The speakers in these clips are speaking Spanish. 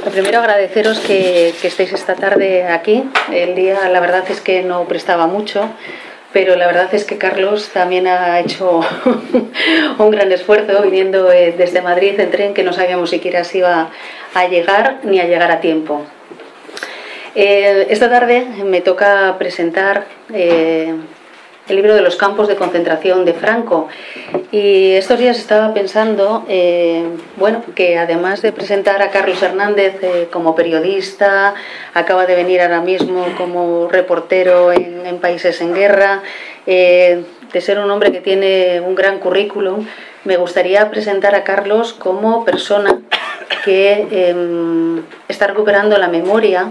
Lo primero, agradeceros que estéis esta tarde aquí. El día, la verdad es que no prestaba mucho, pero la verdad es que Carlos también ha hecho un gran esfuerzo viniendo desde Madrid en tren, que no sabíamos siquiera si iba a llegar ni a llegar a tiempo. Esta tarde me toca presentar el libro de los campos de concentración de Franco, y estos días estaba pensando que además de presentar a Carlos Hernández como periodista, acaba de venir ahora mismo como reportero en Países en Guerra, de ser un hombre que tiene un gran currículum, me gustaría presentar a Carlos como persona que está recuperando la memoria,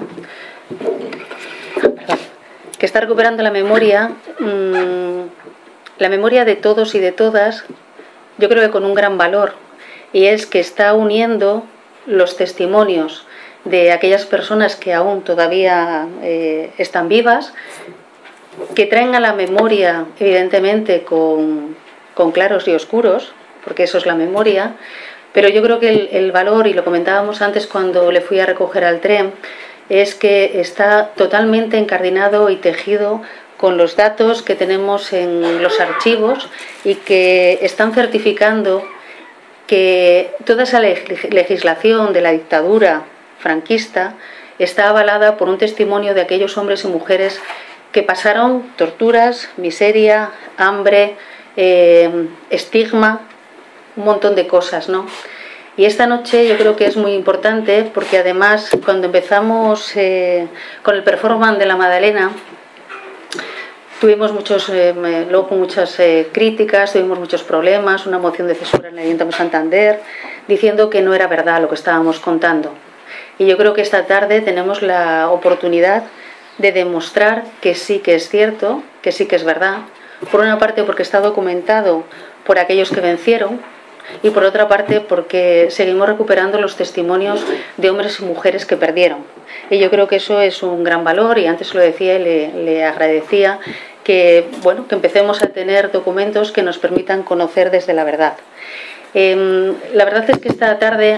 la memoria de todos y de todas, yo creo que con un gran valor, y es que está uniendo los testimonios de aquellas personas que aún todavía están vivas, que traen a la memoria, evidentemente, con claros y oscuros, porque eso es la memoria, pero yo creo que el valor, y lo comentábamos antes cuando le fui a recoger al tren, es que está totalmente encardinado y tejido con los datos que tenemos en los archivos y que están certificando que toda esa legislación de la dictadura franquista está avalada por un testimonio de aquellos hombres y mujeres que pasaron torturas, miseria, hambre, estigma, un montón de cosas, ¿no? Y esta noche yo creo que es muy importante porque además cuando empezamos con el performance de la Madalena tuvimos muchas críticas, tuvimos muchos problemas, una moción de censura en el Ayuntamiento de Santander diciendo que no era verdad lo que estábamos contando. Y yo creo que esta tarde tenemos la oportunidad de demostrar que sí que es cierto, que sí que es verdad. Por una parte porque está documentado por aquellos que vencieron, y por otra parte porque seguimos recuperando los testimonios de hombres y mujeres que perdieron. Y yo creo que eso es un gran valor, y antes lo decía y le agradecía que empecemos a tener documentos que nos permitan conocer desde la verdad. La verdad es que esta tarde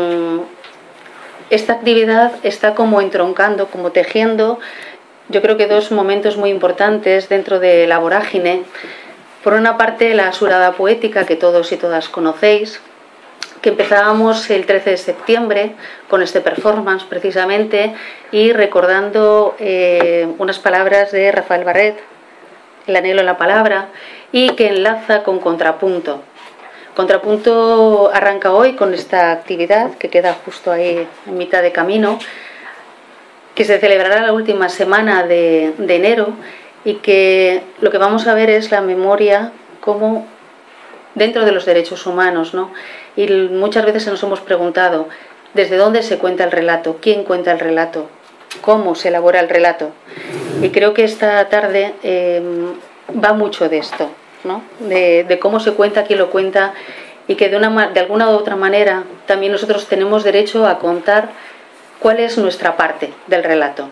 esta actividad está como entroncando, como tejiendo, yo creo que dos momentos muy importantes dentro de la vorágine. Por una parte, la surada poética que todos y todas conocéis, que empezábamos el 13 de septiembre con este performance precisamente, y recordando unas palabras de Rafael Barret, El anhelo en la palabra, y que enlaza con Contrapunto. Contrapunto arranca hoy con esta actividad que queda justo ahí en mitad de camino, que se celebrará la última semana de enero, y que lo que vamos a ver es la memoria como dentro de los derechos humanos, ¿no? Y muchas veces nos hemos preguntado ¿desde dónde se cuenta el relato? ¿Quién cuenta el relato? ¿Cómo se elabora el relato? Y creo que esta tarde va mucho de esto, ¿no? De cómo se cuenta, quién lo cuenta, y que de alguna u otra manera también nosotros tenemos derecho a contar cuál es nuestra parte del relato.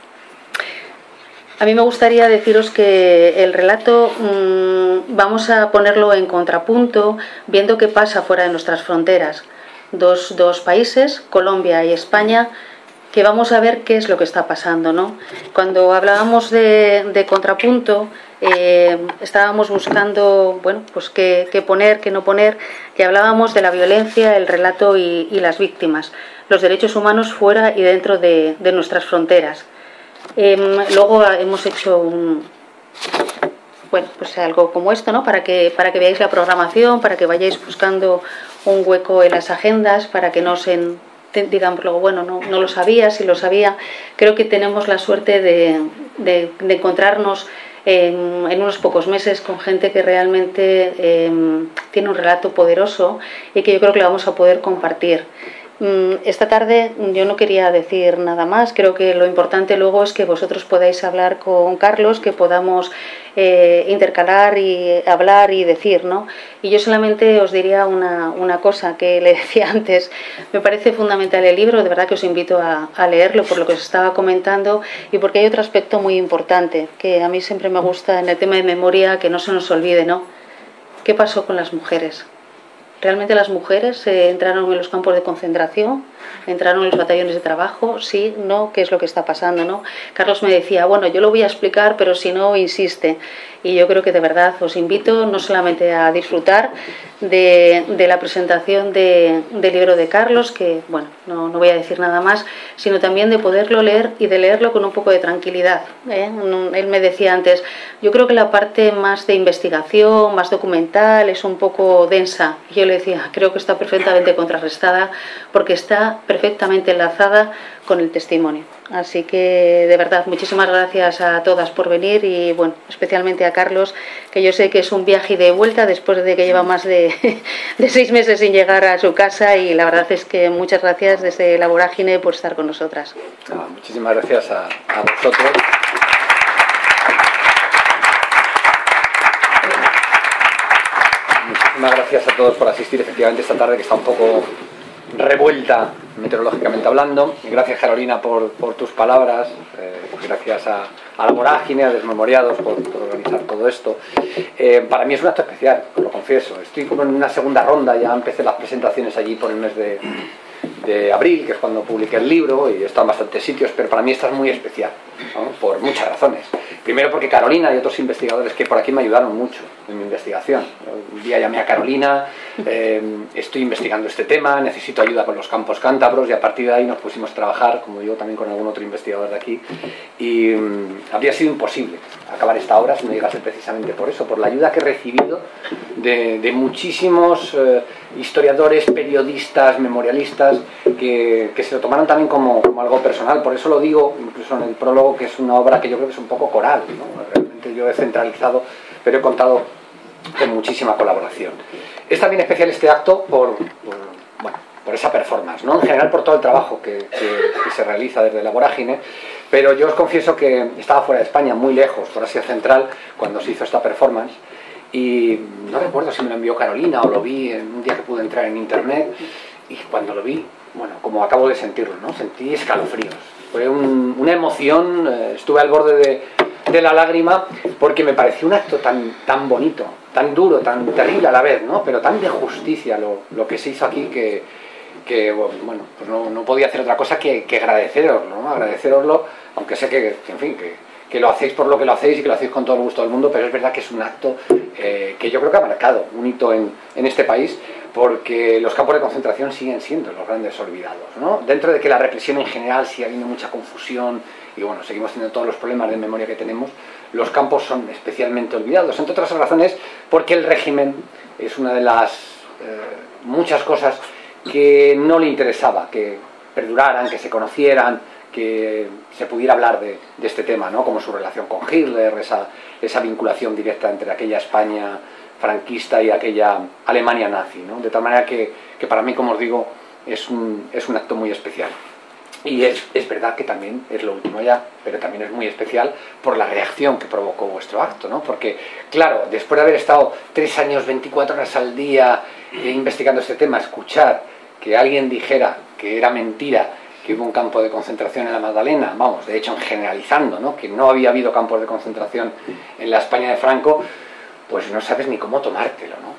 A mí me gustaría deciros que el relato vamos a ponerlo en contrapunto, viendo qué pasa fuera de nuestras fronteras. Dos países, Colombia y España, que vamos a ver qué es lo que está pasando, ¿no? Cuando hablábamos de contrapunto, estábamos buscando qué poner, qué no poner, y hablábamos de la violencia, el relato y las víctimas, los derechos humanos fuera y dentro de nuestras fronteras. Luego hemos hecho algo como esto, ¿no? Para que veáis la programación, para que vayáis buscando un hueco en las agendas, para que no se digan luego, no lo sabía, si lo sabía. Creo que tenemos la suerte de encontrarnos en unos pocos meses con gente que realmente tiene un relato poderoso y que yo creo que lo vamos a poder compartir. Esta tarde yo no quería decir nada más. Creo que lo importante luego es que vosotros podáis hablar con Carlos, que podamos intercalar y hablar y decir, ¿no? Y yo solamente os diría una cosa que le decía antes. Me parece fundamental el libro, de verdad que os invito a leerlo por lo que os estaba comentando, y porque hay otro aspecto muy importante que a mí siempre me gusta en el tema de memoria, que no se nos olvide, ¿no? ¿Qué pasó con las mujeres? ¿Realmente las mujeres entraron en los campos de concentración? ¿Entraron en los batallones de trabajo? Sí, no, ¿qué es lo que está pasando, no? Carlos me decía, bueno, yo lo voy a explicar, pero si no, insiste. Y yo creo que de verdad os invito no solamente a disfrutar de la presentación del libro de Carlos, que, bueno, no voy a decir nada más, sino también de poderlo leer y de leerlo con un poco de tranquilidad, ¿eh? Él me decía antes, yo creo que la parte más de investigación, más documental, es un poco densa. Yo le decía, creo que está perfectamente contrarrestada porque está perfectamente enlazada con el testimonio. Así que, de verdad, muchísimas gracias a todas por venir y, bueno, especialmente a Carlos, que yo sé que es un viaje y de vuelta después de que lleva más de 6 meses sin llegar a su casa, y la verdad es que muchas gracias desde La Vorágine por estar con nosotras. Muchísimas gracias a vosotros. Muchísimas gracias a todos por asistir efectivamente esta tarde, que está un poco revuelta meteorológicamente hablando. Gracias, Carolina, por tus palabras. Gracias a La Vorágine, a Desmemoriados, por organizar todo esto. Para mí es un acto especial, os lo confieso. Estoy como en una segunda ronda, ya empecé las presentaciones allí por el mes de abril, que es cuando publiqué el libro, y he estado en bastantes sitios, pero para mí esta es muy especial, ¿no? Por muchas razones. Primero porque Carolina y otros investigadores que por aquí me ayudaron mucho en mi investigación. Un día llamé a Carolina, estoy investigando este tema, necesito ayuda con los campos cántabros, y a partir de ahí nos pusimos a trabajar, como yo también con algún otro investigador de aquí, y habría sido imposible acabar esta obra si no llegase precisamente por eso, por la ayuda que he recibido de muchísimos historiadores, periodistas, memorialistas, que se lo tomaron también como algo personal. Por eso lo digo, incluso en el prólogo, que es una obra que yo creo que es un poco coral, ¿no? Realmente yo he centralizado, pero he contado con muchísima colaboración. Es también especial este acto por esa performance, ¿no? En general por todo el trabajo que se realiza desde La Vorágine, pero yo os confieso que estaba fuera de España, muy lejos, por Asia Central, cuando se hizo esta performance, y no recuerdo si me lo envió Carolina o lo vi en un día que pude entrar en internet, y cuando lo vi, bueno, como acabo de sentirlo, ¿no? Sentí escalofríos. Fue una emoción, estuve al borde de la lágrima, porque me pareció un acto tan bonito, tan duro, tan terrible a la vez, ¿no? Pero tan de justicia lo que se hizo aquí, que bueno, pues no podía hacer otra cosa que agradeceroslo, ¿no? Agradeceroslo, aunque sé que en fin, que lo hacéis por lo que lo hacéis y que lo hacéis con todo el gusto del mundo, pero es verdad que es un acto que yo creo que ha marcado un hito en este país, porque los campos de concentración siguen siendo los grandes olvidados, ¿no? Dentro de que la represión en general sigue habiendo mucha confusión y bueno, seguimos teniendo todos los problemas de memoria que tenemos, los campos son especialmente olvidados, entre otras razones porque el régimen es una de las muchas cosas que no le interesaba que perduraran, que se conocieran, que se pudiera hablar de este tema, ¿no? Como su relación con Hitler, esa vinculación directa entre aquella España franquista y aquella Alemania nazi, ¿no? De tal manera que para mí, como os digo, es un acto muy especial. Y es verdad que también es lo último ya, pero también es muy especial por la reacción que provocó vuestro acto, ¿no? Porque, claro, después de haber estado 3 años, 24 horas al día investigando este tema, escuchar que alguien dijera que era mentira que hubo un campo de concentración en la Magdalena, vamos, de hecho generalizando, ¿no? Que no había habido campos de concentración en la España de Franco, pues no sabes ni cómo tomártelo, ¿no?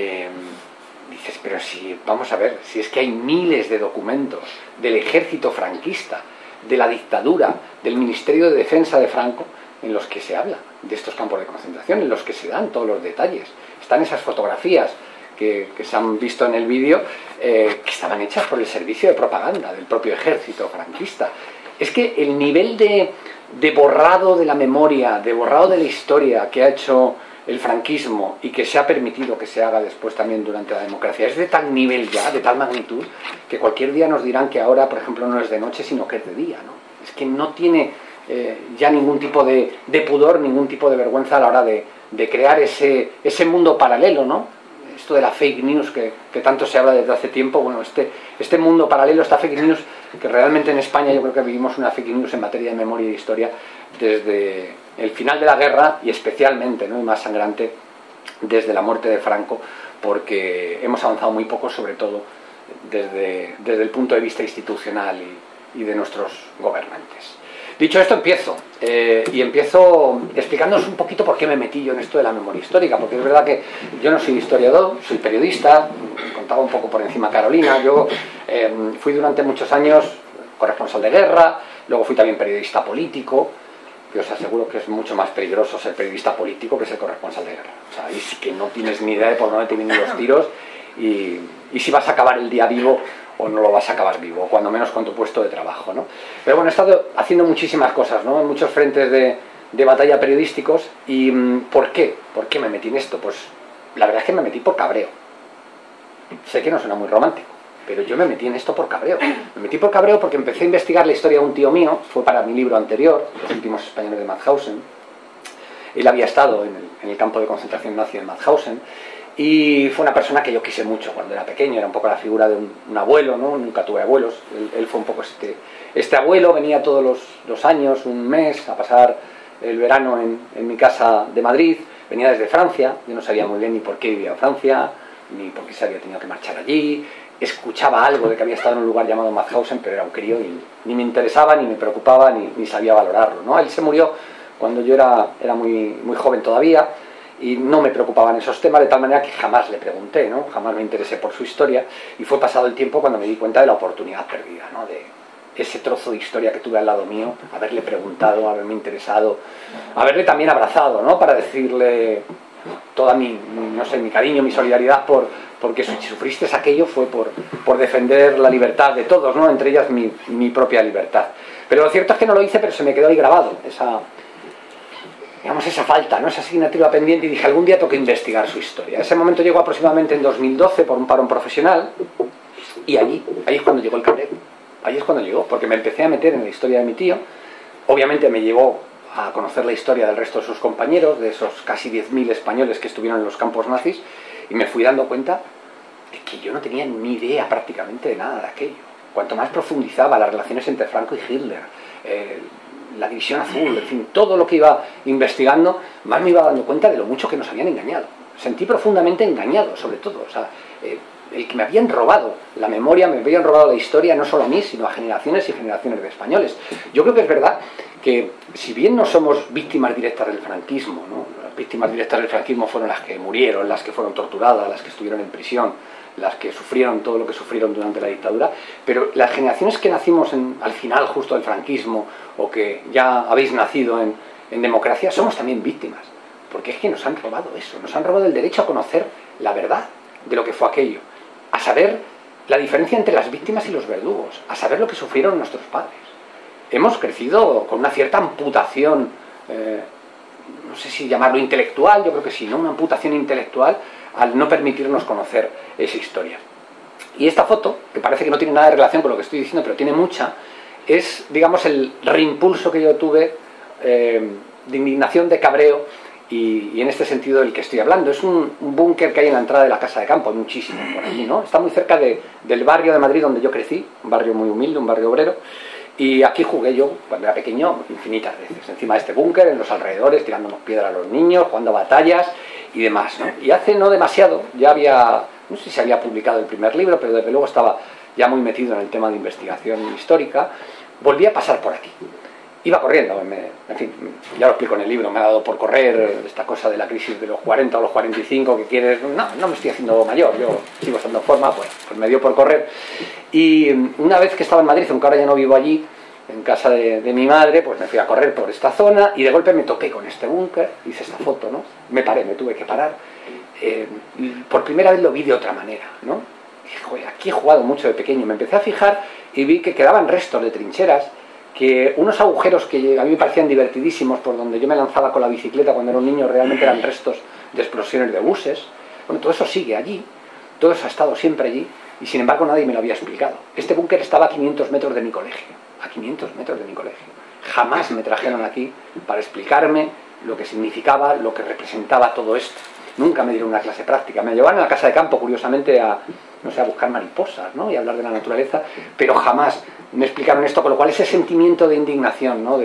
Dices, pero si, vamos a ver, si es que hay miles de documentos del ejército franquista, de la dictadura, del Ministerio de Defensa de Franco, en los que se habla de estos campos de concentración, en los que se dan todos los detalles. Están esas fotografías que se han visto en el vídeo, que estaban hechas por el servicio de propaganda del propio ejército franquista. Es que el nivel de borrado de la memoria, de borrado de la historia que ha hecho el franquismo y que se ha permitido que se haga después también durante la democracia, es de tal nivel ya, de tal magnitud, que cualquier día nos dirán que ahora, por ejemplo, no es de noche, sino que es de día, ¿no? Es que no tiene ya ningún tipo de pudor, ningún tipo de vergüenza a la hora de crear ese mundo paralelo, ¿no? Esto de la fake news que tanto se habla desde hace tiempo, bueno, este mundo paralelo, esta fake news, que realmente en España yo creo que vivimos una fake news en materia de memoria y de historia desde el final de la guerra y especialmente, ¿no? Y más sangrante desde la muerte de Franco, porque hemos avanzado muy poco, sobre todo desde el punto de vista institucional y de nuestros gobernantes. Dicho esto, empiezo. Y empiezo explicándoos un poquito por qué me metí yo en esto de la memoria histórica, porque es verdad que yo no soy historiador, soy periodista, contaba un poco por encima Carolina, yo fui durante muchos años corresponsal de guerra, luego fui también periodista político, que os aseguro que es mucho más peligroso ser periodista político que ser corresponsal de guerra. O sea, es que no tienes ni idea de por dónde te vienen los tiros y si vas a acabar el día vivo o no lo vas a acabar vivo, cuando menos con tu puesto de trabajo, ¿no? Pero bueno, he estado haciendo muchísimas cosas, ¿no? En muchos frentes de batalla periodísticos. ¿Y por qué? ¿Por qué me metí en esto? Pues la verdad es que me metí por cabreo. Sé que no suena muy romántico, pero yo me metí en esto por cabreo. Me metí por cabreo porque empecé a investigar la historia de un tío mío, fue para mi libro anterior, Los últimos españoles de Mauthausen. Él había estado en el campo de concentración nazi en Mauthausen, y fue una persona que yo quise mucho cuando era pequeño, era un poco la figura de un abuelo, ¿no? Nunca tuve abuelos, él fue un poco este abuelo, venía todos los años, un mes, a pasar el verano en mi casa de Madrid, venía desde Francia, yo no sabía muy bien ni por qué vivía en Francia, ni por qué se había tenido que marchar allí, escuchaba algo de que había estado en un lugar llamado Mauthausen, pero era un crío y ni me interesaba, ni me preocupaba, ni sabía valorarlo, ¿no? Él se murió cuando yo era muy joven todavía, y no me preocupaban esos temas, de tal manera que jamás le pregunté, ¿no? Jamás me interesé por su historia, y fue pasado el tiempo cuando me di cuenta de la oportunidad perdida, ¿no? De ese trozo de historia que tuve al lado mío, haberle preguntado, haberme interesado, haberle también abrazado, ¿no? Para decirle toda mi cariño, mi solidaridad, porque si sufriste aquello fue por defender la libertad de todos, ¿no? Entre ellas mi propia libertad. Pero lo cierto es que no lo hice, pero se me quedó ahí grabado, esa falta, ¿no? Esa asignatura pendiente, y dije, algún día tengo que investigar su historia. Ese momento llegó aproximadamente en 2012 por un parón profesional, y ahí es cuando llegó el cabreo. Ahí es cuando llegó, porque me empecé a meter en la historia de mi tío. Obviamente me llevó a conocer la historia del resto de sus compañeros, de esos casi 10.000 españoles que estuvieron en los campos nazis, y me fui dando cuenta de que yo no tenía ni idea prácticamente de nada de aquello. Cuanto más profundizaba las relaciones entre Franco y Hitler, la división azul, en fin, todo lo que iba investigando, más me iba dando cuenta de lo mucho que nos habían engañado. Sentí profundamente engañado, sobre todo. O sea, el que me habían robado la memoria, me habían robado la historia, no solo a mí, sino a generaciones y generaciones de españoles. Yo creo que es verdad que, si bien no somos víctimas directas del franquismo, ¿no? Las víctimas directas del franquismo fueron las que murieron, las que fueron torturadas, las que estuvieron en prisión, las que sufrieron todo lo que sufrieron durante la dictadura, pero las generaciones que nacimos al final justo del franquismo, o que ya habéis nacido en democracia, somos también víctimas, porque es que nos han robado eso, nos han robado el derecho a conocer la verdad de lo que fue aquello, a saber la diferencia entre las víctimas y los verdugos, a saber lo que sufrieron nuestros padres. Hemos crecido con una cierta amputación, no sé si llamarlo intelectual, yo creo que sí, ¿no? Una amputación intelectual al no permitirnos conocer esa historia. Y esta foto, que parece que no tiene nada de relación con lo que estoy diciendo, pero tiene mucha, es, digamos, el reimpulso que yo tuve de indignación, de cabreo, y en este sentido del que estoy hablando. Es un búnker que hay en la entrada de la Casa de Campo, hay muchísimo por allí, ¿no? Está muy cerca del barrio de Madrid donde yo crecí, un barrio muy humilde, un barrio obrero, y aquí jugué yo, cuando era pequeño, infinitas veces, encima de este búnker, en los alrededores, tirándonos piedras a los niños, jugando batallas y demás, ¿no? Y hace no demasiado, ya había, no sé si se había publicado el primer libro, pero desde luego estaba ya muy metido en el tema de investigación histórica, volví a pasar por aquí. Iba corriendo, en fin, ya lo explico en el libro, me ha dado por correr esta cosa de la crisis de los 40 o los 45, que quieres, no me estoy haciendo mayor, yo sigo estando en forma, pues me dio por correr. Y una vez que estaba en Madrid, aunque ahora ya no vivo allí, en casa de mi madre, pues me fui a correr por esta zona, y de golpe me topé con este búnker, hice esta foto, ¿no? Me paré, me tuve que parar. Por primera vez lo vi de otra manera, ¿no? Y, joder, aquí he jugado mucho de pequeño, me empecé a fijar y vi que quedaban restos de trincheras, que unos agujeros que a mí me parecían divertidísimos, por donde yo me lanzaba con la bicicleta cuando era un niño, realmente eran restos de explosiones de buses. Bueno, todo eso sigue allí, todo eso ha estado siempre allí, y sin embargo nadie me lo había explicado. Este búnker estaba a 500 metros de mi colegio, a 500 metros de mi colegio. Jamás me trajeron aquí para explicarme lo que significaba, lo que representaba todo esto. Nunca me dieron una clase práctica. Me llevaron a la Casa de Campo, curiosamente, a buscar mariposas, ¿no? Y a hablar de la naturaleza, pero jamás me explicaron esto, con lo cual ese sentimiento de indignación, ¿no?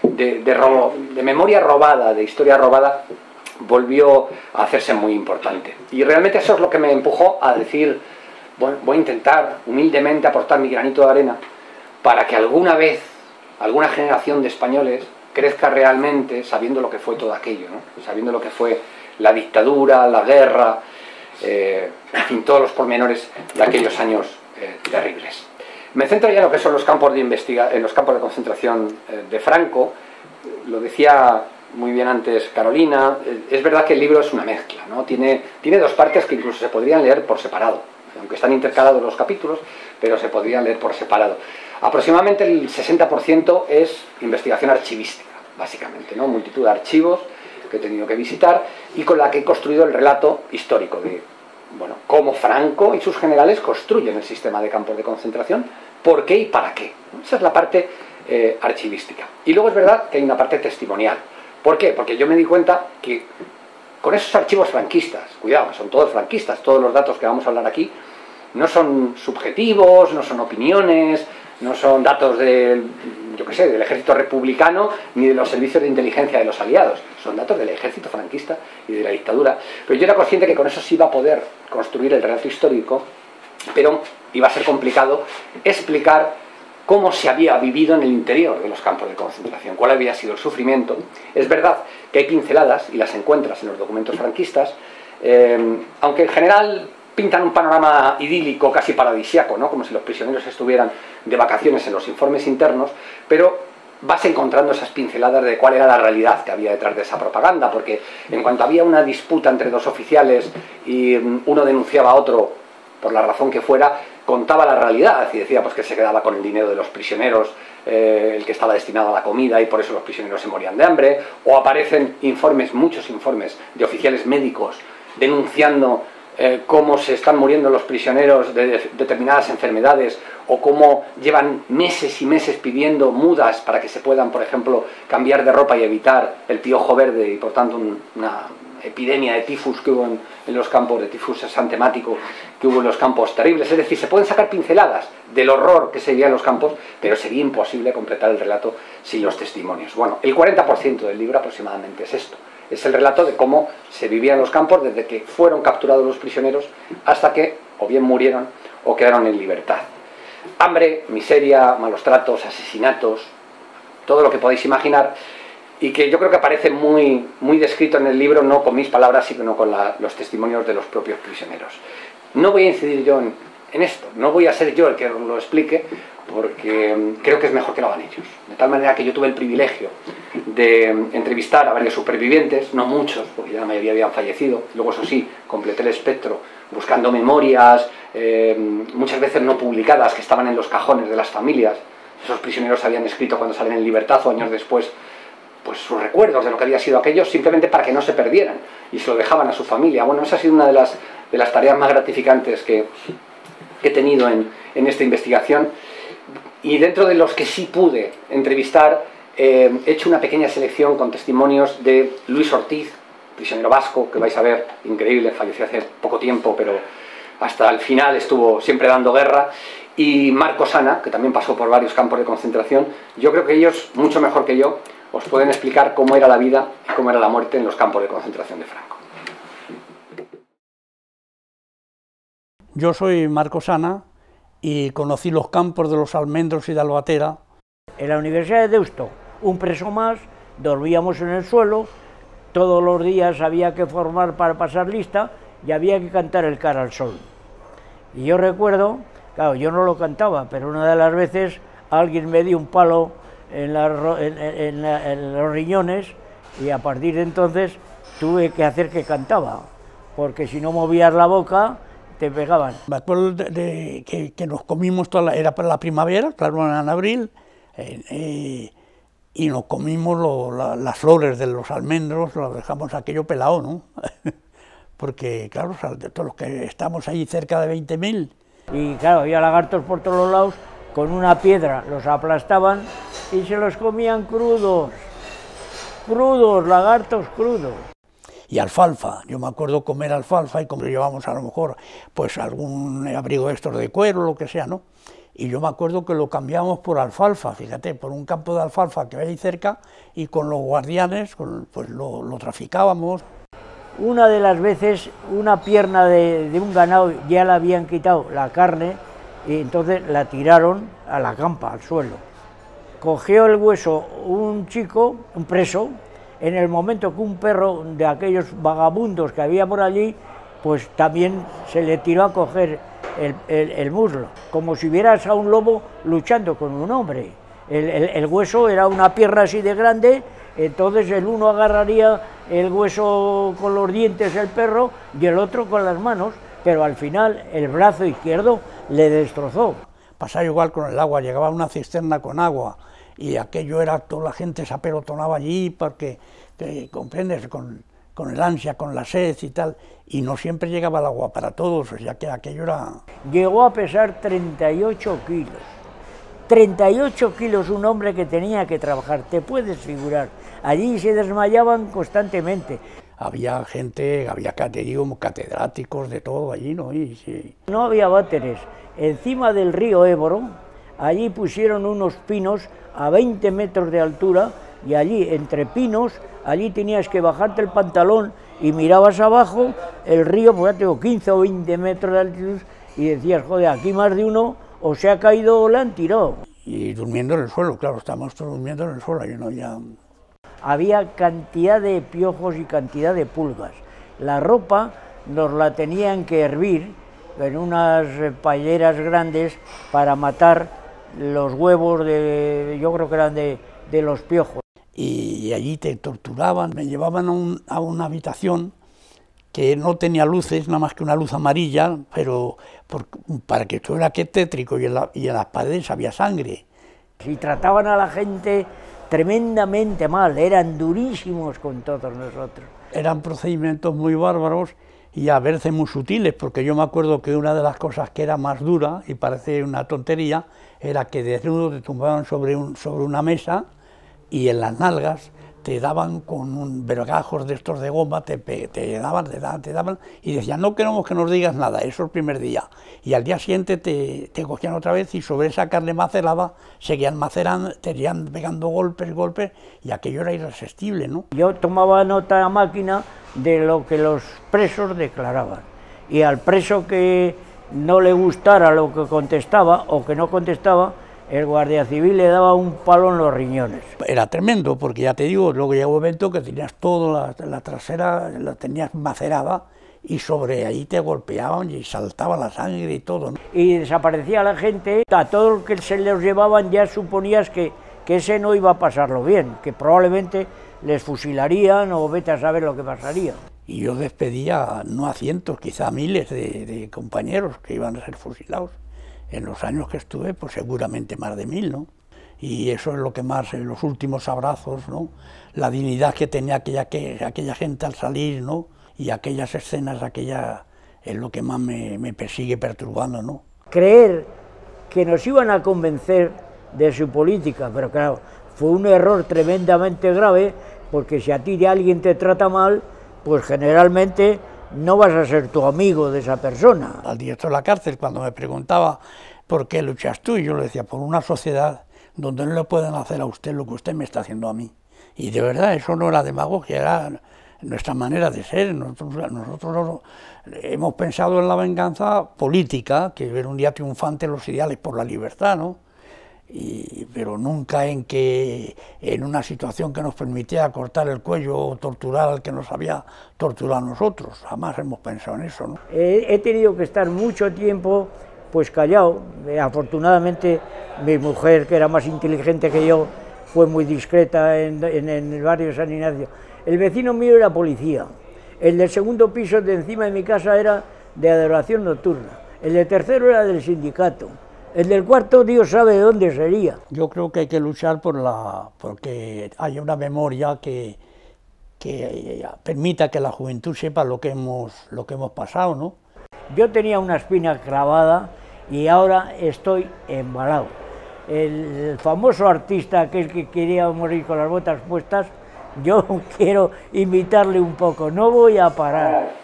de memoria robada, de historia robada, volvió a hacerse muy importante. Y realmente eso es lo que me empujó a decir, bueno, voy a intentar humildemente aportar mi granito de arena para que alguna vez alguna generación de españoles crezca realmente sabiendo lo que fue todo aquello, ¿no? Sabiendo lo que fue la dictadura, la guerra, en fin, todos los pormenores de aquellos años terribles. Me centro ya en lo que son los campos en los campos de concentración de Franco. Lo decía muy bien antes Carolina, es verdad que el libro es una mezcla, ¿no? Tiene dos partes que incluso se podrían leer por separado, aunque están intercalados los capítulos, pero se podrían leer por separado. Aproximadamente el 60% es investigación archivística, básicamente, ¿no? Multitud de archivos que he tenido que visitar y con la que he construido el relato histórico de, bueno, cómo Franco y sus generales construyen el sistema de campos de concentración, por qué y para qué. Esa es la parte archivística. Y luego es verdad que hay una parte testimonial. ¿Por qué? Porque yo me di cuenta que con esos archivos franquistas, cuidado, son todos franquistas, todos los datos que vamos a hablar aquí, no son subjetivos, no son opiniones, no son datos del, yo qué sé, del ejército republicano ni de los servicios de inteligencia de los aliados, son datos del ejército franquista y de la dictadura. Pero yo era consciente que con eso sí iba a poder construir el relato histórico, pero iba a ser complicado explicar cómo se había vivido en el interior de los campos de concentración, cuál había sido el sufrimiento. Es verdad que hay pinceladas, y las encuentras en los documentos franquistas, aunque en general pintan un panorama idílico, casi paradisíaco, ¿no? Como si los prisioneros estuvieran de vacaciones en los informes internos, pero vas encontrando esas pinceladas de cuál era la realidad que había detrás de esa propaganda, porque en cuanto había una disputa entre dos oficiales y uno denunciaba a otro por la razón que fuera, contaba la realidad y decía pues que se quedaba con el dinero de los prisioneros, el que estaba destinado a la comida, y por eso los prisioneros se morían de hambre. O aparecen informes, muchos informes de oficiales médicos denunciando cómo se están muriendo los prisioneros de determinadas enfermedades, o cómo llevan meses y meses pidiendo mudas para que se puedan, por ejemplo, cambiar de ropa y evitar el piojo verde y por tanto una epidemia de tifus que hubo en los campos, de tifus exantemático que hubo en los campos terribles. Es decir, se pueden sacar pinceladas del horror que se vivía en los campos, pero sería imposible completar el relato sin los testimonios. Bueno, el 40% del libro aproximadamente es esto. Es el relato de cómo se vivía en los campos desde que fueron capturados los prisioneros hasta que o bien murieron o quedaron en libertad. Hambre, miseria, malos tratos, asesinatos, todo lo que podéis imaginar, y que yo creo que aparece muy descrito en el libro, no con mis palabras, sino con los testimonios de los propios prisioneros. No voy a incidir yo en esto, no voy a ser yo el que lo explique, porque creo que es mejor que lo hagan ellos. De tal manera que yo tuve el privilegio de entrevistar a varios supervivientes, no muchos, porque ya la mayoría habían fallecido. Luego, eso sí, completé el espectro buscando memorias, muchas veces no publicadas, que estaban en los cajones de las familias. Esos prisioneros habían escrito cuando salen en libertad o años después pues sus recuerdos de lo que había sido aquello, simplemente para que no se perdieran, y se lo dejaban a su familia. Bueno, esa ha sido una de las tareas más gratificantes que he tenido en esta investigación. Y dentro de los que sí pude entrevistar, he hecho una pequeña selección con testimonios de Luis Ortiz, prisionero vasco, que vais a ver, increíble, falleció hace poco tiempo, pero hasta el final estuvo siempre dando guerra, y Marco Sana, que también pasó por varios campos de concentración. Yo creo que ellos, mucho mejor que yo, os pueden explicar cómo era la vida y cómo era la muerte en los campos de concentración de Franco. Yo soy Marco Sana y conocí los campos de los Almendros y de Albatera. En la Universidad de Deusto, un preso más, dormíamos en el suelo, todos los días había que formar para pasar lista y había que cantar el Cara al Sol. Y yo recuerdo, claro, yo no lo cantaba, pero una de las veces alguien me dio un palo en los riñones, y a partir de entonces tuve que hacer que cantaba, porque si no movías la boca te pegaban. Me acuerdo que nos comimos era para la primavera, claro, en abril, y nos comimos las flores de los almendros, las dejamos aquello pelado, ¿no? Porque claro, de todos los que estamos allí cerca de 20.000. Y claro, había lagartos por todos los lados, con una piedra los aplastaban y se los comían crudos, lagartos crudos. Y alfalfa, yo me acuerdo comer alfalfa, y como llevamos a lo mejor pues algún abrigo estos de cuero, lo que sea, ¿no? Y yo me acuerdo que lo cambiábamos por alfalfa, fíjate, por un campo de alfalfa que hay ahí cerca, y con los guardianes pues lo traficábamos. Una de las veces, una pierna de un ganado ya le habían quitado la carne, y entonces la tiraron a la campa, al suelo. cogió el hueso un chico, un preso, en el momento que un perro de aquellos vagabundos que había por allí, pues también se le tiró a coger el muslo, como si vieras a un lobo luchando con un hombre. El hueso era una pierna así de grande, entonces el uno agarraría el hueso con los dientes, el perro, y el otro con las manos, pero al final el brazo izquierdo le destrozó. Pasaba igual con el agua, llegaba una cisterna con agua y aquello era, toda la gente se apelotonaba allí porque, comprendes, con el ansia, con la sed y tal, y no siempre llegaba el agua para todos, o sea que aquello era... Llegó a pesar 38 kilos. 38 kilos un hombre que tenía que trabajar, te puedes figurar. Allí se desmayaban constantemente. Había gente, había, te digo, catedráticos de todo allí, ¿no? Y, sí. No había váteres. Encima del río Éboro, allí pusieron unos pinos a 20 metros de altura, y allí, entre pinos, allí tenías que bajarte el pantalón y mirabas abajo el río, pues ya tengo 15 o 20 metros de altitud, y decías, joder, aquí más de uno o se ha caído o le han tirado. Y durmiendo en el suelo, claro, estábamos todos durmiendo en el suelo, y no ya... Había cantidad de piojos y cantidad de pulgas. La ropa nos la tenían que hervir en unas paelleras grandes para matar los huevos yo creo que eran de los piojos. Y allí te torturaban, me llevaban a una habitación que no tenía luces, nada más que una luz amarilla, pero para que estuviera aquí tétrico, y en las paredes había sangre. Y trataban a la gente tremendamente mal, eran durísimos con todos nosotros. Eran procedimientos muy bárbaros y a veces muy sutiles, porque yo me acuerdo que una de las cosas que era más dura, y parece una tontería, era que desnudo te tumbaban sobre una mesa y en las nalgas te daban con vergajos de estos de goma, te daban y decían, no queremos que nos digas nada, eso el primer día. Y al día siguiente te cogían otra vez y sobre esa carne macerada seguían macerando, te iban pegando golpes, y aquello era irresistible, ¿no? Yo tomaba nota a máquina de lo que los presos declaraban, y al preso que no le gustara lo que contestaba o que no contestaba, el guardia civil le daba un palo en los riñones. Era tremendo, porque ya te digo, luego llegó un momento que tenías toda la trasera, la tenías macerada, y sobre ahí te golpeaban y saltaba la sangre y todo, ¿no? Y desaparecía la gente, a todo lo que se los llevaban ya suponías que ese no iba a pasarlo bien, que probablemente les fusilarían o vete a saber lo que pasaría. Y yo despedía, no a cientos, quizá a miles de compañeros que iban a ser fusilados. En los años que estuve, pues seguramente más de 1000, ¿no? Y eso es lo que más, en los últimos abrazos, ¿no? La dignidad que tenía aquella gente al salir, ¿no? Y aquellas escenas, es lo que más me sigue perturbando, ¿no? Creer que nos iban a convencer de su política, pero claro, fue un error tremendamente grave, porque si a ti alguien te trata mal, pues generalmente no vas a ser tu amigo de esa persona. Al director de la cárcel, cuando me preguntaba por qué luchas tú, yo le decía, por una sociedad donde no le pueden hacer a usted lo que usted me está haciendo a mí. Y de verdad, eso no era demagogia, era nuestra manera de ser. Nosotros hemos pensado en la venganza política, que ver un día triunfante los ideales por la libertad, ¿no? Pero nunca en una situación que nos permitía cortar el cuello o torturar al que nos había torturado a nosotros. Jamás hemos pensado en eso, ¿no? He tenido que estar mucho tiempo pues callado. Afortunadamente mi mujer, que era más inteligente que yo, fue muy discreta en el barrio de San Ignacio. El vecino mío era policía, el del segundo piso de encima de mi casa era de adoración nocturna, el de tercero era del sindicato. El del cuarto, Dios sabe de dónde sería. Yo creo que hay que luchar porque haya una memoria que permita que la juventud sepa lo que hemos pasado, ¿no? Yo tenía una espina clavada y ahora estoy embalado. El famoso artista, aquel que quería morir con las botas puestas, yo quiero imitarle un poco, no voy a parar.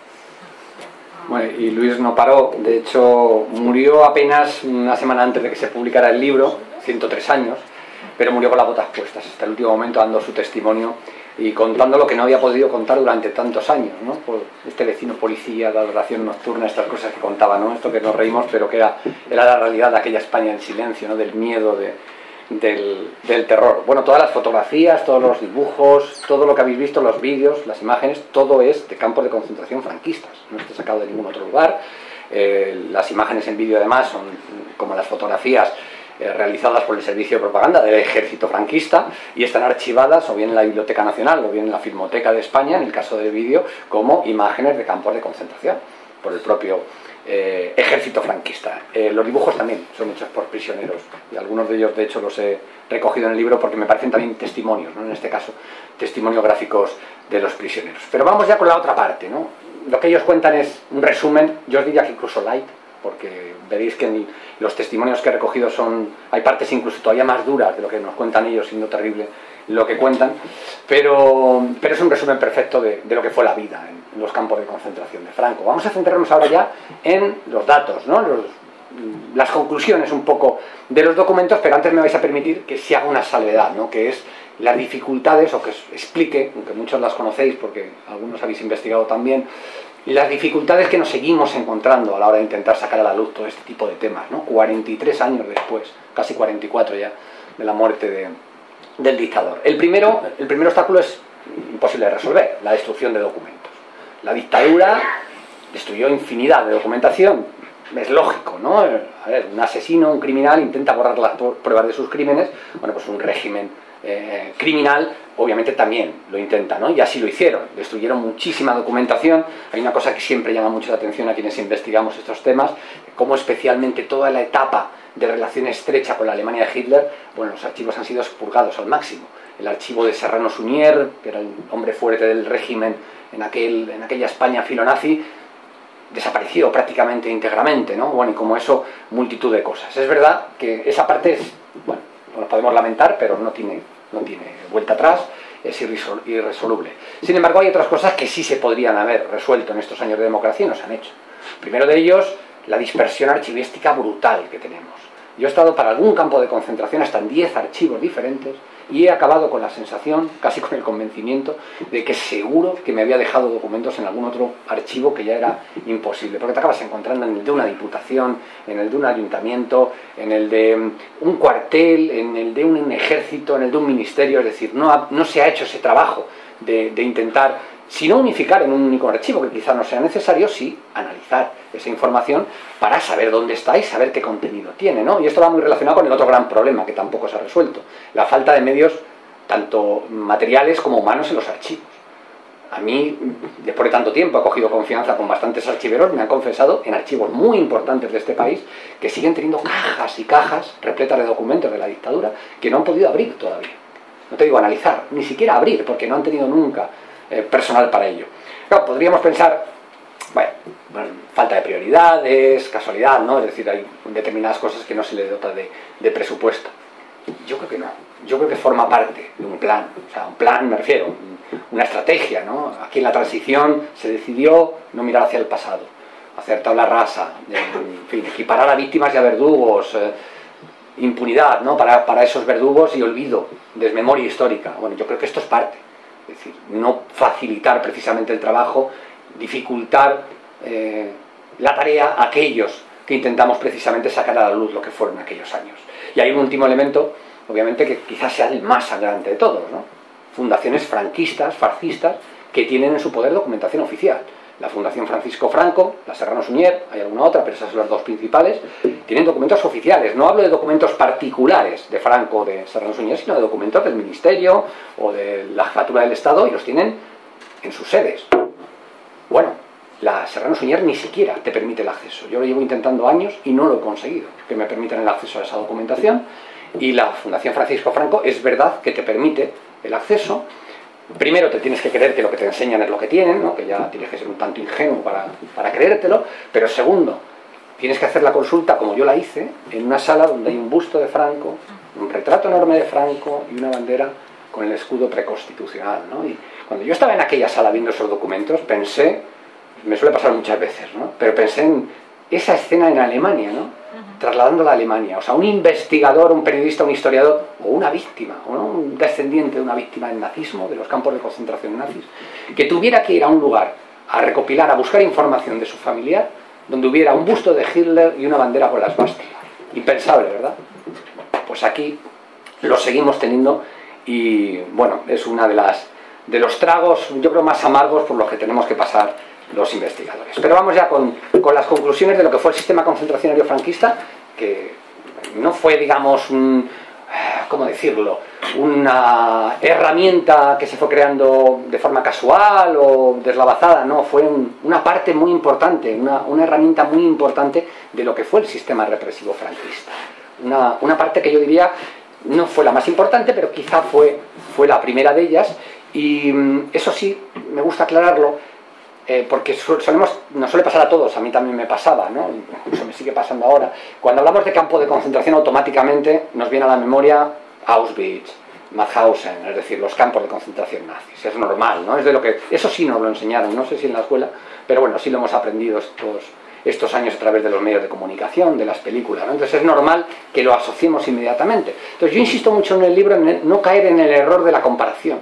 Bueno, y Luis no paró, de hecho murió apenas una semana antes de que se publicara el libro, 103 años, pero murió con las botas puestas, hasta el último momento dando su testimonio y contando lo que no había podido contar durante tantos años, ¿no? Por este vecino policía, la adoración nocturna, estas cosas que contaba, ¿no? Esto que nos reímos, pero que era la realidad de aquella España en silencio, ¿no? Del miedo, del terror. Bueno, todas las fotografías, todos los dibujos, todo lo que habéis visto, los vídeos, las imágenes, todo es de campos de concentración franquistas, no está sacado de ningún otro lugar. Las imágenes en vídeo además son como las fotografías realizadas por el Servicio de Propaganda del Ejército franquista y están archivadas o bien en la Biblioteca Nacional o bien en la Filmoteca de España, en el caso del vídeo, como imágenes de campos de concentración por el propio ejército franquista. Los dibujos también son hechos por prisioneros y algunos de ellos de hecho los he recogido en el libro porque me parecen también testimonios, ¿no? En este caso testimonios gráficos de los prisioneros. Pero vamos ya con la otra parte, ¿no? Lo que ellos cuentan es un resumen, yo os diría que incluso light, porque veréis que en los testimonios que he recogido hay partes incluso todavía más duras de lo que nos cuentan ellos, siendo terrible lo que cuentan, pero es un resumen perfecto de lo que fue la vida en los campos de concentración de Franco. Vamos a centrarnos ahora ya en los datos, ¿no? Las conclusiones un poco de los documentos, pero antes me vais a permitir que sí haga una salvedad, ¿no? Que es las dificultades, o que os explique, aunque muchos las conocéis porque algunos habéis investigado también, las dificultades que nos seguimos encontrando a la hora de intentar sacar a la luz todo este tipo de temas, ¿no? 43 años después, casi 44 ya, de la muerte del dictador. El primero obstáculo es imposible de resolver, la destrucción de documentos. La dictadura destruyó infinidad de documentación, es lógico, ¿no? A ver, un asesino, un criminal intenta borrar las pruebas de sus crímenes, bueno, pues un régimen criminal obviamente también lo intenta, ¿no? Y así lo hicieron, destruyeron muchísima documentación. Hay una cosa que siempre llama mucho la atención a quienes investigamos estos temas, como especialmente toda la etapa de relación estrecha con la Alemania de Hitler, bueno, los archivos han sido expurgados al máximo. El archivo de Serrano Suñer, que era el hombre fuerte del régimen en aquella España filonazi, desapareció prácticamente íntegramente, ¿no? Bueno, y como eso, multitud de cosas. Es verdad que esa parte es, bueno, nos podemos lamentar, pero no tiene vuelta atrás, es irresoluble. Sin embargo, hay otras cosas que sí se podrían haber resuelto en estos años de democracia y no se han hecho. Primero de ellos, la dispersión archivística brutal que tenemos. Yo he estado para algún campo de concentración hasta en 10 archivos diferentes y he acabado con la sensación, casi con el convencimiento, de que seguro que me había dejado documentos en algún otro archivo que ya era imposible, porque te acabas encontrando en el de una diputación, en el de un ayuntamiento, en el de un cuartel, en el de un ejército, en el de un ministerio. Es decir, no se ha hecho ese trabajo de intentar, si no unificar en un único archivo, que quizá no sea necesario, sí analizar esa información para saber dónde está y saber qué contenido tiene, ¿no? Y esto va muy relacionado con el otro gran problema que tampoco se ha resuelto, la falta de medios tanto materiales como humanos en los archivos. A mí, después de tanto tiempo, he cogido confianza con bastantes archiveros, me han confesado en archivos muy importantes de este país que siguen teniendo cajas y cajas repletas de documentos de la dictadura que no han podido abrir todavía. No te digo analizar, ni siquiera abrir, porque no han tenido nunca personal para ello. Claro, podríamos pensar, bueno, falta de prioridades, casualidad, ¿no? Es decir, hay determinadas cosas que no se le dota de presupuesto. Yo creo que no. Yo creo que forma parte de un plan. O sea, un plan, me refiero, una estrategia, ¿no? Aquí en la transición se decidió no mirar hacia el pasado, hacer tabla rasa, en fin, equiparar a víctimas y a verdugos, impunidad, ¿no? Para esos verdugos y olvido, desmemoria histórica. Bueno, yo creo que esto es parte. Es decir, no facilitar precisamente el trabajo, dificultar la tarea a aquellos que intentamos precisamente sacar a la luz lo que fueron aquellos años. Y hay un último elemento, obviamente, que quizás sea el más sangrante de todos, ¿no? Fundaciones franquistas, fascistas, que tienen en su poder documentación oficial. La Fundación Francisco Franco, la Serrano Suñer, hay alguna otra, pero esas son las dos principales, tienen documentos oficiales. No hablo de documentos particulares de Franco o de Serrano Suñer, sino de documentos del Ministerio o de la Jefatura del Estado, y los tienen en sus sedes. Bueno, la Serrano Suñer ni siquiera te permite el acceso. Yo lo llevo intentando años y no lo he conseguido, que me permitan el acceso a esa documentación. Y la Fundación Francisco Franco es verdad que te permite el acceso. Primero te tienes que creer que lo que te enseñan es lo que tienen, ¿no? Que ya tienes que ser un tanto ingenuo para creértelo, pero segundo, tienes que hacer la consulta como yo la hice, en una sala donde hay un busto de Franco, un retrato enorme de Franco y una bandera con el escudo preconstitucional, ¿no? Y cuando yo estaba en aquella sala viendo esos documentos, pensé, me suele pasar muchas veces, ¿no? Pero pensé en esa escena en Alemania, ¿no? Trasladándola a Alemania, o sea, un investigador, un periodista, un historiador, o una víctima, o ¿no? Un descendiente de una víctima del nazismo, de los campos de concentración nazis, que tuviera que ir a un lugar a recopilar, a buscar información de su familiar, donde hubiera un busto de Hitler y una bandera con la esvástica. Impensable, ¿verdad? Pues aquí lo seguimos teniendo y bueno, es una de los tragos, yo creo, más amargos por los que tenemos que pasar los investigadores. Pero vamos ya con las conclusiones de lo que fue el sistema concentracionario franquista, que no fue, digamos, ¿cómo decirlo?, una herramienta que se fue creando de forma casual o deslavazada, no, fue una parte muy importante, una herramienta muy importante de lo que fue el sistema represivo franquista. Una parte que yo diría no fue la más importante, pero quizá fue la primera de ellas, y eso sí, me gusta aclararlo, porque nos suele pasar a todos, a mí también me pasaba, ¿no? Incluso me sigue pasando ahora. Cuando hablamos de campo de concentración, automáticamente nos viene a la memoria Auschwitz, Mauthausen, es decir, los campos de concentración nazis. Es normal, ¿no? Es de lo que, eso sí nos lo enseñaron, no sé si en la escuela, pero bueno, sí lo hemos aprendido estos años a través de los medios de comunicación, de las películas, ¿no? Entonces es normal que lo asociemos inmediatamente. Entonces yo insisto mucho en el libro en no caer en el error de la comparación.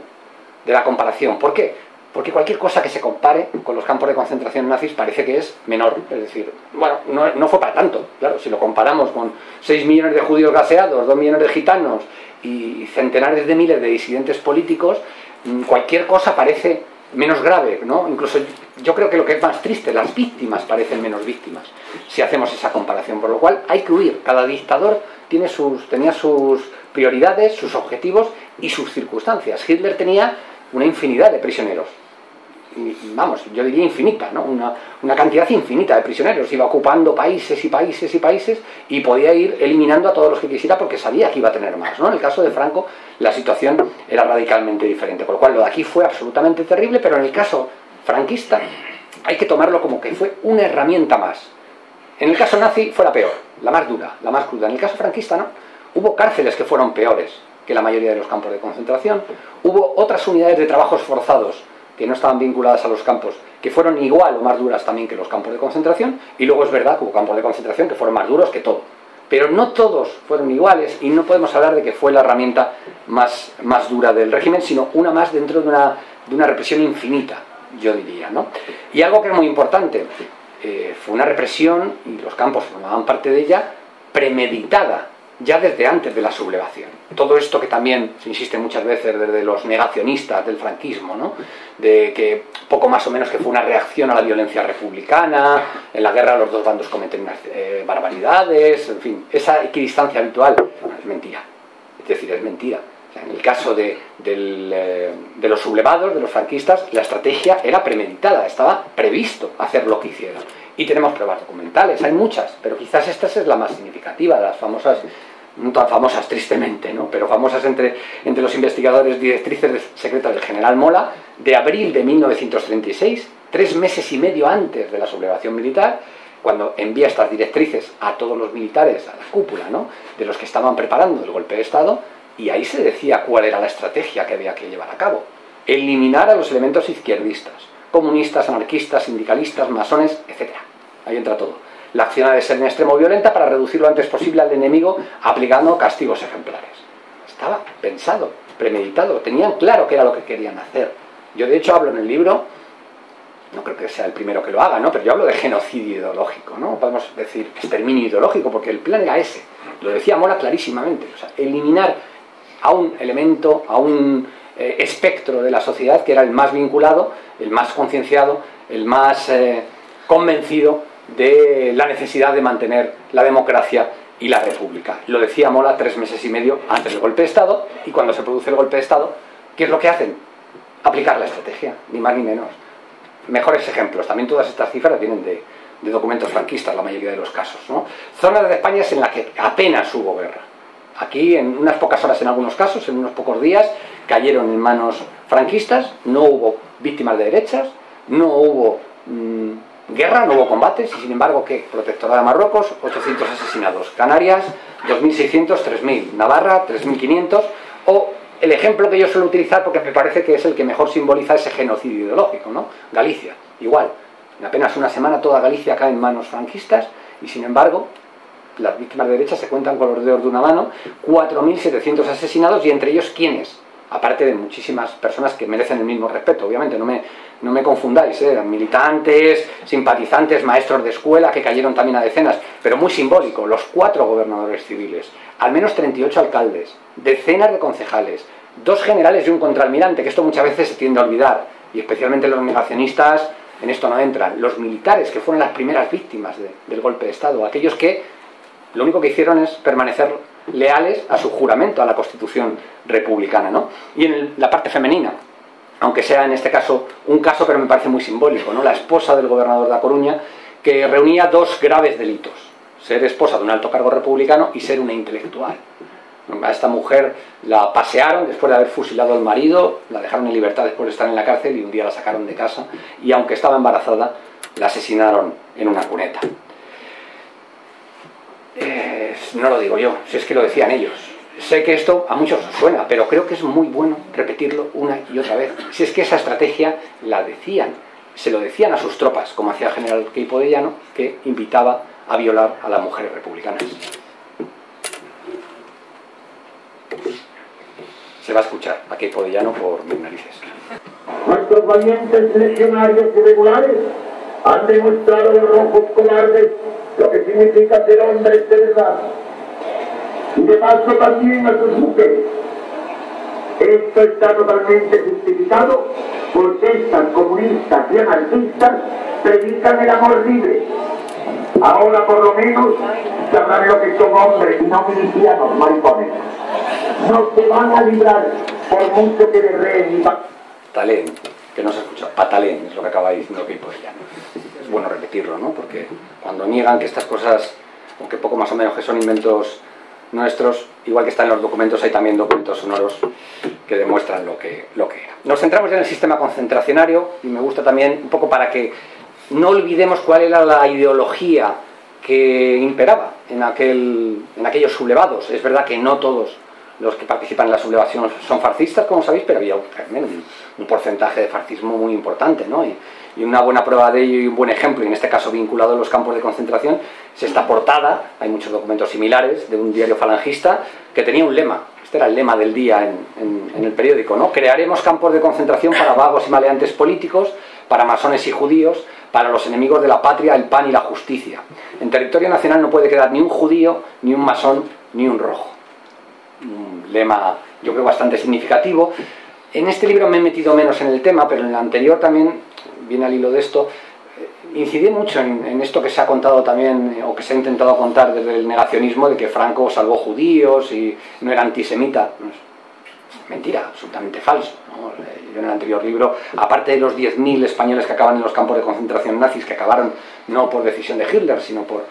¿Por qué? Porque cualquier cosa que se compare con los campos de concentración nazis parece que es menor. Es decir, bueno, no fue para tanto. Claro, si lo comparamos con 6 millones de judíos gaseados, 2 millones de gitanos y centenares de miles de disidentes políticos, cualquier cosa parece menos grave, ¿no? Incluso yo creo que lo que es más triste, las víctimas parecen menos víctimas si hacemos esa comparación. Por lo cual hay que huir. Cada dictador tenía sus prioridades, sus objetivos y sus circunstancias. Hitler tenía una infinidad de prisioneros. Vamos, yo diría infinita, ¿no? Una cantidad infinita de prisioneros, iba ocupando países y países y países y podía ir eliminando a todos los que quisiera porque sabía que iba a tener más, ¿no? En el caso de Franco la situación era radicalmente diferente, por lo cual lo de aquí fue absolutamente terrible, pero en el caso franquista hay que tomarlo como que fue una herramienta más. En el caso nazi fue la peor, la más dura, la más cruda. En el caso franquista no, hubo cárceles que fueron peores que la mayoría de los campos de concentración, hubo otras unidades de trabajos forzados que no estaban vinculadas a los campos, que fueron igual o más duras también que los campos de concentración, y luego es verdad que hubo campos de concentración que fueron más duros que todo. Pero no todos fueron iguales y no podemos hablar de que fue la herramienta más dura del régimen, sino una más dentro de una represión infinita, yo diría, ¿no? Y algo que es muy importante, fue una represión, y los campos formaban parte de ella, premeditada, ya desde antes de la sublevación. Todo esto que también se insiste muchas veces desde los negacionistas del franquismo, ¿no? De que poco más o menos que fue una reacción a la violencia republicana, en la guerra los dos bandos cometen unas barbaridades, en fin, esa equidistancia habitual, bueno, es mentira. Es decir, es mentira. O sea, en el caso de los sublevados, de los franquistas, la estrategia era premeditada, estaba previsto hacer lo que hicieron. Y tenemos pruebas documentales, hay muchas, pero quizás esta es la más significativa, de las famosas, no tan famosas tristemente, ¿no? Pero famosas entre los investigadores directrices secretas del general Mola, de abril de 1936, 3 meses y medio antes de la sublevación militar, cuando envía estas directrices a todos los militares, a la cúpula, ¿no?, de los que estaban preparando el golpe de Estado, y ahí se decía cuál era la estrategia que había que llevar a cabo: eliminar a los elementos izquierdistas, comunistas, anarquistas, sindicalistas, masones, etc. Ahí entra todo. La acción ha de ser en extremo violenta para reducir lo antes posible al enemigo, aplicando castigos ejemplares. Estaba pensado, premeditado, tenían claro qué era lo que querían hacer. Yo de hecho hablo en el libro, no creo que sea el primero que lo haga, ¿no?, pero yo hablo de genocidio ideológico, ¿no? Podemos decir exterminio ideológico, porque el plan era ese. Lo decía Mola clarísimamente, o sea, eliminar a un elemento, a un espectro de la sociedad que era el más vinculado, el más concienciado, el más convencido de la necesidad de mantener la democracia y la república. Lo decía Mola 3 meses y medio antes del golpe de Estado, y cuando se produce el golpe de Estado, ¿qué es lo que hacen? Aplicar la estrategia, ni más ni menos. Mejores ejemplos, también todas estas cifras vienen de documentos franquistas, la mayoría de los casos, ¿no? Zonas de España en las que apenas hubo guerra. Aquí, en unas pocas horas en algunos casos, en unos pocos días, cayeron en manos franquistas, no hubo víctimas de derechas, no hubo guerra, no hubo combates, y sin embargo, ¿qué? Protectorado de Marruecos, 800 asesinados. Canarias, 2.600, 3.000. Navarra, 3.500. O el ejemplo que yo suelo utilizar, porque me parece que es el que mejor simboliza ese genocidio ideológico, ¿no? Galicia, igual. En apenas una semana toda Galicia cae en manos franquistas, y sin embargo, las víctimas de derecha se cuentan con los dedos de una mano, 4.700 asesinados, y entre ellos, ¿quiénes? aparte de muchísimas personas que merecen el mismo respeto, obviamente, no me confundáis, militantes, simpatizantes, maestros de escuela que cayeron también a decenas, pero muy simbólico, los 4 gobernadores civiles, al menos 38 alcaldes, decenas de concejales, 2 generales y un contraalmirante, que esto muchas veces se tiende a olvidar, y especialmente los negacionistas en esto no entran, los militares que fueron las primeras víctimas del golpe de Estado, aquellos que lo único que hicieron es permanecer leales a su juramento, a la Constitución republicana, ¿no? Y en la parte femenina, aunque sea en este caso un caso, pero me parece muy simbólico, ¿no? La esposa del gobernador de A Coruña, que reunía 2 graves delitos: ser esposa de un alto cargo republicano y ser una intelectual. A esta mujer la pasearon después de haber fusilado al marido, la dejaron en libertad después de estar en la cárcel y un día la sacaron de casa y aunque estaba embarazada, la asesinaron en una cuneta. No lo digo yo, si es que lo decían ellos. Sé que esto a muchos os suena, pero creo que es muy bueno repetirlo una y otra vez. Si es que esa estrategia la decían, se lo decían a sus tropas, como hacía el general Queipo de Llano, que invitaba a violar a las mujeres republicanas. Se va a escuchar a Queipo de Llano por mis narices. Nuestros valientes legionarios irregulares han demostrado a los rojos cobardes lo que significa ser hombres de verdad, y de paso también a sus mujeres. Esto está totalmente justificado porque estas comunistas y anarquistas predican el amor libre. Ahora por lo menos sabrán lo que son hombres y no milicianos maricones. No se van a librar por mucho que berreen y patalén, que no se escucha, patalén, es lo que acaba diciendo Queipo de Llano. Es bueno repetirlo, ¿no? Porque cuando niegan que estas cosas, o que poco más o menos que son inventos nuestros, igual que están en los documentos, hay también documentos sonoros que demuestran lo que era. Nos centramos ya en el sistema concentracionario y me gusta también un poco para que no olvidemos cuál era la ideología que imperaba en aquellos sublevados. Es verdad que no todos los que participan en la sublevación son fascistas, como sabéis, pero había un porcentaje de fascismo muy importante, ¿no? Y una buena prueba de ello y un buen ejemplo, y en este caso vinculado a los campos de concentración, es esta portada, hay muchos documentos similares, de un diario falangista, que tenía un lema. Este era el lema del día en el periódico, ¿no? Crearemos campos de concentración para vagos y maleantes políticos, para masones y judíos, para los enemigos de la patria, el pan y la justicia. En territorio nacional no puede quedar ni un judío, ni un masón, ni un rojo. Un lema, yo creo, bastante significativo. En este libro me he metido menos en el tema, pero en el anterior también, viene al hilo de esto, incidí mucho en esto que se ha contado también, o que se ha intentado contar desde el negacionismo, de que Franco salvó judíos y no era antisemita. Mentira, absolutamente falso, ¿no? Yo en el anterior libro, aparte de los 10.000 españoles que acaban en los campos de concentración nazis, que acabaron no por decisión de Hitler, sino por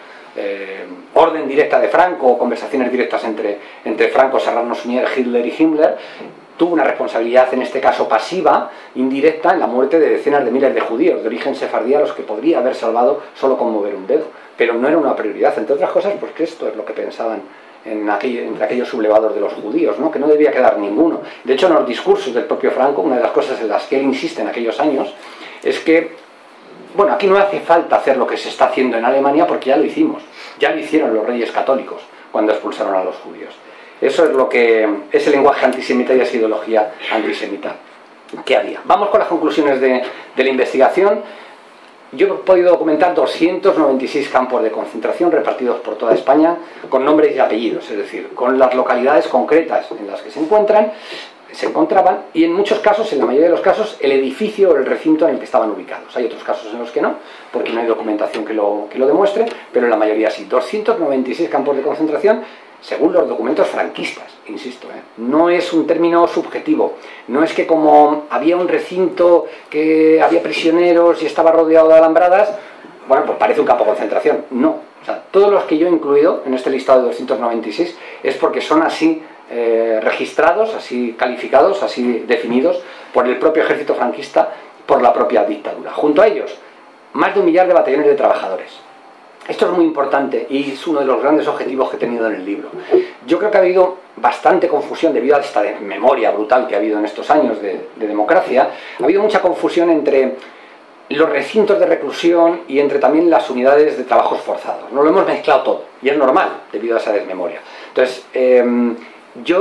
orden directa de Franco, o conversaciones directas entre Franco, Serrano Suñer, Hitler y Himmler, tuvo una responsabilidad, en este caso pasiva, indirecta, en la muerte de decenas de miles de judíos de origen sefardí, a los que podría haber salvado solo con mover un dedo, pero no era una prioridad, entre otras cosas, porque esto es lo que pensaban entre aquellos sublevados de los judíos, ¿no? Que no debía quedar ninguno. De hecho, en los discursos del propio Franco, una de las cosas en las que él insiste en aquellos años es que, bueno, aquí no hace falta hacer lo que se está haciendo en Alemania porque ya lo hicimos, ya lo hicieron los reyes católicos cuando expulsaron a los judíos. Eso es lo que es el lenguaje antisemita y esa ideología antisemita que había. Vamos con las conclusiones de la investigación. Yo he podido documentar 296 campos de concentración repartidos por toda España, con nombres y apellidos, es decir, con las localidades concretas en las que se encontraban, y en muchos casos, en la mayoría de los casos, el edificio o el recinto en el que estaban ubicados. Hay otros casos en los que no, porque no hay documentación que lo demuestre, pero en la mayoría sí. 296 campos de concentración según los documentos franquistas, insisto, no es un término subjetivo, no es que como había un recinto que había prisioneros y estaba rodeado de alambradas, bueno, pues parece un campo de concentración. No, o sea, todos los que yo he incluido en este listado de 296 es porque son así registrados, así calificados, así definidos por el propio ejército franquista, por la propia dictadura. Junto a ellos, más de 1 millar de batallones de trabajadores. Esto es muy importante y es uno de los grandes objetivos que he tenido en el libro. Yo creo que ha habido bastante confusión debido a esta memoria brutal que ha habido en estos años de democracia. Ha habido mucha confusión entre los recintos de reclusión y entre también las unidades de trabajos forzados. Nos lo hemos mezclado todo y es normal debido a esa desmemoria. Entonces, yo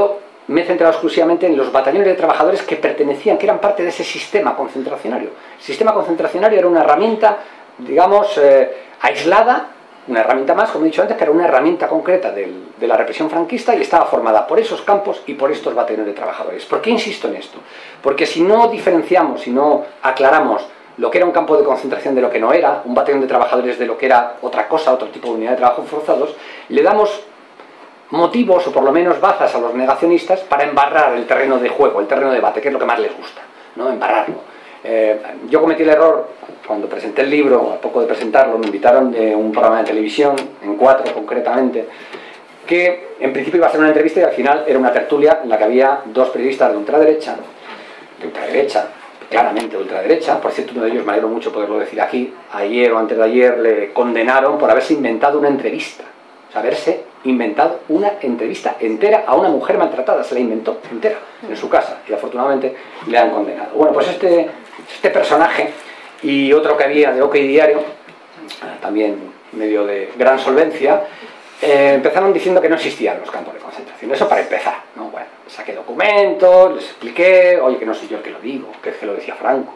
me he centrado exclusivamente en los batallones de trabajadores que pertenecían, que eran parte de ese sistema concentracionario. El sistema concentracionario era una herramienta, digamos, aislada, una herramienta más, como he dicho antes, pero una herramienta concreta de la represión franquista, y estaba formada por esos campos y por estos batallones de trabajadores. ¿Por qué insisto en esto? Porque si no diferenciamos, si no aclaramos lo que era un campo de concentración de lo que no era, un batallón de trabajadores de lo que era otra cosa, otro tipo de unidad de trabajo forzados, le damos motivos o por lo menos bazas a los negacionistas para embarrar el terreno de juego, el terreno de debate, que es lo que más les gusta, ¿no? Embarrarlo. Yo cometí el error cuando presenté el libro, a poco de presentarlo, me invitaron de un programa de televisión, en 4 concretamente, que en principio iba a ser una entrevista y al final era una tertulia en la que había 2 periodistas de ultraderecha, claramente ultraderecha. Por cierto, uno de ellos, me alegro mucho poderlo decir aquí, ayer o antes de ayer le condenaron por haberse inventado una entrevista. O sea, haberse inventado una entrevista entera a una mujer maltratada. Se la inventó entera en su casa y afortunadamente le han condenado. Bueno, pues este personaje y otro que había de OK Diario, también medio de gran solvencia, empezaron diciendo que no existían los campos de concentración. Eso para empezar, ¿no? Bueno, saqué documentos, les expliqué, oye, que no soy yo el que lo digo, que es que lo decía Franco.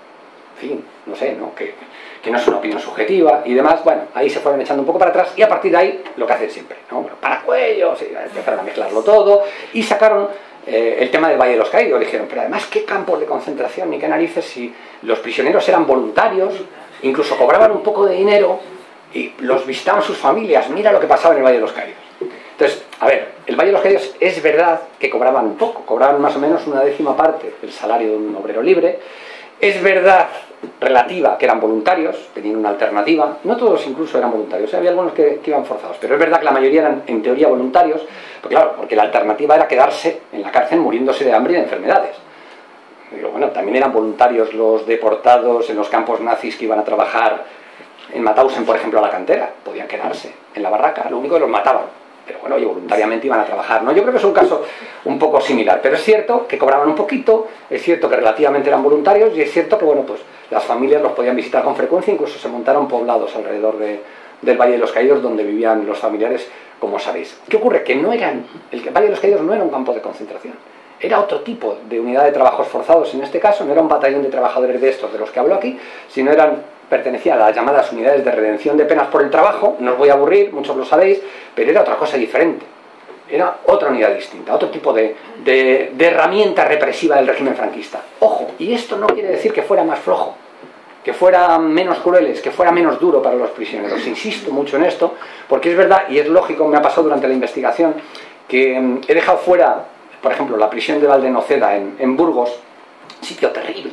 En fin, no sé, ¿no? Que no es una opinión subjetiva y demás. Bueno, ahí se fueron echando un poco para atrás y a partir de ahí lo que hacen siempre, ¿no? Bueno, paracuellos, y empezaron a mezclarlo todo y sacaron el tema del Valle de los Caídos. Dijeron, pero además, ¿qué campos de concentración ni qué narices si los prisioneros eran voluntarios, incluso cobraban un poco de dinero y los visitaban sus familias? Mira lo que pasaba en el Valle de los Caídos. Entonces, a ver, el Valle de los Caídos es verdad que cobraban un poco, cobraban más o menos una 10ª parte del salario de un obrero libre. Es verdad relativa que eran voluntarios, tenían una alternativa. No todos incluso eran voluntarios, había algunos que iban forzados, pero es verdad que la mayoría eran en teoría voluntarios, pues claro, porque la alternativa era quedarse en la cárcel muriéndose de hambre y de enfermedades. Pero bueno, también eran voluntarios los deportados en los campos nazis que iban a trabajar en Mauthausen, por ejemplo, a la cantera. Podían quedarse en la barraca, lo único que los mataban. Pero bueno, oye, voluntariamente iban a trabajar, ¿no? Yo creo que es un caso un poco similar, pero es cierto que cobraban un poquito, es cierto que relativamente eran voluntarios y es cierto que, bueno, pues las familias los podían visitar con frecuencia, incluso se montaron poblados alrededor del Valle de los Caídos donde vivían los familiares, como sabéis. ¿Qué ocurre? Que no eran, el Valle de los Caídos no era un campo de concentración, era otro tipo de unidad de trabajos forzados en este caso, no era un batallón de trabajadores de estos de los que hablo aquí, sino pertenecía a las llamadas unidades de redención de penas por el trabajo. No os voy a aburrir, muchos lo sabéis, pero era otra cosa diferente. Era otra unidad distinta, otro tipo de herramienta represiva del régimen franquista. Ojo, y esto no quiere decir que fuera más flojo, que fuera menos crueles, que fuera menos duro para los prisioneros. Insisto mucho en esto, porque es verdad, y es lógico, me ha pasado durante la investigación, que he dejado fuera, por ejemplo, la prisión de Valdenoceda en Burgos, sitio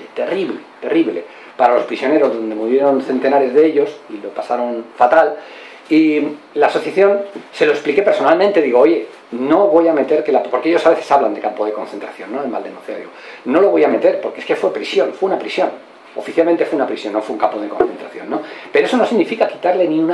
terrible, para los prisioneros, donde murieron centenares de ellos y lo pasaron fatal. Y la asociación se lo expliqué personalmente, digo, oye, no voy a meter porque ellos a veces hablan de campo de concentración, ¿no? En Valdenoceda, digo, no lo voy a meter porque es que fue prisión, fue una prisión. Oficialmente fue una prisión, no fue un campo de concentración, ¿no? Pero eso no significa quitarle ni un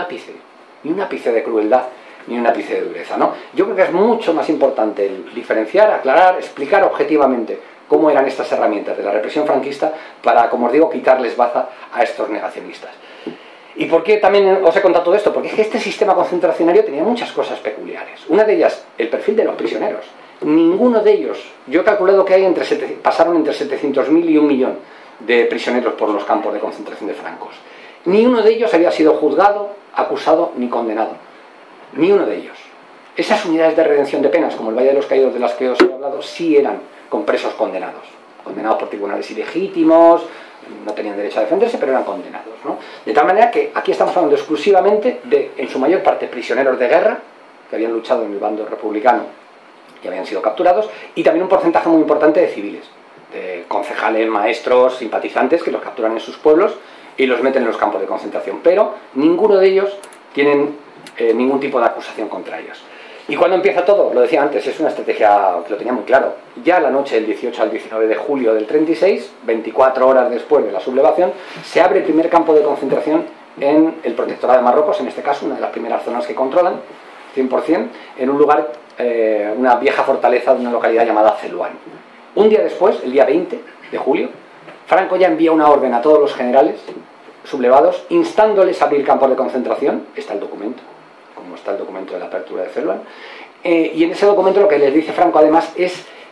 ápice de crueldad, ni un ápice de dureza, ¿no? Yo creo que es mucho más importante el diferenciar, aclarar, explicar objetivamente cómo eran estas herramientas de la represión franquista para, como os digo, quitarles baza a estos negacionistas. ¿Y por qué también os he contado todo esto? Porque es que este sistema concentracionario tenía muchas cosas peculiares. Una de ellas, el perfil de los prisioneros. Ninguno de ellos, yo he calculado que pasaron entre 700.000 y 1 millón de prisioneros por los campos de concentración de francos. Ni uno de ellos había sido juzgado, acusado ni condenado. Ni uno de ellos. Esas unidades de redención de penas, como el Valle de los Caídos de las que os he hablado, sí eran con presos condenados por tribunales ilegítimos, no tenían derecho a defenderse, pero eran condenados, ¿no? De tal manera que aquí estamos hablando exclusivamente de, en su mayor parte, prisioneros de guerra, que habían luchado en el bando republicano y habían sido capturados, y también un porcentaje muy importante de civiles, de concejales, maestros, simpatizantes, que los capturan en sus pueblos y los meten en los campos de concentración, pero ninguno de ellos tienen ningún tipo de acusación contra ellos. ¿Y cuando empieza todo? Lo decía antes, es una estrategia que lo tenía muy claro. Ya la noche del 18 al 19 de julio del 36, 24 horas después de la sublevación, se abre el primer campo de concentración en el Protectorado de Marruecos, en este caso, una de las primeras zonas que controlan, 100%, en un lugar, una vieja fortaleza de una localidad llamada Zelouan. Un día después, el día 20 de julio, Franco ya envía una orden a todos los generales sublevados, instándoles a abrir campos de concentración. Está el documento, como está el documento de la apertura de Zelouan, y en ese documento lo que les dice Franco además es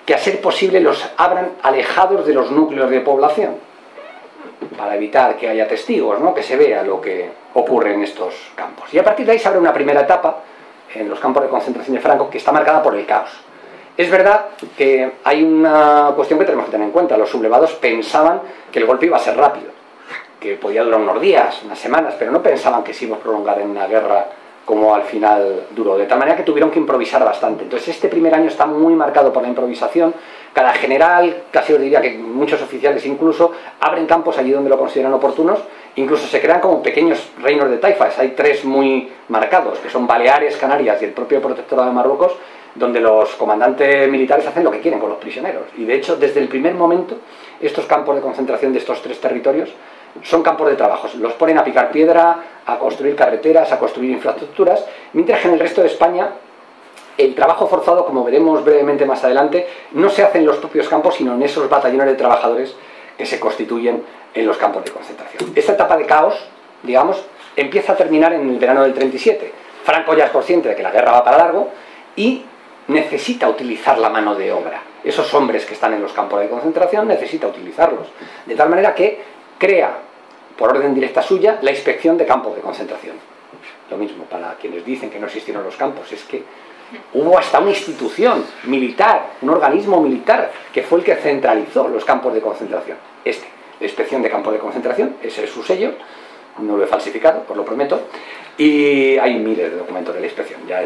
que a ser posible los abran alejados de los núcleos de población, para evitar que haya testigos, ¿no? Que se vea lo que ocurre en estos campos. Y a partir de ahí se abre una primera etapa en los campos de concentración de Franco que está marcada por el caos. Es verdad que hay una cuestión que tenemos que tener en cuenta. Los sublevados pensaban que el golpe iba a ser rápido, que podía durar unos días, unas semanas, pero no pensaban que se iba a prolongar en una guerra como al final duró, de tal manera que tuvieron que improvisar bastante. Entonces este primer año está muy marcado por la improvisación. Cada general, casi os diría que muchos oficiales incluso, abren campos allí donde lo consideran oportunos, incluso se crean como pequeños reinos de taifas. Hay tres muy marcados, que son Baleares, Canarias y el propio Protectorado de Marruecos, donde los comandantes militares hacen lo que quieren con los prisioneros. Y de hecho, desde el primer momento, estos campos de concentración de estos tres territorios son campos de trabajo. Los ponen a picar piedra, a construir carreteras, a construir infraestructuras, mientras que en el resto de España el trabajo forzado, como veremos brevemente más adelante, no se hace en los propios campos, sino en esos batallones de trabajadores que se constituyen en los campos de concentración. Esta etapa de caos, digamos, empieza a terminar en el verano del 37. Franco ya es consciente de que la guerra va para largo y necesita utilizar la mano de obra. Esos hombres que están en los campos de concentración necesita utilizarlos. De tal manera que crea, por orden directa suya, la inspección de campos de concentración. Lo mismo para quienes dicen que no existieron los campos, es que hubo hasta una institución militar, un organismo militar, que fue el que centralizó los campos de concentración. La inspección de campos de concentración, ese es su sello, no lo he falsificado, os lo prometo, y hay miles de documentos de la inspección, ya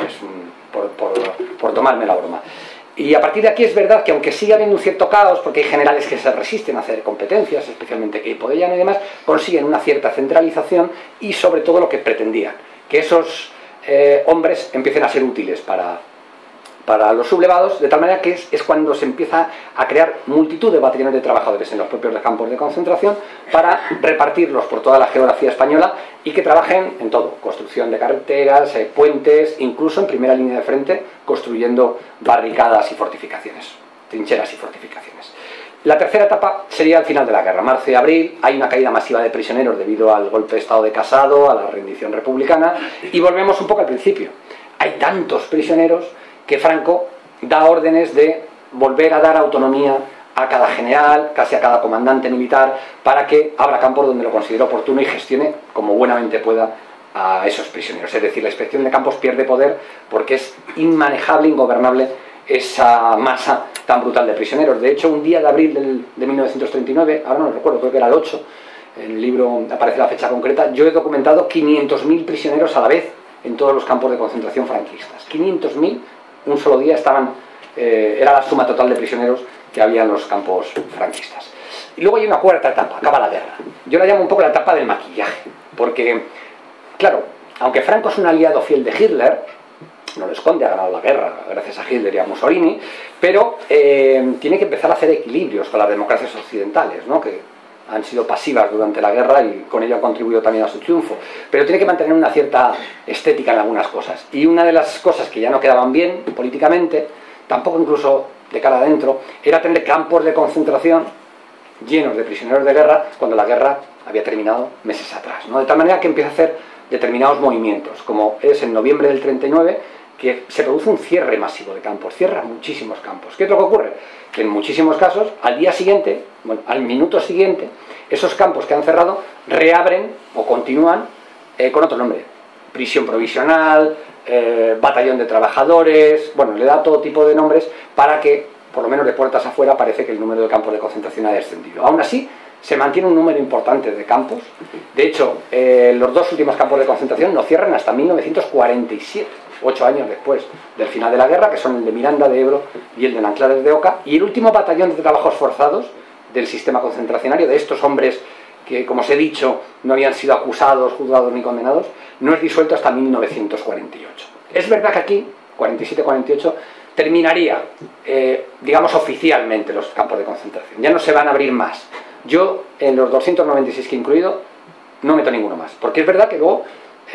por tomarme la broma. Y a partir de aquí es verdad que aunque sigue habiendo un cierto caos, porque hay generales que se resisten a hacer competencias, especialmente Queipo de Llano y demás, consiguen una cierta centralización y sobre todo lo que pretendían, que esos hombres empiecen a ser útiles para los sublevados, de tal manera que es cuando se empieza a crear multitud de batallones de trabajadores en los propios campos de concentración para repartirlos por toda la geografía española y que trabajen en todo, construcción de carreteras, puentes, incluso en primera línea de frente construyendo barricadas y fortificaciones, trincheras y fortificaciones. La tercera etapa sería el final de la guerra, marzo y abril. Hay una caída masiva de prisioneros debido al golpe de estado de Casado, a la rendición republicana, y volvemos un poco al principio. Hay tantos prisioneros que Franco da órdenes de volver a dar autonomía a cada general, casi a cada comandante militar, para que abra campos donde lo considere oportuno y gestione como buenamente pueda a esos prisioneros. Es decir, la inspección de campos pierde poder porque es inmanejable, ingobernable esa masa tan brutal de prisioneros. De hecho, un día de abril de 1939, ahora no lo recuerdo, creo que era el 8, en el libro aparece la fecha concreta, yo he documentado 500.000 prisioneros a la vez en todos los campos de concentración franquistas. 500.000, un solo día estaban, era la suma total de prisioneros que había en los campos franquistas. Y luego hay una cuarta etapa, acaba la guerra. Yo la llamo un poco la etapa del maquillaje, porque, claro, aunque Franco es un aliado fiel de Hitler, no lo esconde, ha ganado la guerra gracias a Hitler y a Mussolini, pero tiene que empezar a hacer equilibrios con las democracias occidentales, ¿no? Que han sido pasivas durante la guerra y con ello ha contribuido también a su triunfo, pero tiene que mantener una cierta estética en algunas cosas, y una de las cosas que ya no quedaban bien políticamente, tampoco incluso de cara adentro, era tener campos de concentración llenos de prisioneros de guerra cuando la guerra había terminado meses atrás, ¿no? De tal manera que empieza a hacer determinados movimientos, como es en noviembre del 39, que se produce un cierre masivo de campos, cierra muchísimos campos. ¿Qué es lo que ocurre? Que en muchísimos casos, al día siguiente, bueno, al minuto siguiente, esos campos que han cerrado reabren o continúan con otro nombre, prisión provisional, batallón de trabajadores, bueno, le da todo tipo de nombres para que, por lo menos de puertas afuera, parece que el número de campos de concentración ha descendido. Aún así, se mantiene un número importante de campos. De hecho, los dos últimos campos de concentración no cierran hasta 1947, 8 años después del final de la guerra, que son el de Miranda de Ebro y el de Nanclares de Oca, y el último batallón de trabajos forzados del sistema concentracionario, de estos hombres que, como os he dicho, no habían sido acusados, juzgados ni condenados, no es disuelto hasta 1948. Es verdad que aquí, 47-48, terminaría, digamos, oficialmente los campos de concentración. Ya no se van a abrir más. Yo, en los 296 que he incluido, no meto ninguno más, porque es verdad que luego,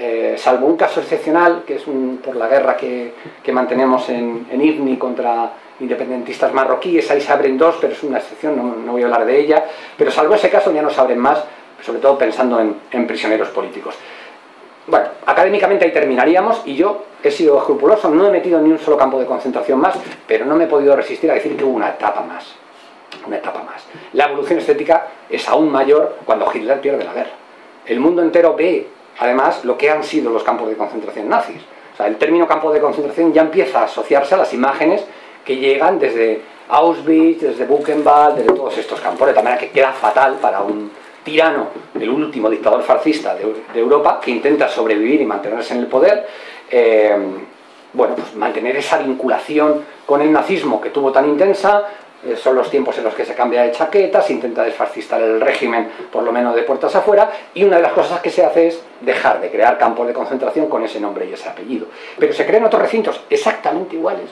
salvo un caso excepcional, que es por la guerra que mantenemos en Ifni contra independentistas marroquíes, ahí se abren dos, pero es una excepción, no voy a hablar de ella, pero salvo ese caso ya no se abren más, sobre todo pensando en prisioneros políticos. Bueno, académicamente ahí terminaríamos y yo he sido escrupuloso, no he metido ni un solo campo de concentración más, pero no me he podido resistir a decir que hubo una etapa más. Una etapa más. La evolución estética es aún mayor cuando Hitler pierde la guerra. El mundo entero ve, además, lo que han sido los campos de concentración nazis. O sea, el término campo de concentración ya empieza a asociarse a las imágenes que llegan desde Auschwitz, desde Buchenwald, desde todos estos campos, de tal manera que queda fatal para un tirano, el último dictador fascista de Europa, que intenta sobrevivir y mantenerse en el poder, bueno, pues mantener esa vinculación con el nazismo que tuvo tan intensa. Son los tiempos en los que se cambia de chaqueta, se intenta desfascistar el régimen, por lo menos de puertas afuera, y una de las cosas que se hace es dejar de crear campos de concentración con ese nombre y ese apellido. Pero se crean otros recintos exactamente iguales,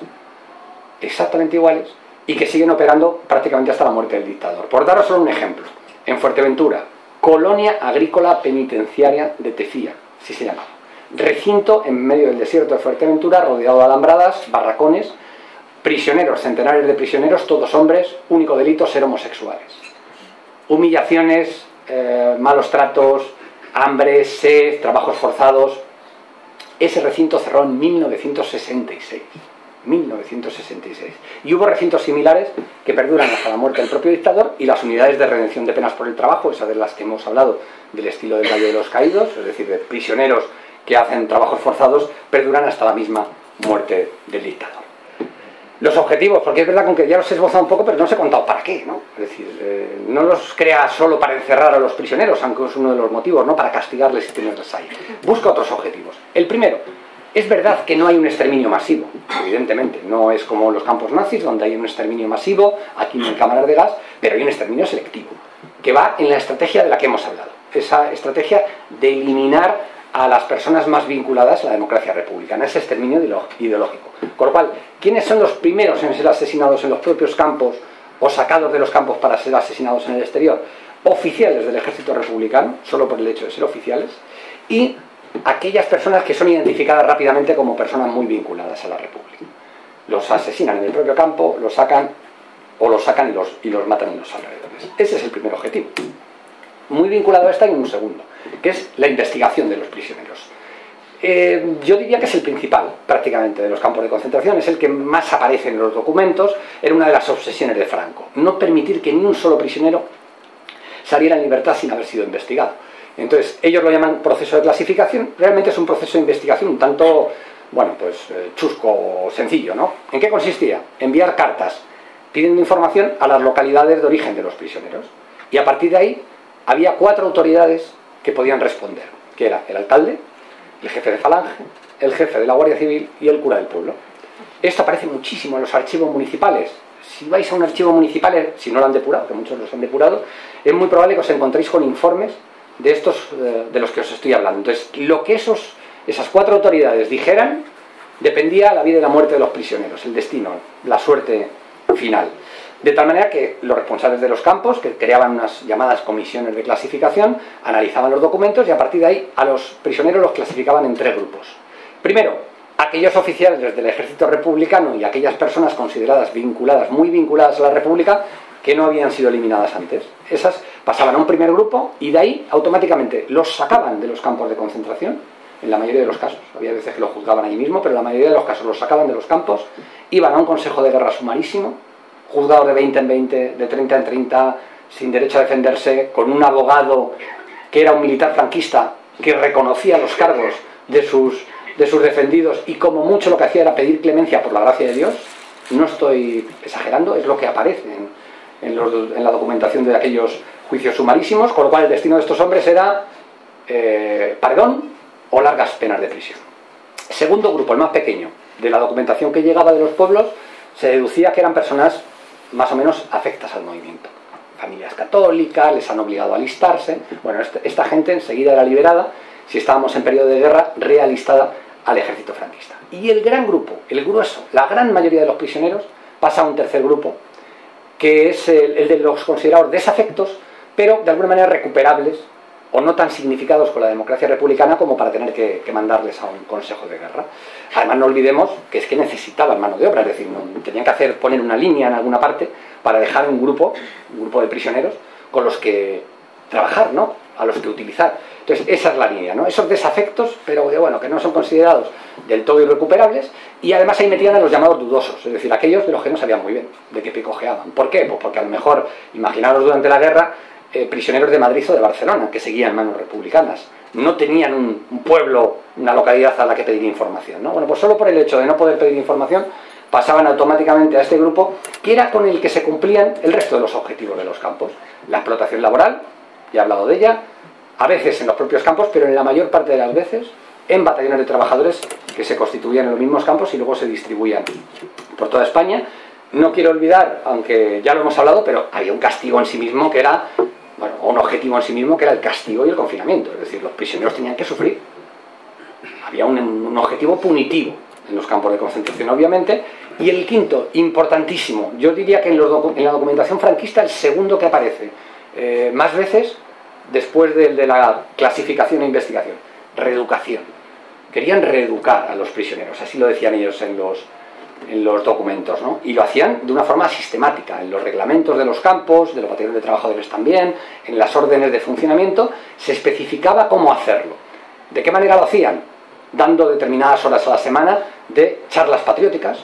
y que siguen operando prácticamente hasta la muerte del dictador. Por daros solo un ejemplo, en Fuerteventura, Colonia Agrícola Penitenciaria de Tefía, así se llamaba. Recinto en medio del desierto de Fuerteventura, rodeado de alambradas, barracones, prisioneros, centenares de prisioneros, todos hombres, único delito, ser homosexuales. Humillaciones, malos tratos, hambre, sed, trabajos forzados. Ese recinto cerró en 1966. 1966. Y hubo recintos similares que perduran hasta la muerte del propio dictador, y las unidades de redención de penas por el trabajo, esas de las que hemos hablado, del estilo del Valle de los Caídos, es decir, de prisioneros que hacen trabajos forzados, perduran hasta la misma muerte del dictador. Los objetivos, porque es verdad que ya los he esbozado un poco, pero no os he contado para qué, ¿no? Es decir, no los crea solo para encerrar a los prisioneros, aunque es uno de los motivos, ¿no? Para castigarles y tenerles ahí. Busca otros objetivos. El primero, es verdad que no hay un exterminio masivo, evidentemente, no es como los campos nazis, donde hay un exterminio masivo, aquí no hay cámaras de gas, pero hay un exterminio selectivo, que va en la estrategia de la que hemos hablado, esa estrategia de eliminar a las personas más vinculadas a la democracia republicana, ese exterminio ideológico. Con lo cual, ¿quiénes son los primeros en ser asesinados en los propios campos o sacados de los campos para ser asesinados en el exterior? Oficiales del ejército republicano, solo por el hecho de ser oficiales, y aquellas personas que son identificadas rápidamente como personas muy vinculadas a la república. Los asesinan en el propio campo, los sacan y los matan en los alrededores. Ese es el primer objetivo. Muy vinculado a esta hay un segundo, que es la investigación de los prisioneros. Yo diría que es el principal, prácticamente, de los campos de concentración, es el que más aparece en los documentos, era una de las obsesiones de Franco, no permitir que ni un solo prisionero saliera en libertad sin haber sido investigado. Entonces, ellos lo llaman proceso de clasificación, realmente es un proceso de investigación un tanto, bueno, pues chusco o sencillo, ¿no? ¿En qué consistía? Enviar cartas pidiendo información a las localidades de origen de los prisioneros, y a partir de ahí había 4 autoridades que podían responder, que era el alcalde, el jefe de falange, el jefe de la Guardia Civil y el cura del pueblo. Esto aparece muchísimo en los archivos municipales. Si vais a un archivo municipal, si no lo han depurado, que muchos los han depurado, es muy probable que os encontréis con informes de estos de los que os estoy hablando. Entonces, lo que esas 4 autoridades dijeran dependía de la vida y la muerte de los prisioneros, el destino, la suerte final. De tal manera que los responsables de los campos, que creaban unas llamadas comisiones de clasificación, analizaban los documentos y a partir de ahí a los prisioneros los clasificaban en 3 grupos. Primero, aquellos oficiales del ejército republicano y aquellas personas consideradas vinculadas, muy vinculadas a la república, que no habían sido eliminadas antes. Esas pasaban a un primer grupo y de ahí automáticamente los sacaban de los campos de concentración, en la mayoría de los casos. Había veces que los juzgaban allí mismo, pero en la mayoría de los casos los sacaban de los campos, iban a un consejo de guerra sumarísimo, juzgado de 20 en 20, de 30 en 30, sin derecho a defenderse, con un abogado que era un militar franquista que reconocía los cargos de sus defendidos y como mucho lo que hacía era pedir clemencia por la gracia de Dios. No estoy exagerando, es lo que aparece en la documentación de aquellos juicios sumarísimos, con lo cual el destino de estos hombres era paredón o largas penas de prisión. Segundo grupo, el más pequeño, de la documentación que llegaba de los pueblos, se deducía que eran personas más o menos afectas al movimiento. Familias católicas, les han obligado a alistarse. Bueno, esta gente enseguida era liberada, si estábamos en periodo de guerra, realistada al ejército franquista. Y el gran grupo, el grueso, la gran mayoría de los prisioneros, pasa a un tercer grupo, que es el de los considerados desafectos, pero de alguna manera recuperables, o no tan significados con la democracia republicana como para tener que mandarles a un consejo de guerra. Además, no olvidemos que es que necesitaban mano de obra, es decir, tenían que poner una línea en alguna parte para dejar un grupo de prisioneros con los que trabajar, ¿no? a los que utilizar. Entonces esa es la línea, ¿no? Esos desafectos, pero que no son considerados del todo irrecuperables, y además ahí metían a los llamados dudosos, es decir, aquellos de los que no sabían muy bien de qué picojeaban. ¿Por qué? Pues porque a lo mejor, imaginaros durante la guerra, prisioneros de Madrid o de Barcelona, que seguían en manos republicanas, no tenían un pueblo, una localidad a la que pedir información, ¿no? Bueno, pues solo por el hecho de no poder pedir información, pasaban automáticamente a este grupo, que era con el que se cumplían el resto de los objetivos de los campos. La explotación laboral, ya he hablado de ella, a veces en los propios campos, pero en la mayor parte de las veces en batallones de trabajadores que se constituían en los mismos campos y luego se distribuían por toda España. No quiero olvidar, aunque ya lo hemos hablado, pero había un castigo en sí mismo que era, un objetivo en sí mismo que era el castigo y el confinamiento. Es decir, los prisioneros tenían que sufrir. Había un objetivo punitivo en los campos de concentración, obviamente. Y el quinto, importantísimo, yo diría que en la documentación franquista el segundo que aparece más veces después de la clasificación e investigación: reeducación. Querían reeducar a los prisioneros, así lo decían ellos en los documentos, ¿no? Y lo hacían de una forma sistemática, en los reglamentos de los campos, de los batallones de trabajadores también, en las órdenes de funcionamiento, se especificaba cómo hacerlo. ¿De qué manera lo hacían? Dando determinadas horas a la semana de charlas patrióticas,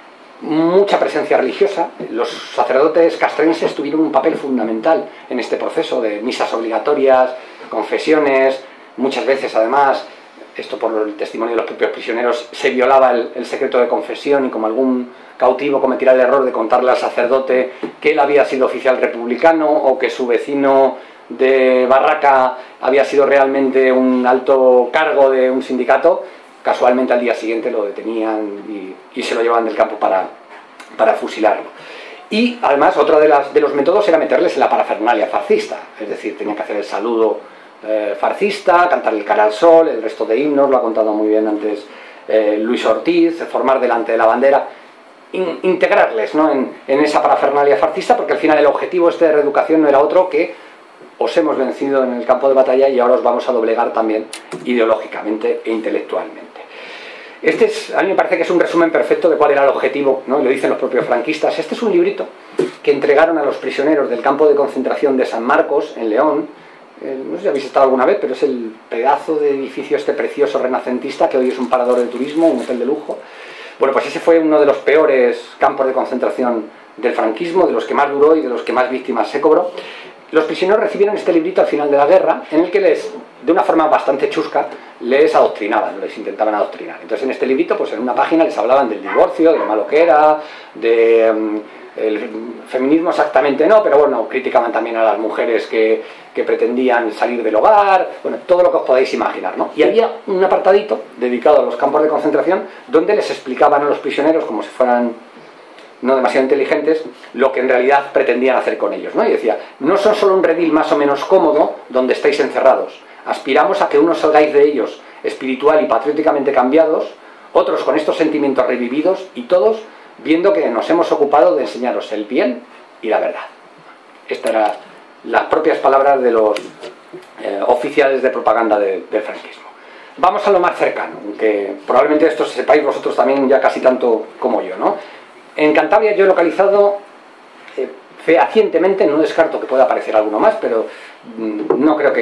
mucha presencia religiosa. Los sacerdotes castrenses tuvieron un papel fundamental en este proceso de misas obligatorias, confesiones, muchas veces además, esto por el testimonio de los propios prisioneros, se violaba el secreto de confesión, y como algún cautivo cometiera el error de contarle al sacerdote que él había sido oficial republicano o que su vecino de Barraca había sido realmente un alto cargo de un sindicato, casualmente al día siguiente lo detenían y se lo llevaban del campo para fusilarlo. Y además otro de los métodos era meterles en la parafernalia fascista, es decir, tenían que hacer el saludo fascista, cantar el cara al sol, el resto de himnos, lo ha contado muy bien antes Luis Ortiz, formar delante de la bandera, integrarles, ¿no?, en esa parafernalia fascista, porque al final el objetivo de reeducación no era otro que: os hemos vencido en el campo de batalla y ahora os vamos a doblegar también ideológicamente e intelectualmente. A mí me parece que es un resumen perfecto de cuál era el objetivo, ¿no? Y lo dicen los propios franquistas. Este es un librito que entregaron a los prisioneros del campo de concentración de San Marcos, en León. No sé si habéis estado alguna vez, pero es el pedazo de edificio precioso renacentista que hoy es un parador de turismo, un hotel de lujo. Bueno, pues ese fue uno de los peores campos de concentración del franquismo, de los que más duró y de los que más víctimas se cobró. Los prisioneros recibieron este librito al final de la guerra, en el que de una forma bastante chusca, les adoctrinaban, les intentaban adoctrinar. Entonces en este librito, pues en una página les hablaban del divorcio, de lo malo que era, el feminismo exactamente no, pero bueno, criticaban también a las mujeres que pretendían salir del hogar, bueno, todo lo que os podáis imaginar, ¿no? Y había un apartadito dedicado a los campos de concentración donde les explicaban a los prisioneros, como si fueran no demasiado inteligentes, lo que en realidad pretendían hacer con ellos, ¿no? Y decía: no son solo un redil más o menos cómodo donde estáis encerrados, aspiramos a que unos salgáis de ellos espiritual y patrióticamente cambiados, otros con estos sentimientos revividos, y todos viendo que nos hemos ocupado de enseñaros el bien y la verdad. Estas eran las propias palabras de los oficiales de propaganda del franquismo. Vamos a lo más cercano, aunque probablemente esto sepáis vosotros también ya casi tanto como yo, ¿no? En Cantabria yo he localizado fehacientemente, no descarto que pueda aparecer alguno más, pero no creo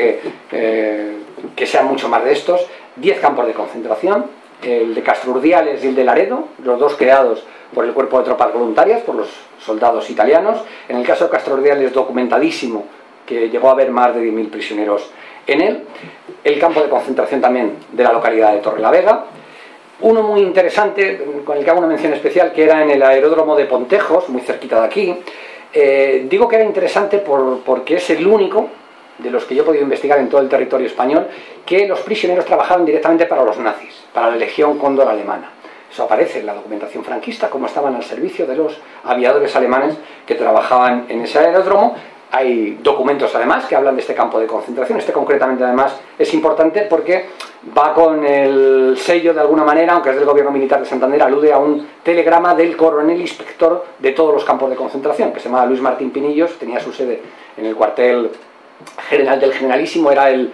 que sean mucho más de estos, 10 campos de concentración, el de Castrurdiales y el de Laredo, los dos creados por el Cuerpo de Tropas Voluntarias, por los soldados italianos. En el caso de Castrurdiales, documentadísimo, que llegó a haber más de 10.000 prisioneros en él. El campo de concentración también de la localidad de Torrelavega. Uno muy interesante, con el que hago una mención especial, que era en el aeródromo de Pontejos, muy cerquita de aquí. Digo que era interesante porque es el único de los que yo he podido investigar en todo el territorio español que los prisioneros trabajaban directamente para los nazis, para la Legión Cóndor alemana. Eso aparece en la documentación franquista, como estaban al servicio de los aviadores alemanes que trabajaban en ese aeródromo. Hay documentos además que hablan de este campo de concentración. Este concretamente además es importante porque va con el sello de alguna manera, aunque es del gobierno militar de Santander, alude a un telegrama del coronel inspector de todos los campos de concentración, que se llamaba Luis Martín Pinillos, tenía su sede en el cuartel general del Generalísimo, era el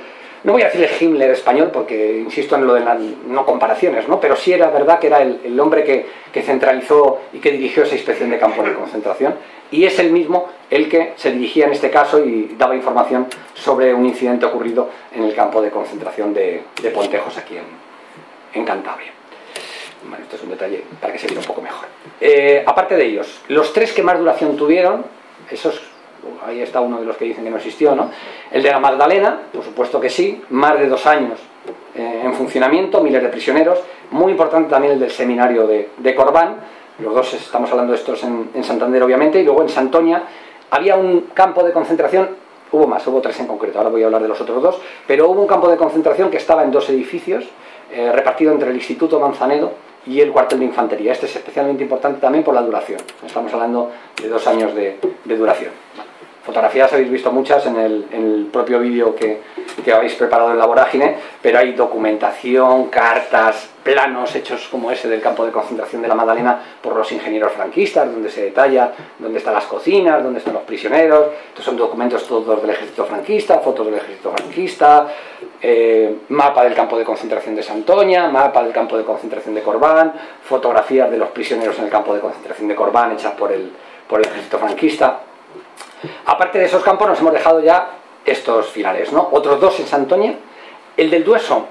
no voy a decir el Himmler español porque insisto en lo de las no comparaciones, ¿no? Pero sí era verdad que era el hombre que centralizó y que dirigió esa inspección de campos de concentración, y es el mismo el que se dirigía en este caso y daba información sobre un incidente ocurrido en el campo de concentración de Pontejos aquí en Cantabria. Bueno, esto es un detalle para que se vea un poco mejor. Aparte de ellos, los 3 que más duración tuvieron, esos, ahí está uno de los que dicen que no existió, ¿no? El de la Magdalena, por supuesto que sí, más de 2 años en funcionamiento, miles de prisioneros. Muy importante también el del seminario de Corbán, los dos estamos hablando de estos en Santander obviamente, y luego en Santoña había un campo de concentración, hubo 3 en concreto, ahora voy a hablar de los otros 2, pero hubo un campo de concentración que estaba en 2 edificios, repartido entre el Instituto Manzanedo y el cuartel de infantería. Este es especialmente importante también por la duración, estamos hablando de 2 años de duración. Fotografías habéis visto muchas en el propio vídeo que habéis preparado en la vorágine, pero hay documentación, cartas, planos hechos como ese del campo de concentración de la Magdalena por los ingenieros franquistas, donde se detalla dónde están las cocinas, dónde están los prisioneros. Estos son documentos todos del ejército franquista, fotos del ejército franquista, mapa del campo de concentración de Santoña, mapa del campo de concentración de Corbán, fotografías de los prisioneros en el campo de concentración de Corbán hechas por el ejército franquista. Aparte de esos campos nos hemos dejado ya estos finales, ¿no? Otros 2 en Santoña. El del Dueso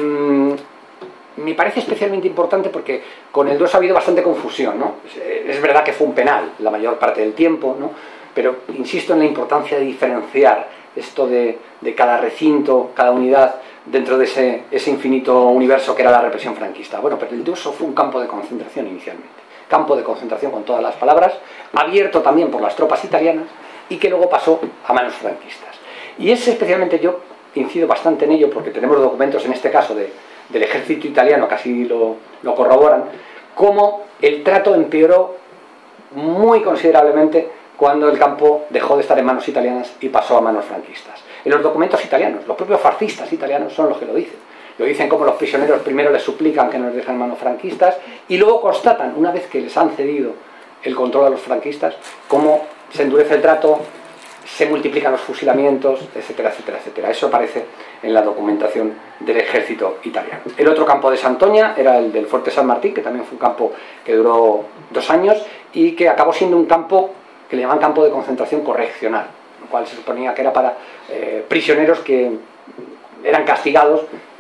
me parece especialmente importante porque con el Dueso ha habido bastante confusión, ¿no? Es verdad que fue un penal la mayor parte del tiempo, ¿no? Pero insisto en la importancia de diferenciar esto de cada recinto, cada unidad dentro de ese infinito universo que era la represión franquista. Bueno, pero el Dueso fue un campo de concentración inicialmente, campo de concentración con todas las palabras, abierto también por las tropas italianas y que luego pasó a manos franquistas. Y es especialmente, yo incido bastante en ello porque tenemos documentos en este caso del ejército italiano que así lo corroboran, cómo el trato empeoró muy considerablemente cuando el campo dejó de estar en manos italianas y pasó a manos franquistas. En los documentos italianos, los propios fascistas italianos son los que lo dicen. Lo dicen como los prisioneros primero les suplican que no les dejen en manos franquistas y luego constatan, una vez que les han cedido el control a los franquistas, cómo se endurece el trato, se multiplican los fusilamientos, etcétera, etcétera, etcétera. Eso aparece en la documentación del ejército italiano. El otro campo de Santoña era el del Fuerte San Martín, que también fue un campo que duró 2 años y que acabó siendo un campo que le llaman campo de concentración correccional, lo cual se suponía que era para prisioneros que eran castigados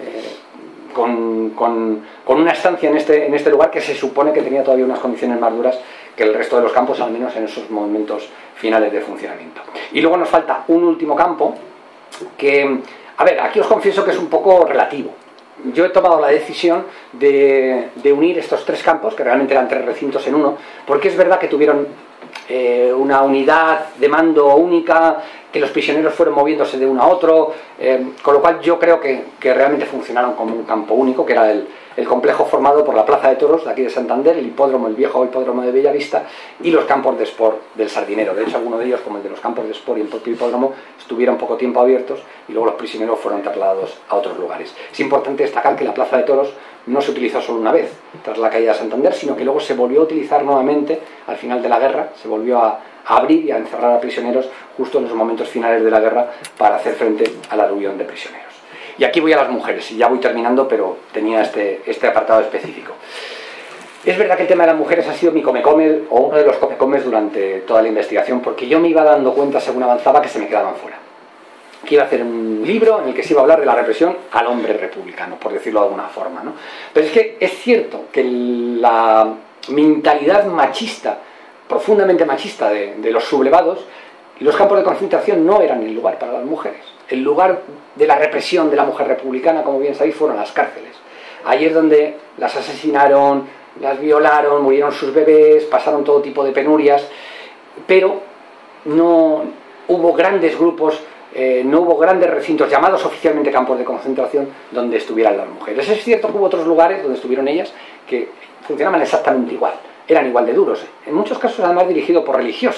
con una estancia en este lugar que se supone que tenía todavía unas condiciones más duras que el resto de los campos, al menos en esos momentos finales de funcionamiento. Y luego nos falta un último campo que, a ver, aquí os confieso que es un poco relativo. Yo he tomado la decisión de unir estos 3 campos, que realmente eran 3 recintos en uno, porque es verdad que tuvieron una unidad de mando única, que los prisioneros fueron moviéndose de uno a otro, con lo cual yo creo que realmente funcionaron como un campo único, que era el complejo formado por la Plaza de Toros de aquí de Santander, el hipódromo, el viejo hipódromo de Bellavista y los campos de sport del Sardinero. De hecho, algunos de ellos, como el de los campos de sport y el propio hipódromo, estuvieron poco tiempo abiertos y luego los prisioneros fueron trasladados a otros lugares. Es importante destacar que la Plaza de Toros no se utilizó solo una vez tras la caída de Santander, sino que luego se volvió a utilizar nuevamente al final de la guerra, se volvió a abrir y a encerrar a prisioneros justo en los momentos finales de la guerra para hacer frente al aluvión de prisioneros. Y aquí voy a las mujeres, y ya voy terminando, pero tenía este apartado específico. Es verdad que el tema de las mujeres ha sido mi come-come, o uno de los come-comes durante toda la investigación, porque yo me iba dando cuenta según avanzaba que se me quedaban fuera. Que iba a hacer un libro en el que se iba a hablar de la represión al hombre republicano, por decirlo de alguna forma, ¿no? Pero es que es cierto que la mentalidad machista, profundamente machista de los sublevados, los campos de concentración no eran el lugar para las mujeres. El lugar de la represión de la mujer republicana, como bien sabéis, fueron las cárceles. Ahí es donde las asesinaron, las violaron, murieron sus bebés, pasaron todo tipo de penurias, pero no hubo grandes grupos, no hubo grandes recintos llamados oficialmente campos de concentración donde estuvieran las mujeres. Es cierto que hubo otros lugares donde estuvieron ellas que funcionaban exactamente igual, eran igual de duros, en muchos casos además dirigidos por religiosas,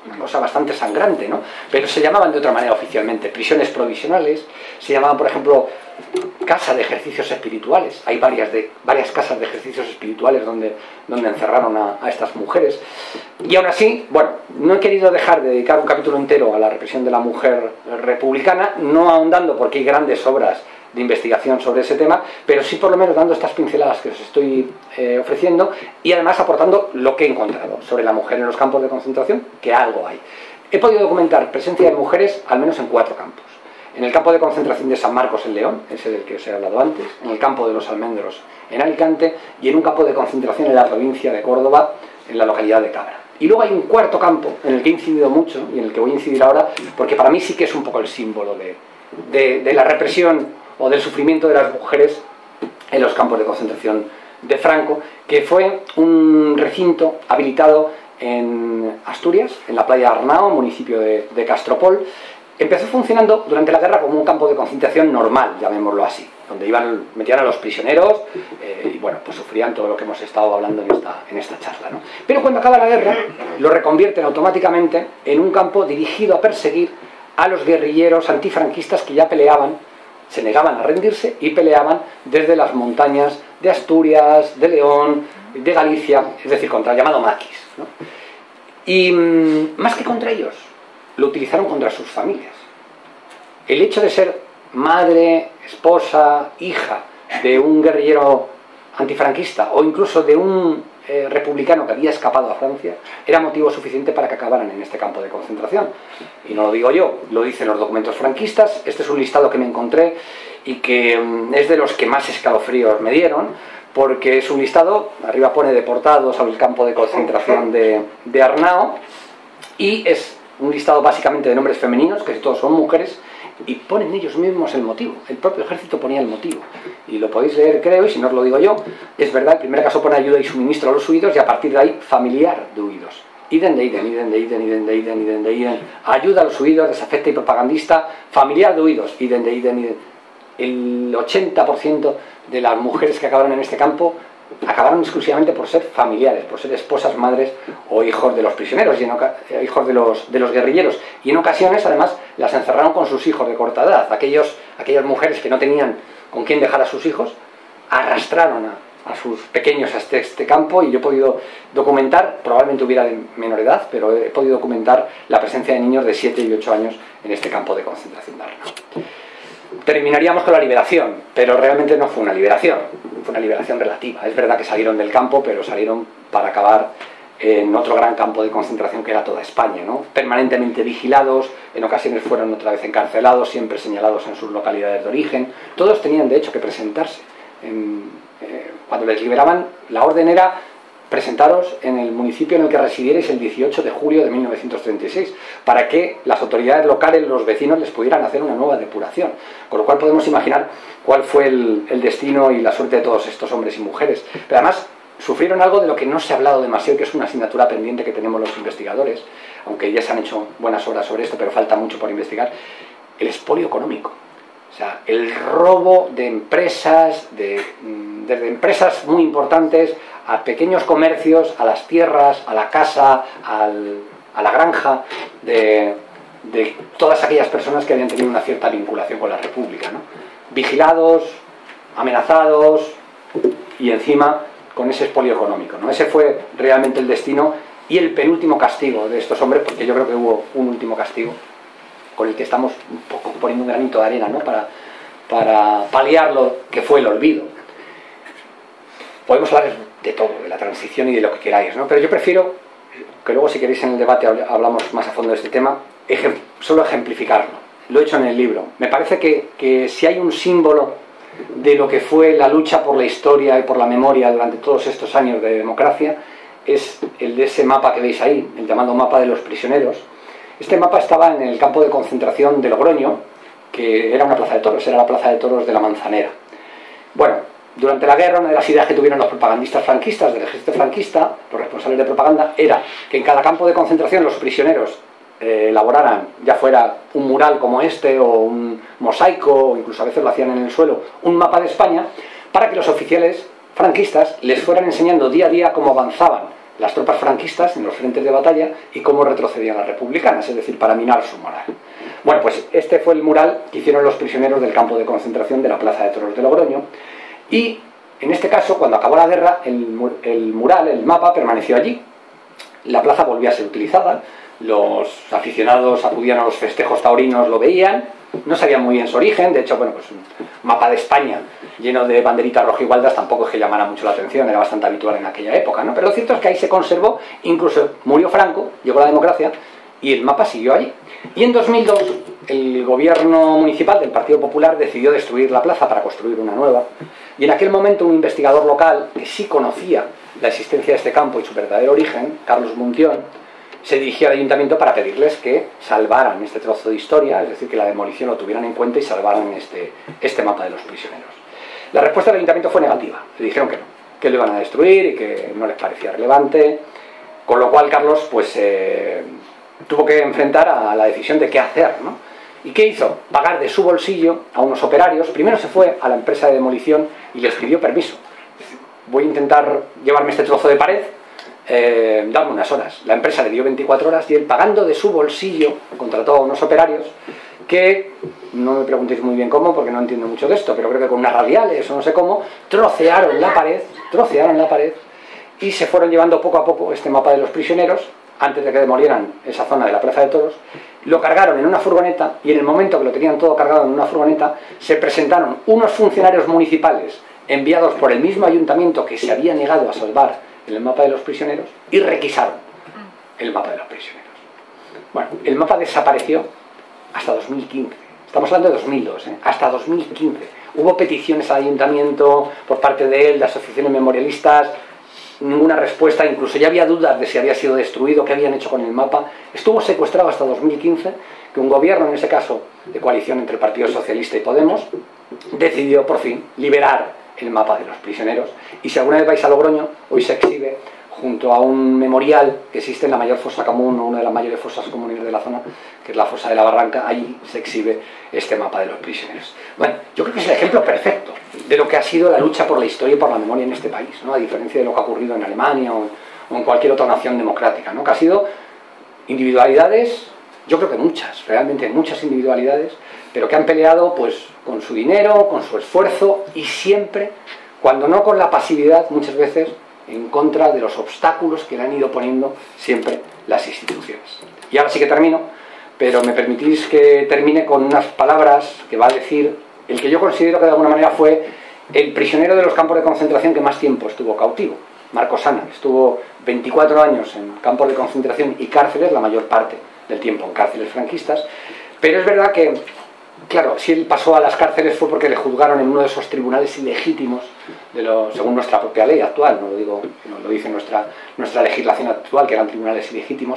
una cosa bastante sangrante, ¿no? Pero se llamaban de otra manera oficialmente, prisiones provisionales, se llamaban, por ejemplo, casa de ejercicios espirituales. Hay varias casas de ejercicios espirituales donde encerraron a estas mujeres. Y aún así, bueno, no he querido dejar de dedicar un capítulo entero a la represión de la mujer republicana, no ahondando porque hay grandes obras de investigación sobre ese tema, pero sí por lo menos dando estas pinceladas que os estoy ofreciendo y además aportando lo que he encontrado sobre la mujer en los campos de concentración, que algo hay. He podido documentar presencia de mujeres al menos en 4 campos. En el campo de concentración de San Marcos en León, ese del que os he hablado antes, en el campo de los Almendros en Alicante y en un campo de concentración en la provincia de Córdoba, en la localidad de Cabra. Y luego hay un 4º campo en el que he incidido mucho y en el que voy a incidir ahora, porque para mí sí que es un poco el símbolo de la represión o del sufrimiento de las mujeres en los campos de concentración de Franco, que fue un recinto habilitado en Asturias, en la playa de Arnao, municipio de Castropol. Empezó funcionando durante la guerra como un campo de concentración normal, llamémoslo así, donde metían a los prisioneros y bueno, pues sufrían todo lo que hemos estado hablando en esta charla, ¿no? Pero cuando acaba la guerra, lo reconvierten automáticamente en un campo dirigido a perseguir a los guerrilleros antifranquistas que ya peleaban, se negaban a rendirse y peleaban desde las montañas de Asturias, de León, de Galicia, es decir, contra el llamado maquis, ¿no? Y más que contra ellos, lo utilizaron contra sus familias. El hecho de ser madre, esposa, hija de un guerrillero antifranquista o incluso de un republicano que había escapado a Francia era motivo suficiente para que acabaran en este campo de concentración. Y no lo digo yo, lo dicen los documentos franquistas. Este es un listado que me encontré y que es de los que más escalofríos me dieron, porque es un listado, arriba pone deportados al campo de concentración de Arnao, y es un listado básicamente de nombres femeninos, que todos son mujeres, y ponen ellos mismos el motivo. El propio ejército ponía el motivo. Y lo podéis leer, creo, y si no os lo digo yo, es verdad, el primer caso pone ayuda y suministro a los huidos, y a partir de ahí, familiar de huidos. Iden de Iden, Iden de Iden, Iden de Iden, Iden de Iden. Ayuda a los huidos, desafecta y propagandista, familiar de huidos, Iden de Iden, Iden. El 80% de las mujeres que acabaron en este campo acabaron exclusivamente por ser familiares, por ser esposas, madres o hijos de los prisioneros, y hijos de los guerrilleros. Y en ocasiones, además, las encerraron con sus hijos de corta edad. Aquellas mujeres que no tenían con quién dejar a sus hijos, arrastraron a sus pequeños hasta este campo, y yo he podido documentar, probablemente hubiera de menor edad, pero he podido documentar la presencia de niños de 7 y 8 años en este campo de concentración de Arnao. Terminaríamos con la liberación, pero realmente no fue una liberación, fue una liberación relativa. Es verdad que salieron del campo, pero salieron para acabar en otro gran campo de concentración que era toda España, ¿no? Permanentemente vigilados, en ocasiones fueron otra vez encarcelados, siempre señalados en sus localidades de origen. Todos tenían de hecho que presentarse. Cuando les liberaban, la orden era: presentaros en el municipio en el que residierais el 18 de julio de 1936, para que las autoridades locales, los vecinos, les pudieran hacer una nueva depuración. Con lo cual podemos imaginar cuál fue el destino y la suerte de todos estos hombres y mujeres. Pero además sufrieron algo de lo que no se ha hablado demasiado, que es una asignatura pendiente que tenemos los investigadores, aunque ya se han hecho buenas obras sobre esto, pero falta mucho por investigar: el expolio económico. O sea, el robo de empresas, desde empresas muy importantes a pequeños comercios, a las tierras, a la casa, a la granja, de todas aquellas personas que habían tenido una cierta vinculación con la República, ¿no? Vigilados, amenazados y encima con ese expolio económico, ¿no? Ese fue realmente el destino y el penúltimo castigo de estos hombres, porque yo creo que hubo un último castigo con el que estamos un poco poniendo un granito de arena, ¿no? para paliar lo que fue el olvido. Podemos hablar de todo, de la transición y de lo que queráis, ¿no? Pero yo prefiero que luego, si queréis, en el debate hablamos más a fondo de este tema, solo ejemplificarlo. Lo he hecho en el libro. Me parece que si hay un símbolo de lo que fue la lucha por la historia y por la memoria durante todos estos años de democracia, es el de ese mapa que veis ahí, el llamado mapa de los prisioneros. Este mapa estaba en el campo de concentración de Logroño, que era una plaza de toros, era la plaza de toros de la Manzanera. Bueno, durante la guerra, una de las ideas que tuvieron los propagandistas franquistas, del ejército franquista, los responsables de propaganda, era que en cada campo de concentración los prisioneros elaboraran, ya fuera un mural como este, o un mosaico, o incluso a veces lo hacían en el suelo, un mapa de España, para que los oficiales franquistas les fueran enseñando día a día cómo avanzaban las tropas franquistas en los frentes de batalla y cómo retrocedían las republicanas, es decir, para minar su moral. Bueno, pues este fue el mural que hicieron los prisioneros del campo de concentración de la Plaza de Toros de Logroño, y en este caso, cuando acabó la guerra, el mural, el mapa, permaneció allí. La plaza volvió a ser utilizada, los aficionados acudían a los festejos taurinos, lo veían, no sabían muy bien su origen. De hecho, bueno, pues un mapa de España lleno de banderitas rojigualdas tampoco es que llamara mucho la atención, era bastante habitual en aquella época, ¿no? Pero lo cierto es que ahí se conservó, incluso murió Franco, llegó la democracia y el mapa siguió allí. Y en 2002 el gobierno municipal del Partido Popular decidió destruir la plaza para construir una nueva, y en aquel momento un investigador local que sí conocía la existencia de este campo y su verdadero origen, Carlos Muntión, se dirigió al ayuntamiento para pedirles que salvaran este trozo de historia, es decir, que la demolición lo tuvieran en cuenta y salvaran este mapa de los prisioneros. La respuesta del ayuntamiento fue negativa, le dijeron que no, que lo iban a destruir y que no les parecía relevante, con lo cual Carlos pues tuvo que enfrentar a la decisión de qué hacer, ¿no? ¿Y qué hizo? Pagar de su bolsillo a unos operarios. Primero se fue a la empresa de demolición y les pidió permiso. Voy a intentar llevarme este trozo de pared, dame unas horas. La empresa le dio 24 horas y él, pagando de su bolsillo, contrató a unos operarios que, no me preguntéis muy bien cómo, porque no entiendo mucho de esto, pero creo que con unas radiales o no sé cómo, trocearon la pared y se fueron llevando poco a poco este mapa de los prisioneros, antes de que demolieran esa zona de la Plaza de Toros. Lo cargaron en una furgoneta, y en el momento que lo tenían todo cargado en una furgoneta, se presentaron unos funcionarios municipales enviados por el mismo ayuntamiento que se había negado a salvar el mapa de los prisioneros, y requisaron el mapa de los prisioneros. Bueno, el mapa desapareció hasta 2015. Estamos hablando de 2002, hasta 2015. Hubo peticiones al ayuntamiento por parte de él, de asociaciones memorialistas, ninguna respuesta, incluso ya había dudas de si había sido destruido, qué habían hecho con el mapa. Estuvo secuestrado hasta 2015, que un gobierno, en ese caso de coalición entre el Partido Socialista y Podemos, decidió por fin liberar el mapa de los prisioneros. Y si alguna vez vais a Logroño, hoy se exhibe junto a un memorial que existe en la mayor fosa común, o una de las mayores fosas comunes de la zona, que es la fosa de la Barranca. Allí se exhibe este mapa de los prisioneros. Bueno, yo creo que es el ejemplo perfecto de lo que ha sido la lucha por la historia y por la memoria en este país, ¿no? A diferencia de lo que ha ocurrido en Alemania o en cualquier otra nación democrática, ¿no? Que ha sido individualidades, yo creo que muchas, realmente muchas individualidades, pero que han peleado pues con su dinero, con su esfuerzo, y siempre, cuando no con la pasividad, muchas veces en contra de los obstáculos que le han ido poniendo siempre las instituciones. Y ahora sí que termino, pero me permitís que termine con unas palabras que va a decir el que yo considero que de alguna manera fue el prisionero de los campos de concentración que más tiempo estuvo cautivo, Marcos Sana. Estuvo 24 años en campos de concentración y cárceles, la mayor parte del tiempo en cárceles franquistas, pero es verdad que, claro, si él pasó a las cárceles fue porque le juzgaron en uno de esos tribunales ilegítimos, según nuestra propia ley actual, no lo digo, no lo dice nuestra legislación actual, que eran tribunales ilegítimos,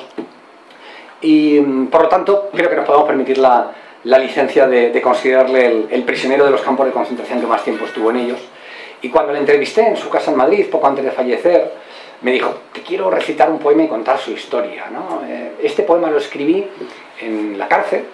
y por lo tanto creo que nos podemos permitir la licencia de considerarle el prisionero de los campos de concentración que más tiempo estuvo en ellos. Y cuando le entrevisté en su casa en Madrid, poco antes de fallecer, me dijo: te quiero recitar un poema y contar su historia, ¿no? Este poema lo escribí en la cárcel,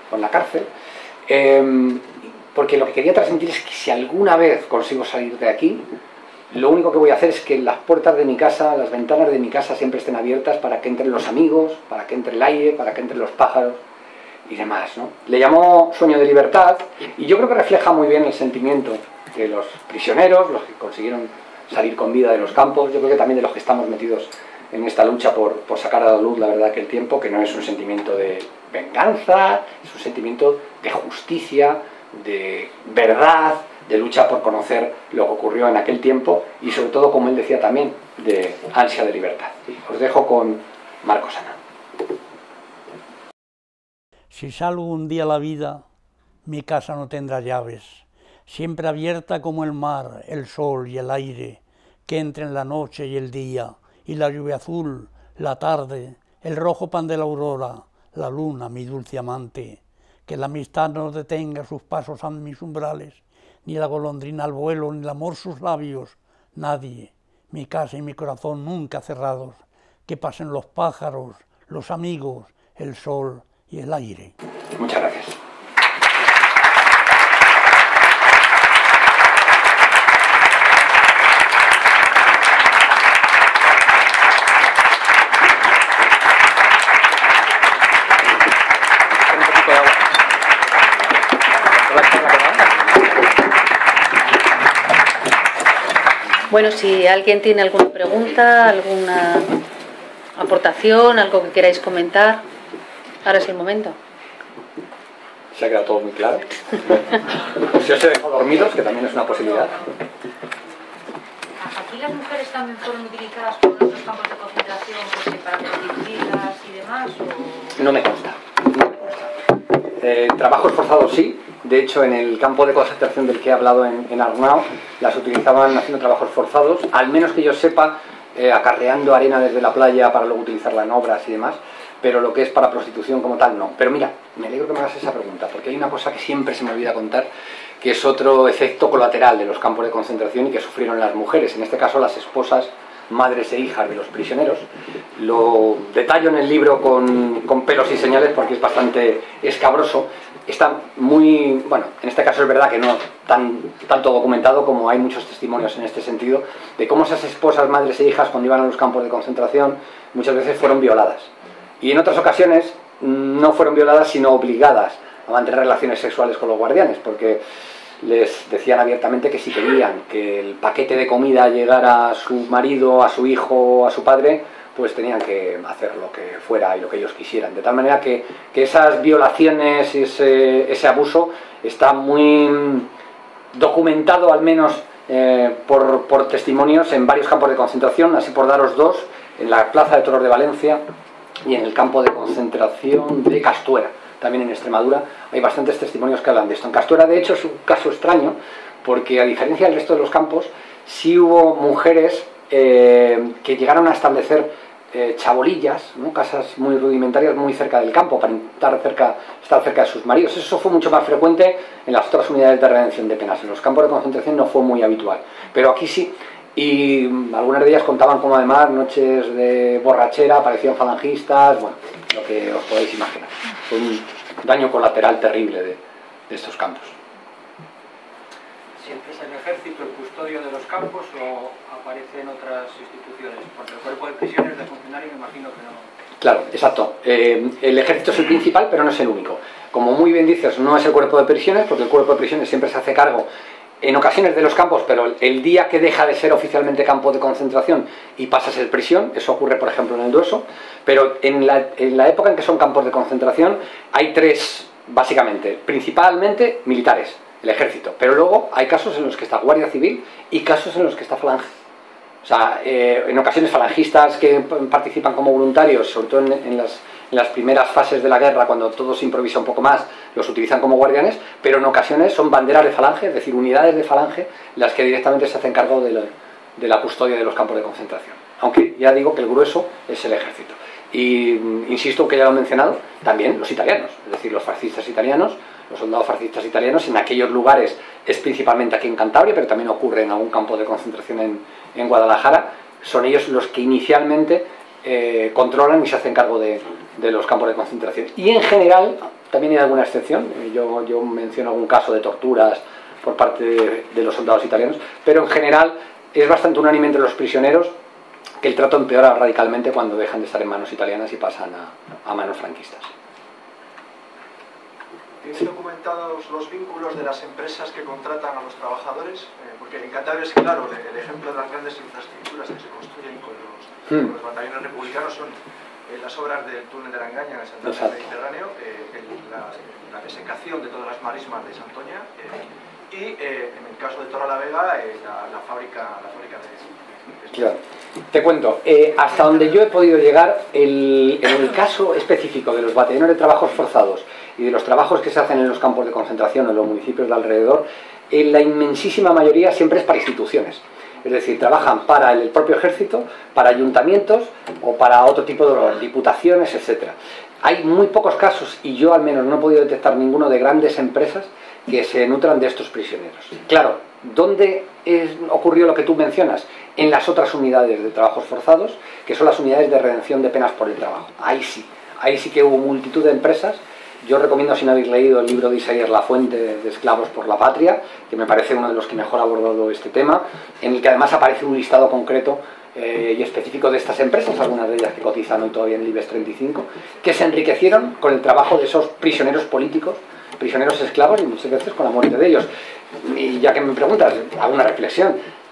porque lo que quería transmitir es que si alguna vez consigo salir de aquí, lo único que voy a hacer es que las puertas de mi casa, las ventanas de mi casa siempre estén abiertas para que entren los amigos, para que entre el aire, para que entren los pájaros y demás, ¿no? Le llamó Sueño de Libertad, y yo creo que refleja muy bien el sentimiento de los prisioneros, los que consiguieron salir con vida de los campos. Yo creo que también de los que estamos metidos en esta lucha por sacar a la luz la verdad que el tiempo, que no es un sentimiento de venganza, es un sentimiento de justicia, de verdad, de lucha por conocer lo que ocurrió en aquel tiempo, y sobre todo, como él decía también, de ansia de libertad. Os dejo con Marcos Sana. Si salgo un día a la vida, mi casa no tendrá llaves, siempre abierta como el mar, el sol y el aire, que entren la noche y el día, y la lluvia azul, la tarde, el rojo pan de la aurora, la luna, mi dulce amante, que la amistad no detenga sus pasos a mis umbrales, ni la golondrina al vuelo, ni el amor sus labios, nadie, mi casa y mi corazón nunca cerrados, que pasen los pájaros, los amigos, el sol y el aire. Muchas gracias. Bueno, si alguien tiene alguna pregunta, alguna aportación, algo que queráis comentar, ahora es el momento. Se ha quedado todo muy claro. Si os he dejado dormidos, que también es una posibilidad. ¿Aquí las mujeres también fueron utilizadas por otros campos de concentración para prostituirlas y demás? ¿O? No me consta. Trabajos forzados sí. De hecho, en el campo de concentración del que he hablado en Arnao, las utilizaban haciendo trabajos forzados, al menos que yo sepa, acarreando arena desde la playa para luego utilizarla en obras y demás, pero lo que es para prostitución como tal, no. Pero mira, me alegro que me hagas esa pregunta, porque hay una cosa que siempre se me olvida contar, que es otro efecto colateral de los campos de concentración y que sufrieron las mujeres, en este caso las esposas, madres e hijas de los prisioneros. Lo detallo en el libro con pelos y señales porque es bastante escabroso. Está muy, bueno, en este caso es verdad que no tanto documentado, como hay muchos testimonios en este sentido, de cómo esas esposas, madres e hijas, cuando iban a los campos de concentración, muchas veces fueron violadas. Y en otras ocasiones no fueron violadas, sino obligadas a mantener relaciones sexuales con los guardianes, porque les decían abiertamente que si querían que el paquete de comida llegara a su marido, a su hijo, a su padre, pues tenían que hacer lo que fuera y lo que ellos quisieran. De tal manera que esas violaciones y ese abuso está muy documentado, al menos por testimonios, en varios campos de concentración, así por daros dos, en la Plaza de Toros de Valencia y en el campo de concentración de Castuera, también en Extremadura. Hay bastantes testimonios que hablan de esto. En Castuera, de hecho, es un caso extraño, porque a diferencia del resto de los campos, sí hubo mujeres que llegaron a establecer chabolillas, ¿no? Casas muy rudimentarias muy cerca del campo para estar cerca de sus maridos. Eso fue mucho más frecuente en las otras unidades de redención de penas. En los campos de concentración no fue muy habitual, pero aquí sí. Y algunas de ellas contaban como además noches de borrachera, aparecían falangistas, bueno, lo que os podéis imaginar. Fue un daño colateral terrible de estos campos. ¿Siempre es el ejército el custodio de los campos o aparece en otras instituciones? Porque el cuerpo de prisiones de funcionarios me imagino que no. Claro, exacto. El ejército es el principal, pero no es el único. Como muy bien dices, no es el cuerpo de prisiones, porque el cuerpo de prisiones siempre se hace cargo en ocasiones de los campos, pero el día que deja de ser oficialmente campo de concentración y pasa a ser prisión, eso ocurre por ejemplo en el Dueso, pero en la época en que son campos de concentración hay tres, básicamente, principalmente militares, el ejército, pero luego hay casos en los que está Guardia Civil y casos en los que está Falange. O sea, en ocasiones falangistas que participan como voluntarios, sobre todo en las primeras fases de la guerra, cuando todo se improvisa un poco más, los utilizan como guardianes, pero en ocasiones son banderas de Falange, es decir, unidades de Falange, las que directamente se hacen cargo de la custodia de los campos de concentración. Aunque ya digo que el grueso es el ejército. Y insisto que ya lo he mencionado, también los italianos, es decir, los fascistas italianos, los soldados fascistas italianos en aquellos lugares, es principalmente aquí en Cantabria, pero también ocurre en algún campo de concentración en Guadalajara, son ellos los que inicialmente controlan y se hacen cargo de los campos de concentración. Y en general, también hay alguna excepción, yo menciono algún caso de torturas por parte de los soldados italianos, pero en general es bastante unánime entre los prisioneros que el trato empeora radicalmente cuando dejan de estar en manos italianas y pasan a manos franquistas. ¿Tienes documentados los vínculos de las empresas que contratan a los trabajadores? Porque en Cantabria es claro, el ejemplo de las grandes infraestructuras que se construyen con los batallones republicanos son las obras del túnel de la Engaña en el Santander Mediterráneo, la desecación de todas las marismas de Santoña y en el caso de Torrelavega la fábrica de... Claro. Te cuento, hasta donde yo he podido llegar, en el caso específico de los batallones de trabajos forzados y de los trabajos que se hacen en los campos de concentración en los municipios de alrededor, en la inmensísima mayoría siempre es para instituciones. Es decir, trabajan para el propio ejército, para ayuntamientos o para otro tipo de diputaciones, etc. Hay muy pocos casos, y yo al menos no he podido detectar ninguno, de grandes empresas que se nutran de estos prisioneros. Claro, ¿dónde ocurrió lo que tú mencionas? En las otras unidades de trabajos forzados, que son las unidades de redención de penas por el trabajo. Ahí sí que hubo multitud de empresas. Yo recomiendo, si no habéis leído el libro de Isaías Lafuente, de Esclavos por la Patria, que me parece uno de los que mejor ha abordado este tema, en el que además aparece un listado concreto y específico de estas empresas, algunas de ellas que cotizan hoy todavía en el IBEX 35, que se enriquecieron con el trabajo de esos prisioneros políticos, prisioneros esclavos, y muchas veces con la muerte de ellos. Y ya que me preguntas, hago una reflexión.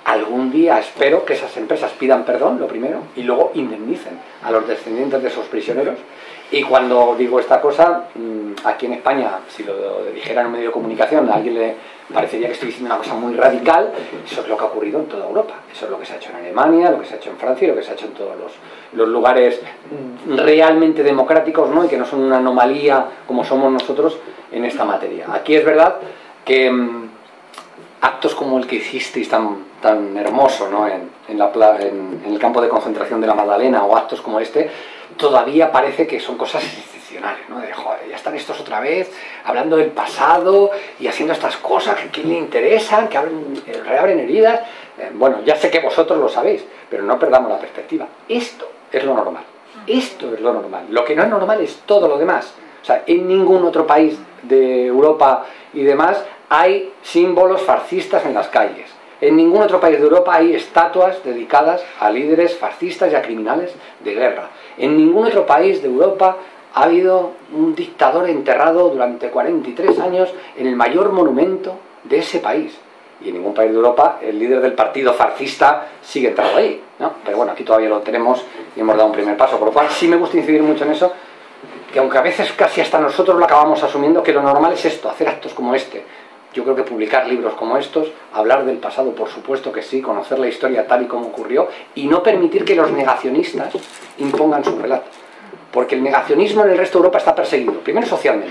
algún día espero que esas empresas pidan perdón, lo primero, y luego indemnicen a los descendientes de esos prisioneros. Y cuando digo esta cosa, aquí en España, si lo dijera en un medio de comunicación, a alguien le parecería que estoy diciendo una cosa muy radical. Eso es lo que ha ocurrido en toda Europa. Eso es lo que se ha hecho en Alemania, lo que se ha hecho en Francia y lo que se ha hecho en todos los lugares realmente democráticos, ¿no? Y que no son una anomalía como somos nosotros en esta materia. Aquí es verdad que actos como el que hicisteis tan hermoso, ¿no? en el campo de concentración de la Magdalena, o actos como este, todavía parece que son cosas excepcionales, ¿no? De joder, ya están estos otra vez hablando del pasado y haciendo estas cosas que a quién le interesan, que reabren heridas. Bueno, ya sé que vosotros lo sabéis, pero no perdamos la perspectiva. Esto es lo normal. Esto es lo normal. Lo que no es normal es todo lo demás. O sea, en ningún otro país de Europa y demás hay símbolos fascistas en las calles. En ningún otro país de Europa hay estatuas dedicadas a líderes fascistas y a criminales de guerra. En ningún otro país de Europa ha habido un dictador enterrado durante 43 años en el mayor monumento de ese país. Y en ningún país de Europa el líder del partido fascista sigue enterrado ahí, ¿no? Pero bueno, aquí todavía lo tenemos y hemos dado un primer paso. Por lo cual sí me gusta incidir mucho en eso, que aunque a veces casi hasta nosotros lo acabamos asumiendo, que lo normal es esto, hacer actos como este. Yo creo que publicar libros como estos, hablar del pasado, por supuesto que sí, conocer la historia tal y como ocurrió, y no permitir que los negacionistas impongan su relato. Porque el negacionismo en el resto de Europa está perseguido, primero socialmente.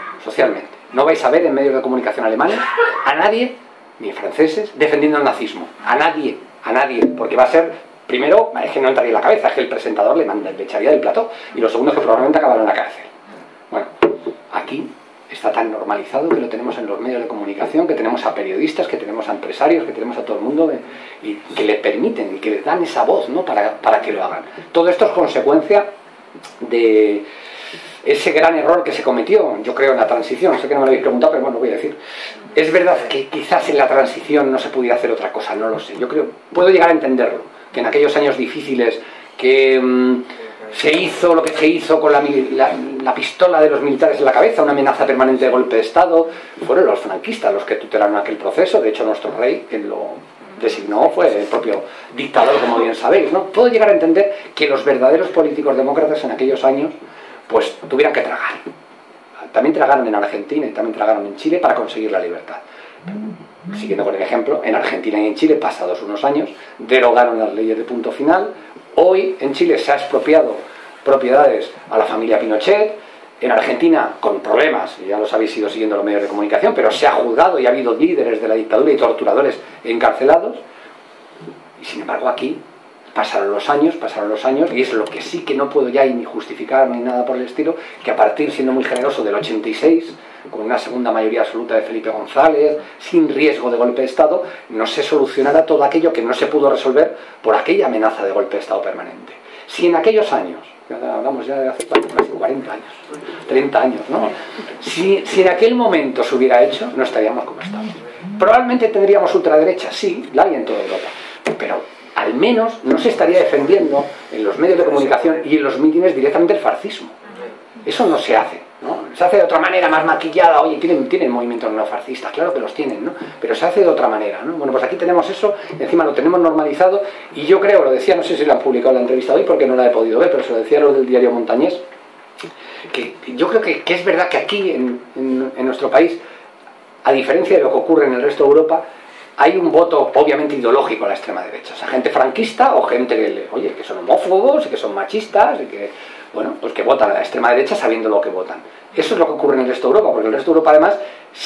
No vais a ver en medios de comunicación alemanes a nadie, ni franceses, defendiendo el nazismo. A nadie, porque va a ser, primero, es que no entraría en la cabeza, es que el presentador le echaría del plató, y lo segundo es que probablemente acabará en la cárcel. Bueno, aquí está tan normalizado que lo tenemos en los medios de comunicación, que tenemos a periodistas, que tenemos a empresarios, que tenemos a todo el mundo, y que le permiten y que les dan esa voz, ¿no? para que lo hagan. Todo esto es consecuencia de ese gran error que se cometió, yo creo, en la transición. Sé que no me lo habéis preguntado, pero bueno, lo voy a decir. Es verdad que quizás en la transición no se pudiera hacer otra cosa, no lo sé. Yo creo, puedo llegar a entenderlo, que en aquellos años difíciles que se hizo lo que se hizo con la pistola de los militares en la cabeza, una amenaza permanente de golpe de Estado, fueron los franquistas los que tutelaron aquel proceso. De hecho, nuestro rey, quien lo designó, fue el propio dictador, como bien sabéis, ¿no? Puedo llegar a entender que los verdaderos políticos demócratas en aquellos años pues tuvieran que tragar. También tragaron en Argentina y también tragaron en Chile para conseguir la libertad. Siguiendo con el ejemplo, en Argentina y en Chile, pasados unos años, derogaron las leyes de punto final. Hoy en Chile se ha expropiado propiedades a la familia Pinochet. En Argentina, con problemas, ya los habéis ido siguiendo los medios de comunicación, pero se ha juzgado y ha habido líderes de la dictadura y torturadores encarcelados. Y sin embargo aquí pasaron los años, y es lo que sí que no puedo ya ni justificar ni nada por el estilo, que a partir, siendo muy generoso, del 86, con una segunda mayoría absoluta de Felipe González, sin riesgo de golpe de Estado, no se solucionara todo aquello que no se pudo resolver por aquella amenaza de golpe de Estado permanente. Si en aquellos años, hablamos ya de hace 40 años, 30 años, ¿no? Si en aquel momento se hubiera hecho, no estaríamos como estamos. Probablemente tendríamos ultraderecha, sí, la hay en toda Europa, pero al menos no se estaría defendiendo en los medios de comunicación y en los mítines directamente el fascismo. Eso no se hace, ¿no? Se hace de otra manera, más maquillada. Oye, tienen movimientos neofascistas, claro que los tienen, ¿no? Pero se hace de otra manera, ¿no? Bueno, pues aquí tenemos eso, encima lo tenemos normalizado, y yo creo, lo decía, no sé si lo han publicado en la entrevista hoy porque no la he podido ver, pero se lo decía lo del diario Montañés, que yo creo que es verdad que aquí, en nuestro país, a diferencia de lo que ocurre en el resto de Europa, hay un voto obviamente ideológico a la extrema derecha. O sea, gente franquista o gente que son homófobos y que son machistas y que, bueno, pues que votan a la extrema derecha sabiendo lo que votan. Eso es lo que ocurre en el resto de Europa, porque en el resto de Europa además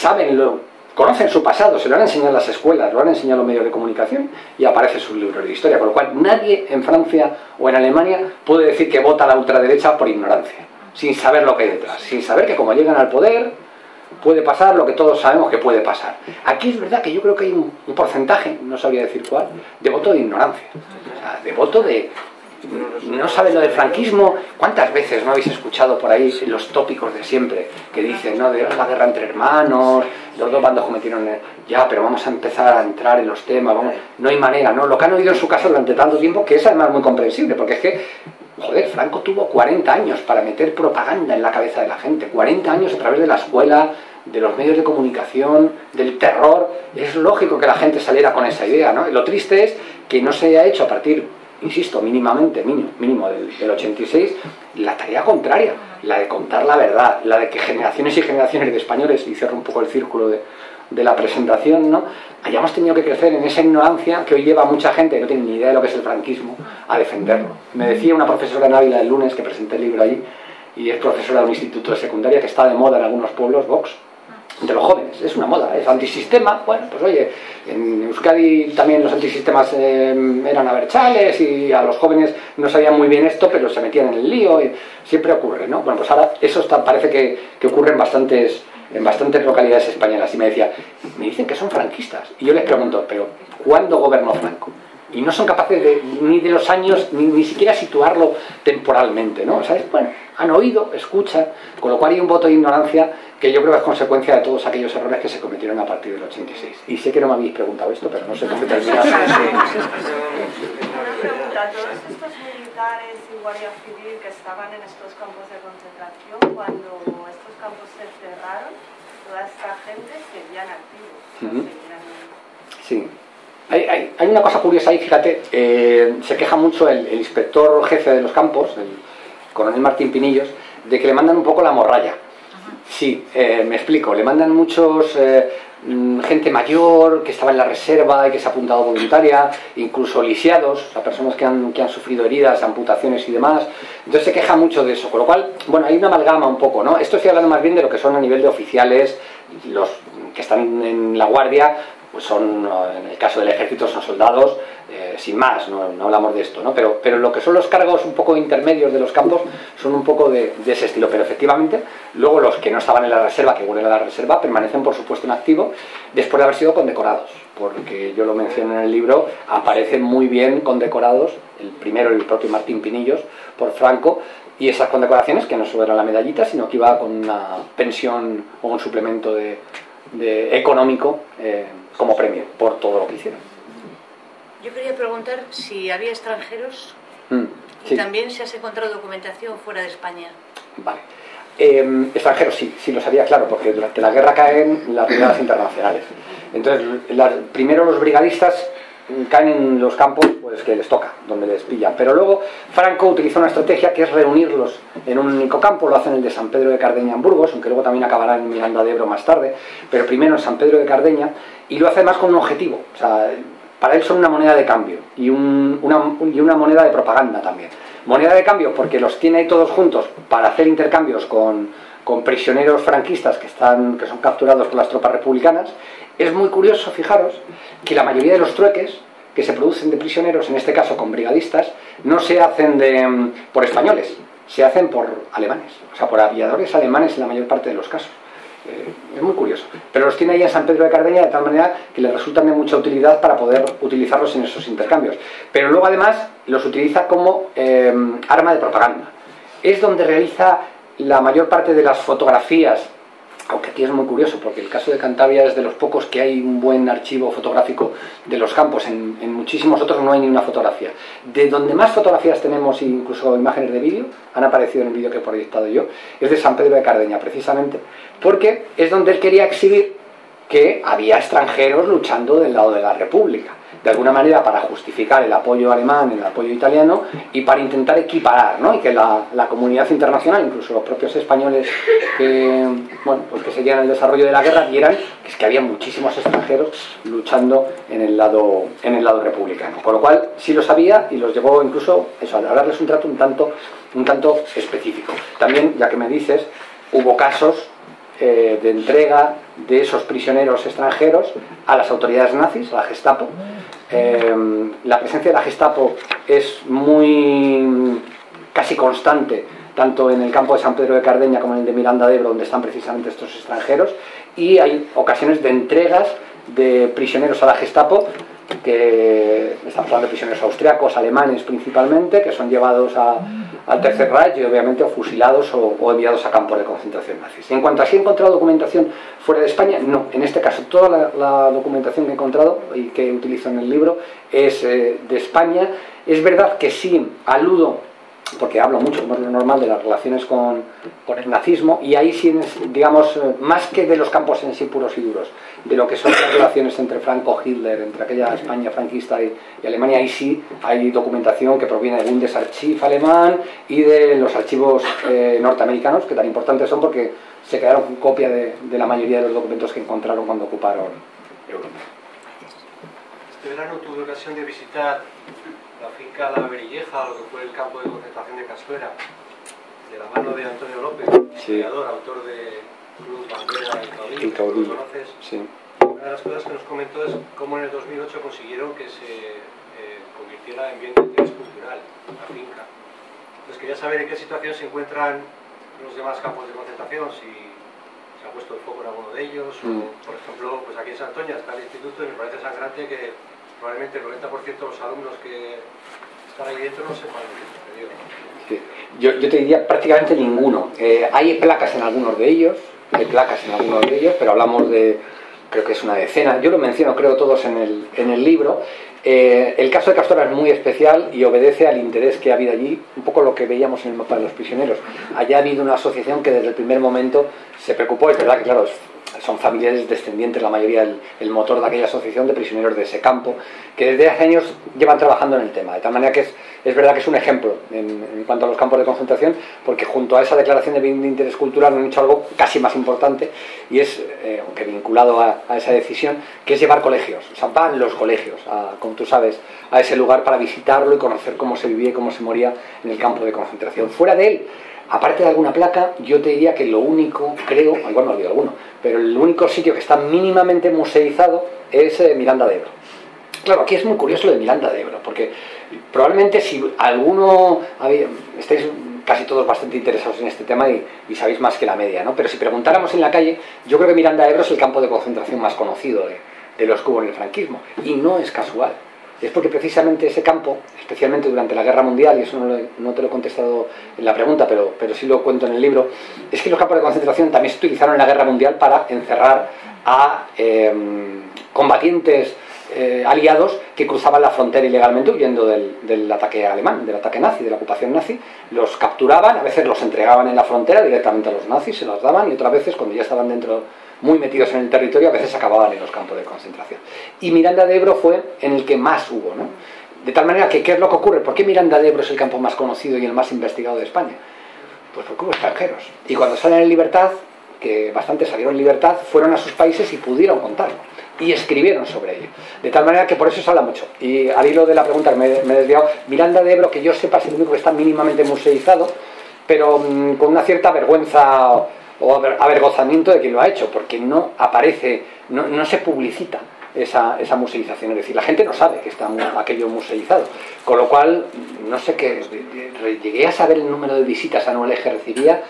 conocen su pasado, se lo han enseñado en las escuelas, lo han enseñado en los medios de comunicación y aparece en sus libros de historia. Con lo cual nadie en Francia o en Alemania puede decir que vota a la ultraderecha por ignorancia, sin saber lo que hay detrás, sin saber que como llegan al poder puede pasar lo que todos sabemos que puede pasar. Aquí es verdad que yo creo que hay un porcentaje, no sabría decir cuál, de voto de ignorancia. O sea, de voto de... No saben lo del franquismo. ¿Cuántas veces no habéis escuchado por ahí los tópicos de siempre que dicen, no, de la guerra entre hermanos, los dos bandos cometieron... Ya, pero vamos a empezar a entrar en los temas, no hay manera, ¿no? Lo que han oído en su casa durante tanto tiempo, que es además muy comprensible, porque es que, joder, Franco tuvo 40 años para meter propaganda en la cabeza de la gente, 40 años a través de la escuela, de los medios de comunicación, del terror. Es lógico que la gente saliera con esa idea, ¿no? Y lo triste es que no se haya hecho a partir, insisto, mínimo del 86, la tarea contraria, la de contar la verdad, la de que generaciones y generaciones de españoles, y cierro un poco el círculo de la presentación, ¿no?, hayamos tenido que crecer en esa ignorancia que hoy lleva a mucha gente que no tiene ni idea de lo que es el franquismo a defenderlo. Me decía una profesora en Ávila el lunes, que presenté el libro allí, y es profesora de un instituto de secundaria, que está de moda en algunos pueblos, Vox, de los jóvenes, es una moda, es antisistema. Bueno, pues oye, en Euskadi también los antisistemas eran abertzales y a los jóvenes no sabían muy bien esto, pero se metían en el lío, y siempre ocurre, ¿no? Bueno, pues ahora eso parece que ocurre en bastantes localidades españolas. Y me dicen que son franquistas, y yo les pregunto, pero ¿cuándo gobernó Franco? Y no son capaces ni de los años, ni siquiera situarlo temporalmente, ¿no? ¿Sabes? Bueno, han oído, escuchan, con lo cual hay un voto de ignorancia que yo creo que es consecuencia de todos aquellos errores que se cometieron a partir del 86. Y sé que no me habéis preguntado esto, pero no sé cómo terminar. Una pregunta, todos estos militares y guardia civil que estaban en estos campos de concentración, cuando estos campos se cerraron, toda esta gente seguían activos. Sí. Hay una cosa curiosa ahí, fíjate, se queja mucho el inspector jefe de los campos, el coronel Martín Pinillos, de que le mandan un poco la morralla. Sí, me explico, le mandan muchos gente mayor que estaba en la reserva y que se ha apuntado voluntaria, incluso lisiados, o sea, personas que han sufrido heridas, amputaciones y demás. Entonces se queja mucho de eso, con lo cual, bueno, hay una amalgama un poco, ¿no? Esto estoy hablando más bien de lo que son a nivel de oficiales, los que están en la guardia, pues son, en el caso del ejército, son soldados, sin más, no hablamos de esto, ¿no? Pero lo que son los cargos un poco intermedios de los campos son un poco de ese estilo. Pero efectivamente, luego los que no estaban en la reserva, que vuelven a la reserva, permanecen por supuesto en activo después de haber sido condecorados, porque yo lo menciono en el libro, aparecen muy bien condecorados, el primero el propio Martín Pinillos, por Franco, y esas condecoraciones, que no solo eran la medallita, sino que iba con una pensión o un suplemento económico como premio por todo lo que hicieron. Yo quería preguntar si había extranjeros sí. Y también si has encontrado documentación fuera de España. Vale. Extranjeros sí los había, claro, porque durante la guerra caen las brigadas internacionales. Entonces, primero los brigadistas caen en los campos pues que les toca, donde les pillan. Pero luego Franco utiliza una estrategia que es reunirlos en un único campo. Lo hacen en el de San Pedro de Cardeña en Burgos, aunque luego también acabará en Miranda de Ebro más tarde, pero primero en San Pedro de Cardeña, y lo hace además con un objetivo. O sea, para él son una moneda de cambio y una moneda de propaganda también. Moneda de cambio porque los tiene ahí todos juntos para hacer intercambios con prisioneros franquistas que son capturados por las tropas republicanas. Es muy curioso, fijaros, que la mayoría de los trueques que se producen de prisioneros, en este caso con brigadistas, no se hacen por españoles, se hacen por alemanes, o sea, por aviadores alemanes en la mayor parte de los casos. Es muy curioso, pero los tiene ahí en San Pedro de Cardeña de tal manera que les resultan de mucha utilidad para poder utilizarlos en esos intercambios. Pero luego además los utiliza como arma de propaganda. Es donde realiza la mayor parte de las fotografías, aunque aquí es muy curioso porque el caso de Cantabria es de los pocos que hay un buen archivo fotográfico de los campos. En muchísimos otros no hay ni una fotografía. De donde más fotografías tenemos, incluso imágenes de vídeo, han aparecido en el vídeo que he proyectado yo, es de San Pedro de Cardeña, precisamente, porque es donde él quería exhibir que había extranjeros luchando del lado de la República, de alguna manera para justificar el apoyo alemán, el apoyo italiano, y para intentar equiparar, ¿no? Y que la comunidad internacional, incluso los propios españoles que seguían el desarrollo de la guerra, vieran que es que había muchísimos extranjeros luchando en el lado republicano. Con lo cual sí lo sabía y los llevó incluso eso, a darles un trato un tanto específico. También, ya que me dices, hubo casos de entrega de esos prisioneros extranjeros a las autoridades nazis, a la Gestapo. La presencia de la Gestapo es casi constante, tanto en el campo de San Pedro de Cardeña como en el de Miranda de Ebro, donde están precisamente estos extranjeros, y hay ocasiones de entregas de prisioneros a la Gestapo, que estamos hablando de prisioneros austriacos, alemanes principalmente, que son llevados al Tercer Reich y obviamente fusilados o enviados a campos de concentración nazis. En cuanto a si he encontrado documentación fuera de España, no. En este caso toda la documentación que he encontrado y que utilizo en el libro es de España. Es verdad que sí aludo porque hablo mucho, como es lo normal, de las relaciones con el nazismo, y ahí sí, digamos, más que de los campos en sí puros y duros, de lo que son las relaciones entre Franco, Hitler, entre aquella España franquista y Alemania, ahí sí hay documentación que proviene del Bundesarchiv alemán y de los archivos norteamericanos, que tan importantes son porque se quedaron con copia de la mayoría de los documentos que encontraron cuando ocuparon Europa. Este verano tuve ocasión de visitar la finca La Berilleja, lo que fue el campo de concentración de Casuera, de la mano de Antonio López, historiador, autor de Cruz, Bandera y Caudillo, ¿lo conoces? Sí. Una de las cosas que nos comentó es cómo en el 2008 consiguieron que se convirtiera en bien de interés cultural la finca. Entonces quería saber en qué situación se encuentran los demás campos de concentración, si se ha puesto el foco en alguno de ellos, o por ejemplo, pues aquí en Santoña está el instituto y me parece sangrante que probablemente el 90% de los alumnos que están ahí dentro no sepan lo que sucedió. Sí. Yo te diría prácticamente ninguno. Hay placas en algunos de ellos, pero hablamos de, creo que es una decena. Yo lo menciono, creo, todos en el libro. El caso de Castora es muy especial y obedece al interés que ha habido allí, un poco lo que veíamos en el mapa de los prisioneros. Allá ha habido una asociación que desde el primer momento se preocupó, es verdad que claro, son familiares descendientes, la mayoría, el motor de aquella asociación de prisioneros de ese campo, que desde hace años llevan trabajando en el tema, de tal manera que es verdad que es un ejemplo en cuanto a los campos de concentración, porque junto a esa declaración de bien de interés cultural han hecho algo casi más importante, y es, aunque vinculado a esa decisión, que es llevar colegios, o sea, van los colegios, como tú sabes, a ese lugar para visitarlo y conocer cómo se vivía y cómo se moría en el campo de concentración. Fuera de él, aparte de alguna placa, yo te diría que lo único, creo, igual me olvido alguno, pero el único sitio que está mínimamente museizado es Miranda de Ebro. Claro, aquí es muy curioso lo de Miranda de Ebro, porque probablemente si alguno, estáis casi todos bastante interesados en este tema y sabéis más que la media, ¿no? Pero si preguntáramos en la calle, yo creo que Miranda de Ebro es el campo de concentración más conocido de los que hubo en el franquismo, y no es casual. Es porque precisamente ese campo, especialmente durante la Guerra Mundial, y eso no te lo he contestado en la pregunta, pero sí lo cuento en el libro, es que los campos de concentración también se utilizaron en la Guerra Mundial para encerrar a combatientes aliados que cruzaban la frontera ilegalmente huyendo del ataque alemán, del ataque nazi, de la ocupación nazi. Los capturaban, a veces los entregaban en la frontera directamente a los nazis, se los daban, y otras veces, cuando ya estaban dentro, muy metidos en el territorio, a veces acababan en los campos de concentración. Y Miranda de Ebro fue en el que más hubo, ¿no? De tal manera que, ¿qué es lo que ocurre? ¿Por qué Miranda de Ebro es el campo más conocido y el más investigado de España? Pues porque hubo extranjeros. Y cuando salen en libertad, que bastantes salieron en libertad, fueron a sus países y pudieron contarlo. Y escribieron sobre ello. De tal manera que por eso se habla mucho. Y al hilo de la pregunta que me he desviado, Miranda de Ebro, que yo sepa, es el único que está mínimamente museizado, pero con una cierta vergüenza o avergonzamiento de quien lo ha hecho, porque no aparece, no se publicita esa museización, es decir, la gente no sabe que está aquello museizado, con lo cual, no sé qué, llegué a saber el número de visitas anuales que recibía,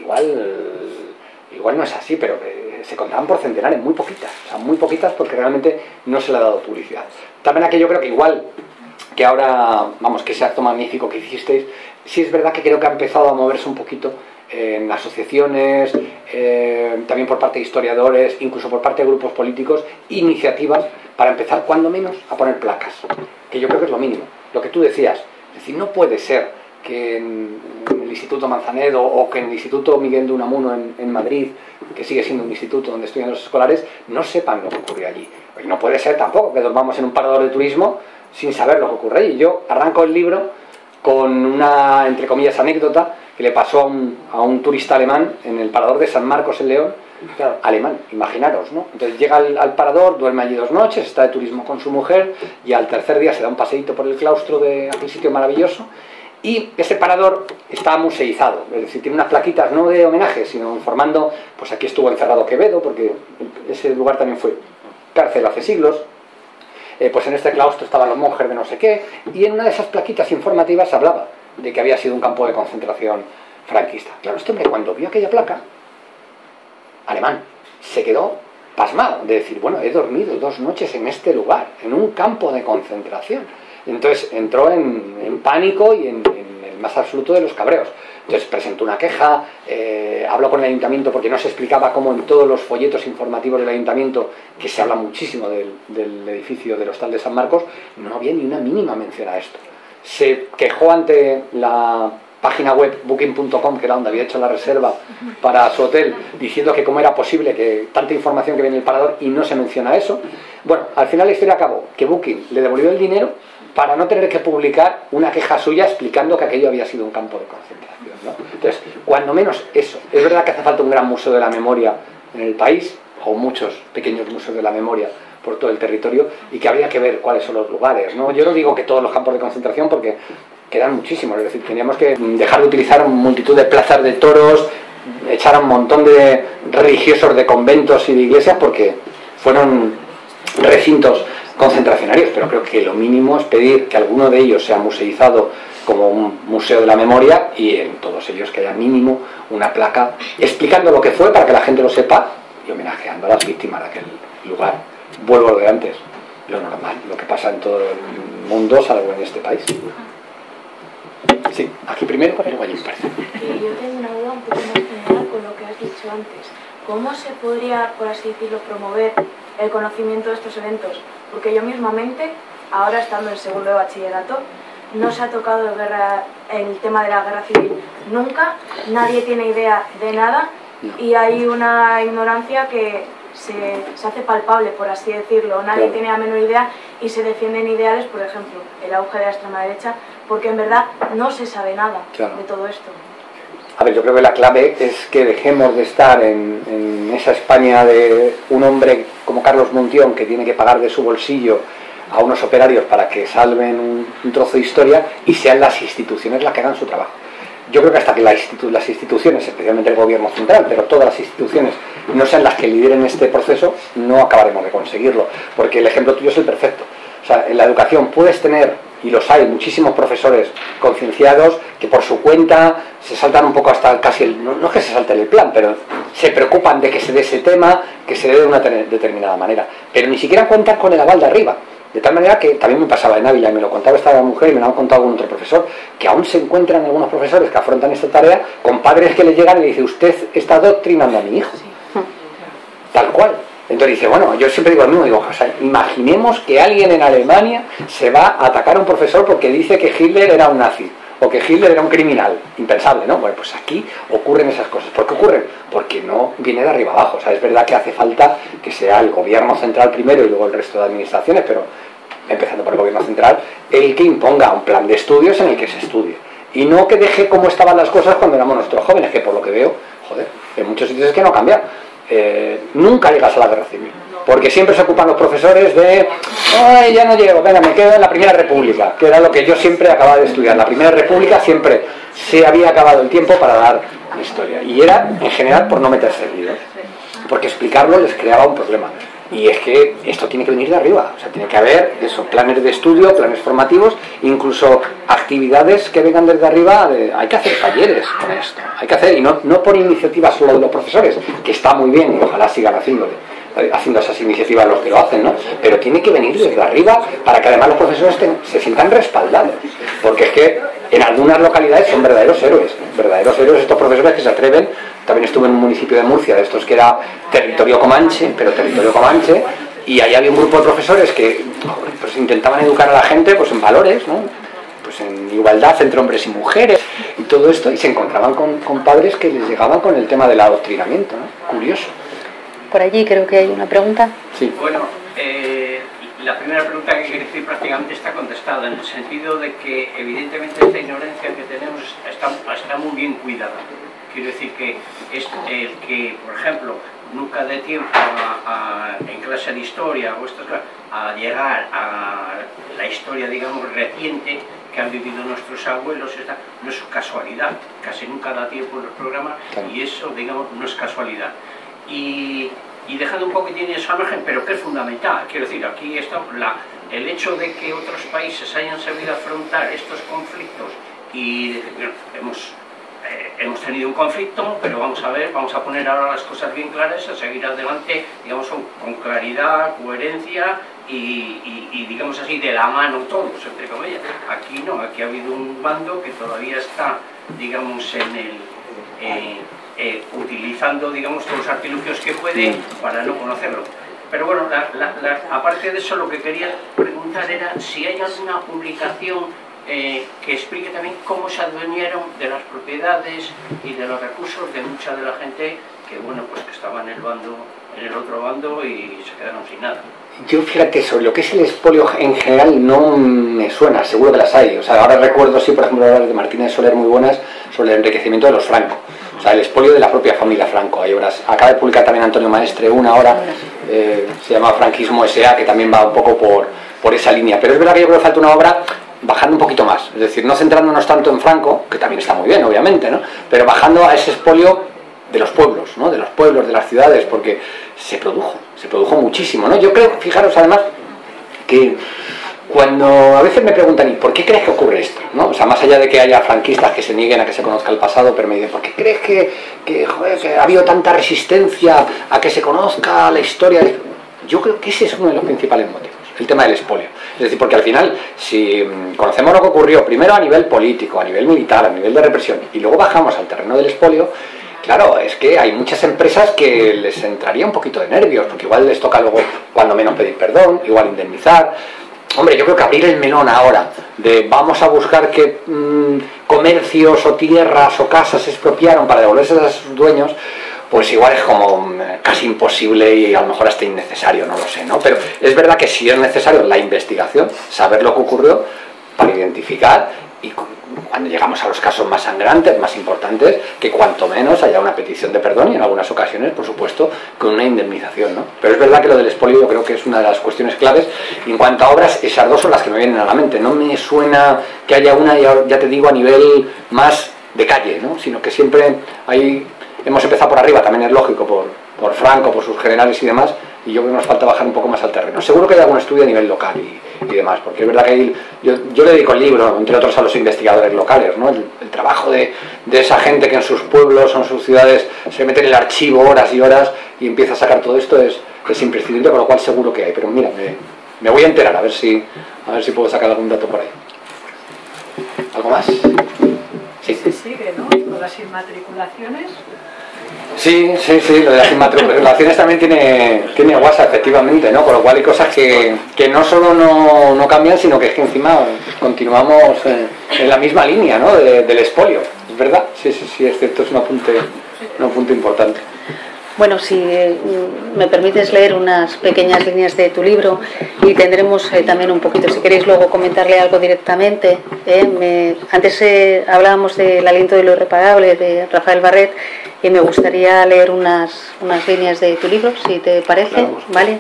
igual no es así, pero se contaban por centenares, muy poquitas, o sea, muy poquitas porque realmente no se le ha dado publicidad. También que yo creo que igual que ahora, vamos, que ese acto magnífico que hicisteis, sí es verdad que creo que ha empezado a moverse un poquito en asociaciones, también por parte de historiadores, incluso por parte de grupos políticos, iniciativas para empezar cuando menos a poner placas, que yo creo que es lo mínimo, lo que tú decías, es decir, no puede ser que en el Instituto Manzanedo o que en el Instituto Miguel de Unamuno en Madrid, que sigue siendo un instituto donde estudian los escolares, no sepan lo que ocurre allí. Pues no puede ser tampoco que dormamos en un parador de turismo sin saber lo que ocurre allí. Yo arranco el libro con una, entre comillas, anécdota que le pasó a un turista alemán en el parador de San Marcos en León. Claro, alemán, imaginaros, ¿no? Entonces llega al parador, duerme allí 2 noches, está de turismo con su mujer y al tercer día se da un paseíto por el claustro de aquel sitio maravilloso. Y ese parador está museizado, es decir, tiene unas plaquitas no de homenaje, sino informando, pues aquí estuvo encerrado Quevedo, porque ese lugar también fue cárcel hace siglos, pues en este claustro estaban los monjes de no sé qué, y en una de esas plaquitas informativas hablaba de que había sido un campo de concentración franquista. Claro, este hombre cuando vio aquella placa, alemán, se quedó pasmado, de decir, bueno, he dormido 2 noches en este lugar, en un campo de concentración. Entonces entró en pánico y en el más absoluto de los cabreos. Entonces presentó una queja, habló con el ayuntamiento porque no se explicaba cómo en todos los folletos informativos del ayuntamiento, que se habla muchísimo del edificio del Hostal de San Marcos, no había ni una mínima mención a esto. Se quejó ante la página web booking.com, que era donde había hecho la reserva para su hotel, diciendo que cómo era posible que tanta información que viene en el parador y no se menciona eso. Bueno, al final la historia acabó que Booking le devolvió el dinero para no tener que publicar una queja suya explicando que aquello había sido un campo de concentración, ¿no? Entonces, cuando menos eso. Es verdad que hace falta un gran museo de la memoria en el país, o muchos pequeños museos de la memoria por todo el territorio, y que habría que ver cuáles son los lugares, ¿no? Yo no digo que todos los campos de concentración, porque quedan muchísimos, es decir, teníamos que dejar de utilizar multitud de plazas de toros, echar a un montón de religiosos de conventos y de iglesias, porque fueron recintos concentracionarios, pero creo que lo mínimo es pedir que alguno de ellos sea museizado como un museo de la memoria, y en todos ellos que haya mínimo una placa explicando lo que fue para que la gente lo sepa y homenajeando a las víctimas de aquel lugar. Vuelvo a lo de antes, lo normal, lo que pasa en todo el mundo, salvo en este país. Sí, aquí primero, pero luego allí me parece. Yo tengo una duda un poco más general con lo que has dicho antes. ¿Cómo se podría, por así decirlo, promover el conocimiento de estos eventos? Porque yo mismamente, ahora estando en segundo de bachillerato, no se ha tocado el tema de la guerra civil nunca, nadie tiene idea de nada y hay una ignorancia que se hace palpable, por así decirlo. Nadie tiene la menor idea y se defienden ideales, por ejemplo, el auge de la extrema derecha, porque en verdad no se sabe nada de todo esto. A ver, yo creo que la clave es que dejemos de estar en esa España de un hombre como Carlos Montión, que tiene que pagar de su bolsillo a unos operarios para que salven un trozo de historia, y sean las instituciones las que hagan su trabajo. Yo creo que hasta que las instituciones, especialmente el gobierno central, pero todas las instituciones, no sean las que lideren este proceso, no acabaremos de conseguirlo, porque el ejemplo tuyo es el perfecto. O sea, en la educación puedes tener, y los hay, muchísimos profesores concienciados que por su cuenta se saltan un poco hasta casi no es que se salten el plan, pero se preocupan de que se dé ese tema, que se dé de una determinada manera, pero ni siquiera cuentan con el aval de arriba. De tal manera que también me pasaba en Ávila, y me lo contaba esta mujer y me lo han contado algún otro profesor, que aún se encuentran algunos profesores que afrontan esta tarea con padres que le llegan y le dicen: usted está adoctrinando a mi hijo. Tal cual. Entonces dice, bueno, yo siempre digo lo mismo, digo, o sea, imaginemos que alguien en Alemania se va a atacar a un profesor porque dice que Hitler era un nazi, o que Hitler era un criminal. Impensable, ¿no? Bueno, pues aquí ocurren esas cosas. ¿Por qué ocurren? Porque no viene de arriba abajo. O sea, es verdad que hace falta que sea el gobierno central primero y luego el resto de administraciones, pero empezando por el gobierno central, el que imponga un plan de estudios en el que se estudie. Y no que deje como estaban las cosas cuando éramos nuestros jóvenes, que por lo que veo, joder, en muchos sitios es que no cambia. Nunca llegas a la guerra civil, porque siempre se ocupan los profesores de ¡ay, ya no llego! Venga, me quedo en la Primera República, que era lo que yo siempre acababa de estudiar. La Primera República siempre se había acabado el tiempo para dar historia, y era en general por no meterse en líos, porque explicarlo les creaba un problema. Y es que esto tiene que venir de arriba, o sea, tiene que haber eso, planes de estudio, planes formativos, incluso actividades que vengan desde arriba. Hay que hacer talleres con esto, hay que hacer, y no por iniciativa solo de los profesores, que está muy bien y ojalá sigan haciendo esas iniciativas los que lo hacen, ¿no? Pero tiene que venir desde arriba para que además los profesores se sientan respaldados, porque es que en algunas localidades son verdaderos héroes estos profesores que se atreven. También estuve en un municipio de Murcia, de estos que era territorio comanche, y ahí había un grupo de profesores que pues intentaban educar a la gente pues en valores, ¿no? Pues en igualdad entre hombres y mujeres y todo esto, y se encontraban con padres que les llegaban con el tema del adoctrinamiento, ¿no? Curioso. Por allí creo que hay una pregunta. Sí. Bueno, la primera pregunta que quiero decir prácticamente está contestada, en el sentido de que evidentemente esta ignorancia que tenemos está muy bien cuidada. Quiero decir que es el que, por ejemplo, nunca dé tiempo en clase de historia o a llegar a la historia, digamos, reciente que han vivido nuestros abuelos, no es casualidad, casi nunca da tiempo en los programas, y eso, digamos, no es casualidad. Y dejando un poquitín eso al margen, pero que es fundamental, quiero decir, aquí está el hecho de que otros países hayan sabido afrontar estos conflictos, y bueno, hemos tenido un conflicto, pero vamos a poner ahora las cosas bien claras, a seguir adelante, digamos, con claridad, coherencia y digamos así, de la mano todos, entre comillas. Aquí no, aquí ha habido un bando que todavía está, digamos, utilizando, digamos, todos los artilugios que puede para no conocerlo. Pero bueno, aparte de eso, lo que quería preguntar era si hay alguna publicación que explique también cómo se adueñaron de las propiedades y de los recursos de mucha de la gente que, bueno, pues que estaba en el otro bando y se quedaron sin nada. Yo, fíjate, sobre lo que es el expolio en general no me suena, seguro que las hay. O sea, ahora recuerdo, sí, por ejemplo, obras de Martínez Soler muy buenas sobre el enriquecimiento de los Franco. O sea, el expolio de la propia familia Franco. Hay obras, acaba de publicar también Antonio Maestre una ahora, se llama Franquismo S.A., que también va un poco por esa línea. Pero es verdad que yo creo que falta una obra bajando un poquito más. Es decir, no centrándonos tanto en Franco, que también está muy bien, obviamente, ¿no? Pero bajando a ese expolio de los pueblos, ¿no? De los pueblos, de las ciudades, porque se produjo muchísimo, ¿no? Yo creo, fijaros además, que cuando a veces me preguntan, ¿y por qué crees que ocurre esto? ¿No? O sea, más allá de que haya franquistas que se nieguen a que se conozca el pasado, pero me dicen, ¿por qué crees que ha habido tanta resistencia a que se conozca la historia? Yo creo que ese es uno de los principales motivos, el tema del expolio. Es decir, porque al final, si conocemos lo que ocurrió, primero a nivel político, a nivel militar, a nivel de represión, y luego bajamos al terreno del expolio, claro, es que hay muchas empresas que les entraría un poquito de nervios, porque igual les toca luego, cuando menos, pedir perdón, igual indemnizar. Hombre, yo creo que abrir el melón ahora, de vamos a buscar que comercios o tierras o casas se expropiaron para devolverse a sus dueños, pues igual es como casi imposible y a lo mejor hasta innecesario, no lo sé, ¿no? Pero es verdad que sí es necesario la investigación, saber lo que ocurrió para identificar, y cuando llegamos a los casos más sangrantes, más importantes, que cuanto menos haya una petición de perdón y en algunas ocasiones, por supuesto, con una indemnización, ¿no? Pero es verdad que lo del expolio yo creo que es una de las cuestiones claves. Y en cuanto a obras, esas dos son las que me vienen a la mente. No me suena que haya una, ya te digo, a nivel más de calle, ¿no? Sino que siempre hemos empezado por arriba, también es lógico, por Franco, por sus generales y demás, y yo creo que nos falta bajar un poco más al terreno. Seguro que hay algún estudio a nivel local y demás, porque es verdad que yo le dedico el libro, entre otros, a los investigadores locales, ¿no? El trabajo de esa gente que en sus pueblos o en sus ciudades se mete en el archivo horas y horas y empieza a sacar todo esto es imprescindible, con lo cual seguro que hay. Pero mira, me voy a enterar, a ver si puedo sacar algún dato por ahí. ¿Algo más? Sí. Se sigue, ¿no? Con las inmatriculaciones. Sí, lo de las inmatriculaciones también tiene WhatsApp, efectivamente, ¿no? Con lo cual hay cosas que no solo no cambian, sino que es que encima continuamos en la misma línea, ¿no? Del expolio, ¿es verdad? Sí, es cierto, es un apunte importante. Bueno, si me permites leer unas pequeñas líneas de tu libro y tendremos también un poquito, si queréis luego comentarle algo directamente. Antes hablábamos del aliento de lo irreparable de Rafael Barret y me gustaría leer unas líneas de tu libro, si te parece. Claro. ¿Vale?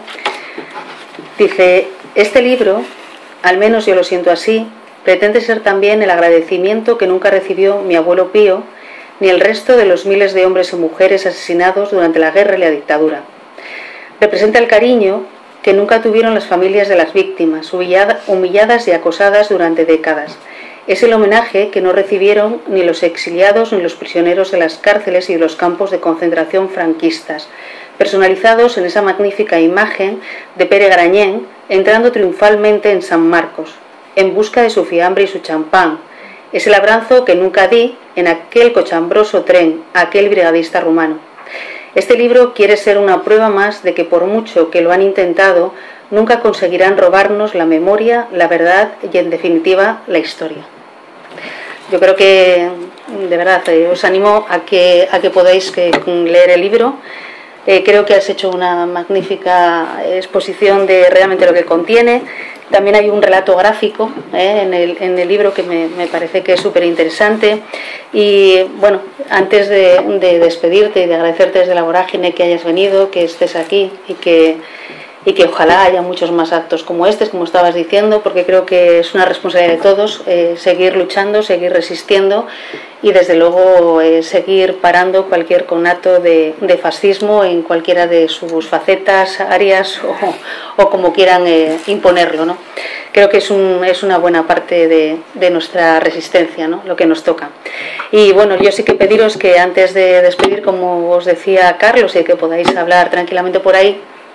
Dice, este libro, al menos yo lo siento así, pretende ser también el agradecimiento que nunca recibió mi abuelo Pío ni el resto de los miles de hombres y mujeres asesinados durante la guerra y la dictadura. Representa el cariño que nunca tuvieron las familias de las víctimas, humilladas y acosadas durante décadas. Es el homenaje que no recibieron ni los exiliados ni los prisioneros de las cárceles y de los campos de concentración franquistas, personalizados en esa magnífica imagen de Pere Garañén entrando triunfalmente en San Marcos, en busca de su fiambre y su champán. Es el abrazo que nunca di en aquel cochambroso tren, a aquel brigadista rumano. Este libro quiere ser una prueba más de que por mucho que lo han intentado, nunca conseguirán robarnos la memoria, la verdad y, en definitiva, la historia. Yo creo que, de verdad, os animo a que podáis leer el libro. Creo que has hecho una magnífica exposición de realmente lo que contiene. También hay un relato gráfico en el libro que me parece que es súper interesante. Y bueno, antes de despedirte y de agradecerte desde La Vorágine que hayas venido, que estés aquí y que ojalá haya muchos más actos como este, como estabas diciendo, porque creo que es una responsabilidad de todos seguir luchando, seguir resistiendo y desde luego seguir parando cualquier conato de fascismo en cualquiera de sus facetas, áreas o como quieran imponerlo, ¿no? Creo que es una buena parte de nuestra resistencia, ¿no? Lo que nos toca. Y bueno, yo sí que pediros que antes de despedir, como os decía Carlos, y que podáis hablar tranquilamente por ahí,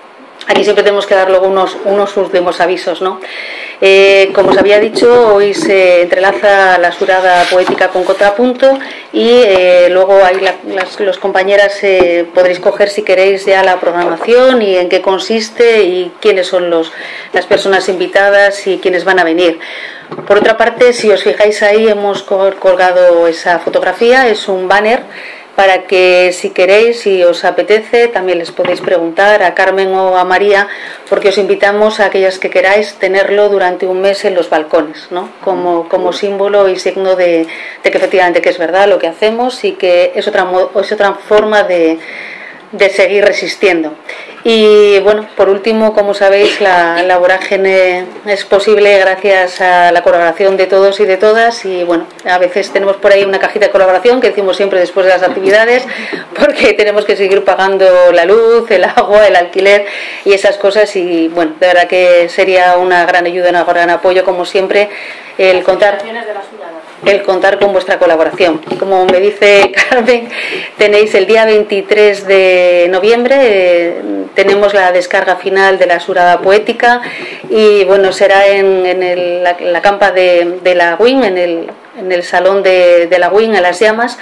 Aquí siempre tenemos que dar luego unos últimos avisos, ¿no? Como os había dicho, hoy se entrelaza la surada poética con contrapunto y luego ahí los compañeras podréis coger si queréis ya la programación y en qué consiste y quiénes son las personas invitadas y quiénes van a venir. Por otra parte, si os fijáis ahí, hemos colgado esa fotografía, es un banner para que si queréis, si os apetece, también les podéis preguntar a Carmen o a María, porque os invitamos a aquellas que queráis tenerlo durante un mes en los balcones, ¿no? Como símbolo y signo de que efectivamente que es verdad lo que hacemos y que es otra forma de seguir resistiendo. Y bueno, por último, como sabéis, la vorágine es posible gracias a la colaboración de todos y de todas, y bueno, a veces tenemos por ahí una cajita de colaboración que decimos siempre después de las actividades, porque tenemos que seguir pagando la luz, el agua, el alquiler y esas cosas, y bueno, de verdad que sería una gran ayuda, un gran apoyo, como siempre, el contar con vuestra colaboración. Como me dice Carmen, tenéis el día 23 de noviembre, tenemos la descarga final de la surada poética y bueno, será en la campa de la WIN, en el salón de la WIN, en Las Llamas.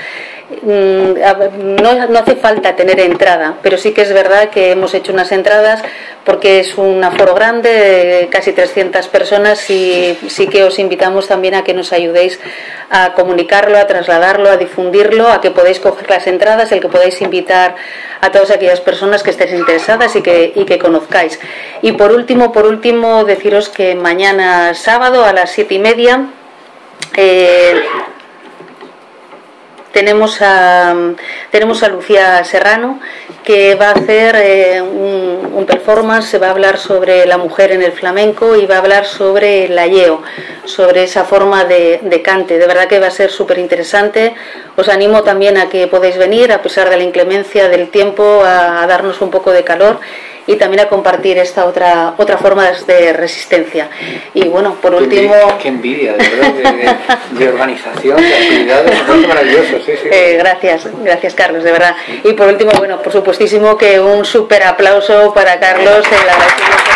No hace falta tener entrada, pero sí que es verdad que hemos hecho unas entradas porque es un aforo grande, casi 300 personas, y sí que os invitamos también a que nos ayudéis a comunicarlo, a trasladarlo, a difundirlo, a que podáis coger las entradas, el que podáis invitar a todas aquellas personas que estéis interesadas y que conozcáis. Y por último, deciros que mañana sábado a las 7:30 tenemos a Lucía Serrano, que va a hacer un performance, se va a hablar sobre la mujer en el flamenco y va a hablar sobre el ayeo, sobre esa forma de cante. De verdad que va a ser súper interesante. Os animo también a que podáis venir, a pesar de la inclemencia del tiempo, a darnos un poco de calor y también a compartir esta otra forma de resistencia. Y bueno, por último... Qué envidia, de verdad, de organización, de actividades, es maravilloso, sí. Gracias Carlos, de verdad. Y por último, bueno, por supuestísimo que un súper aplauso para Carlos, el agradecimiento.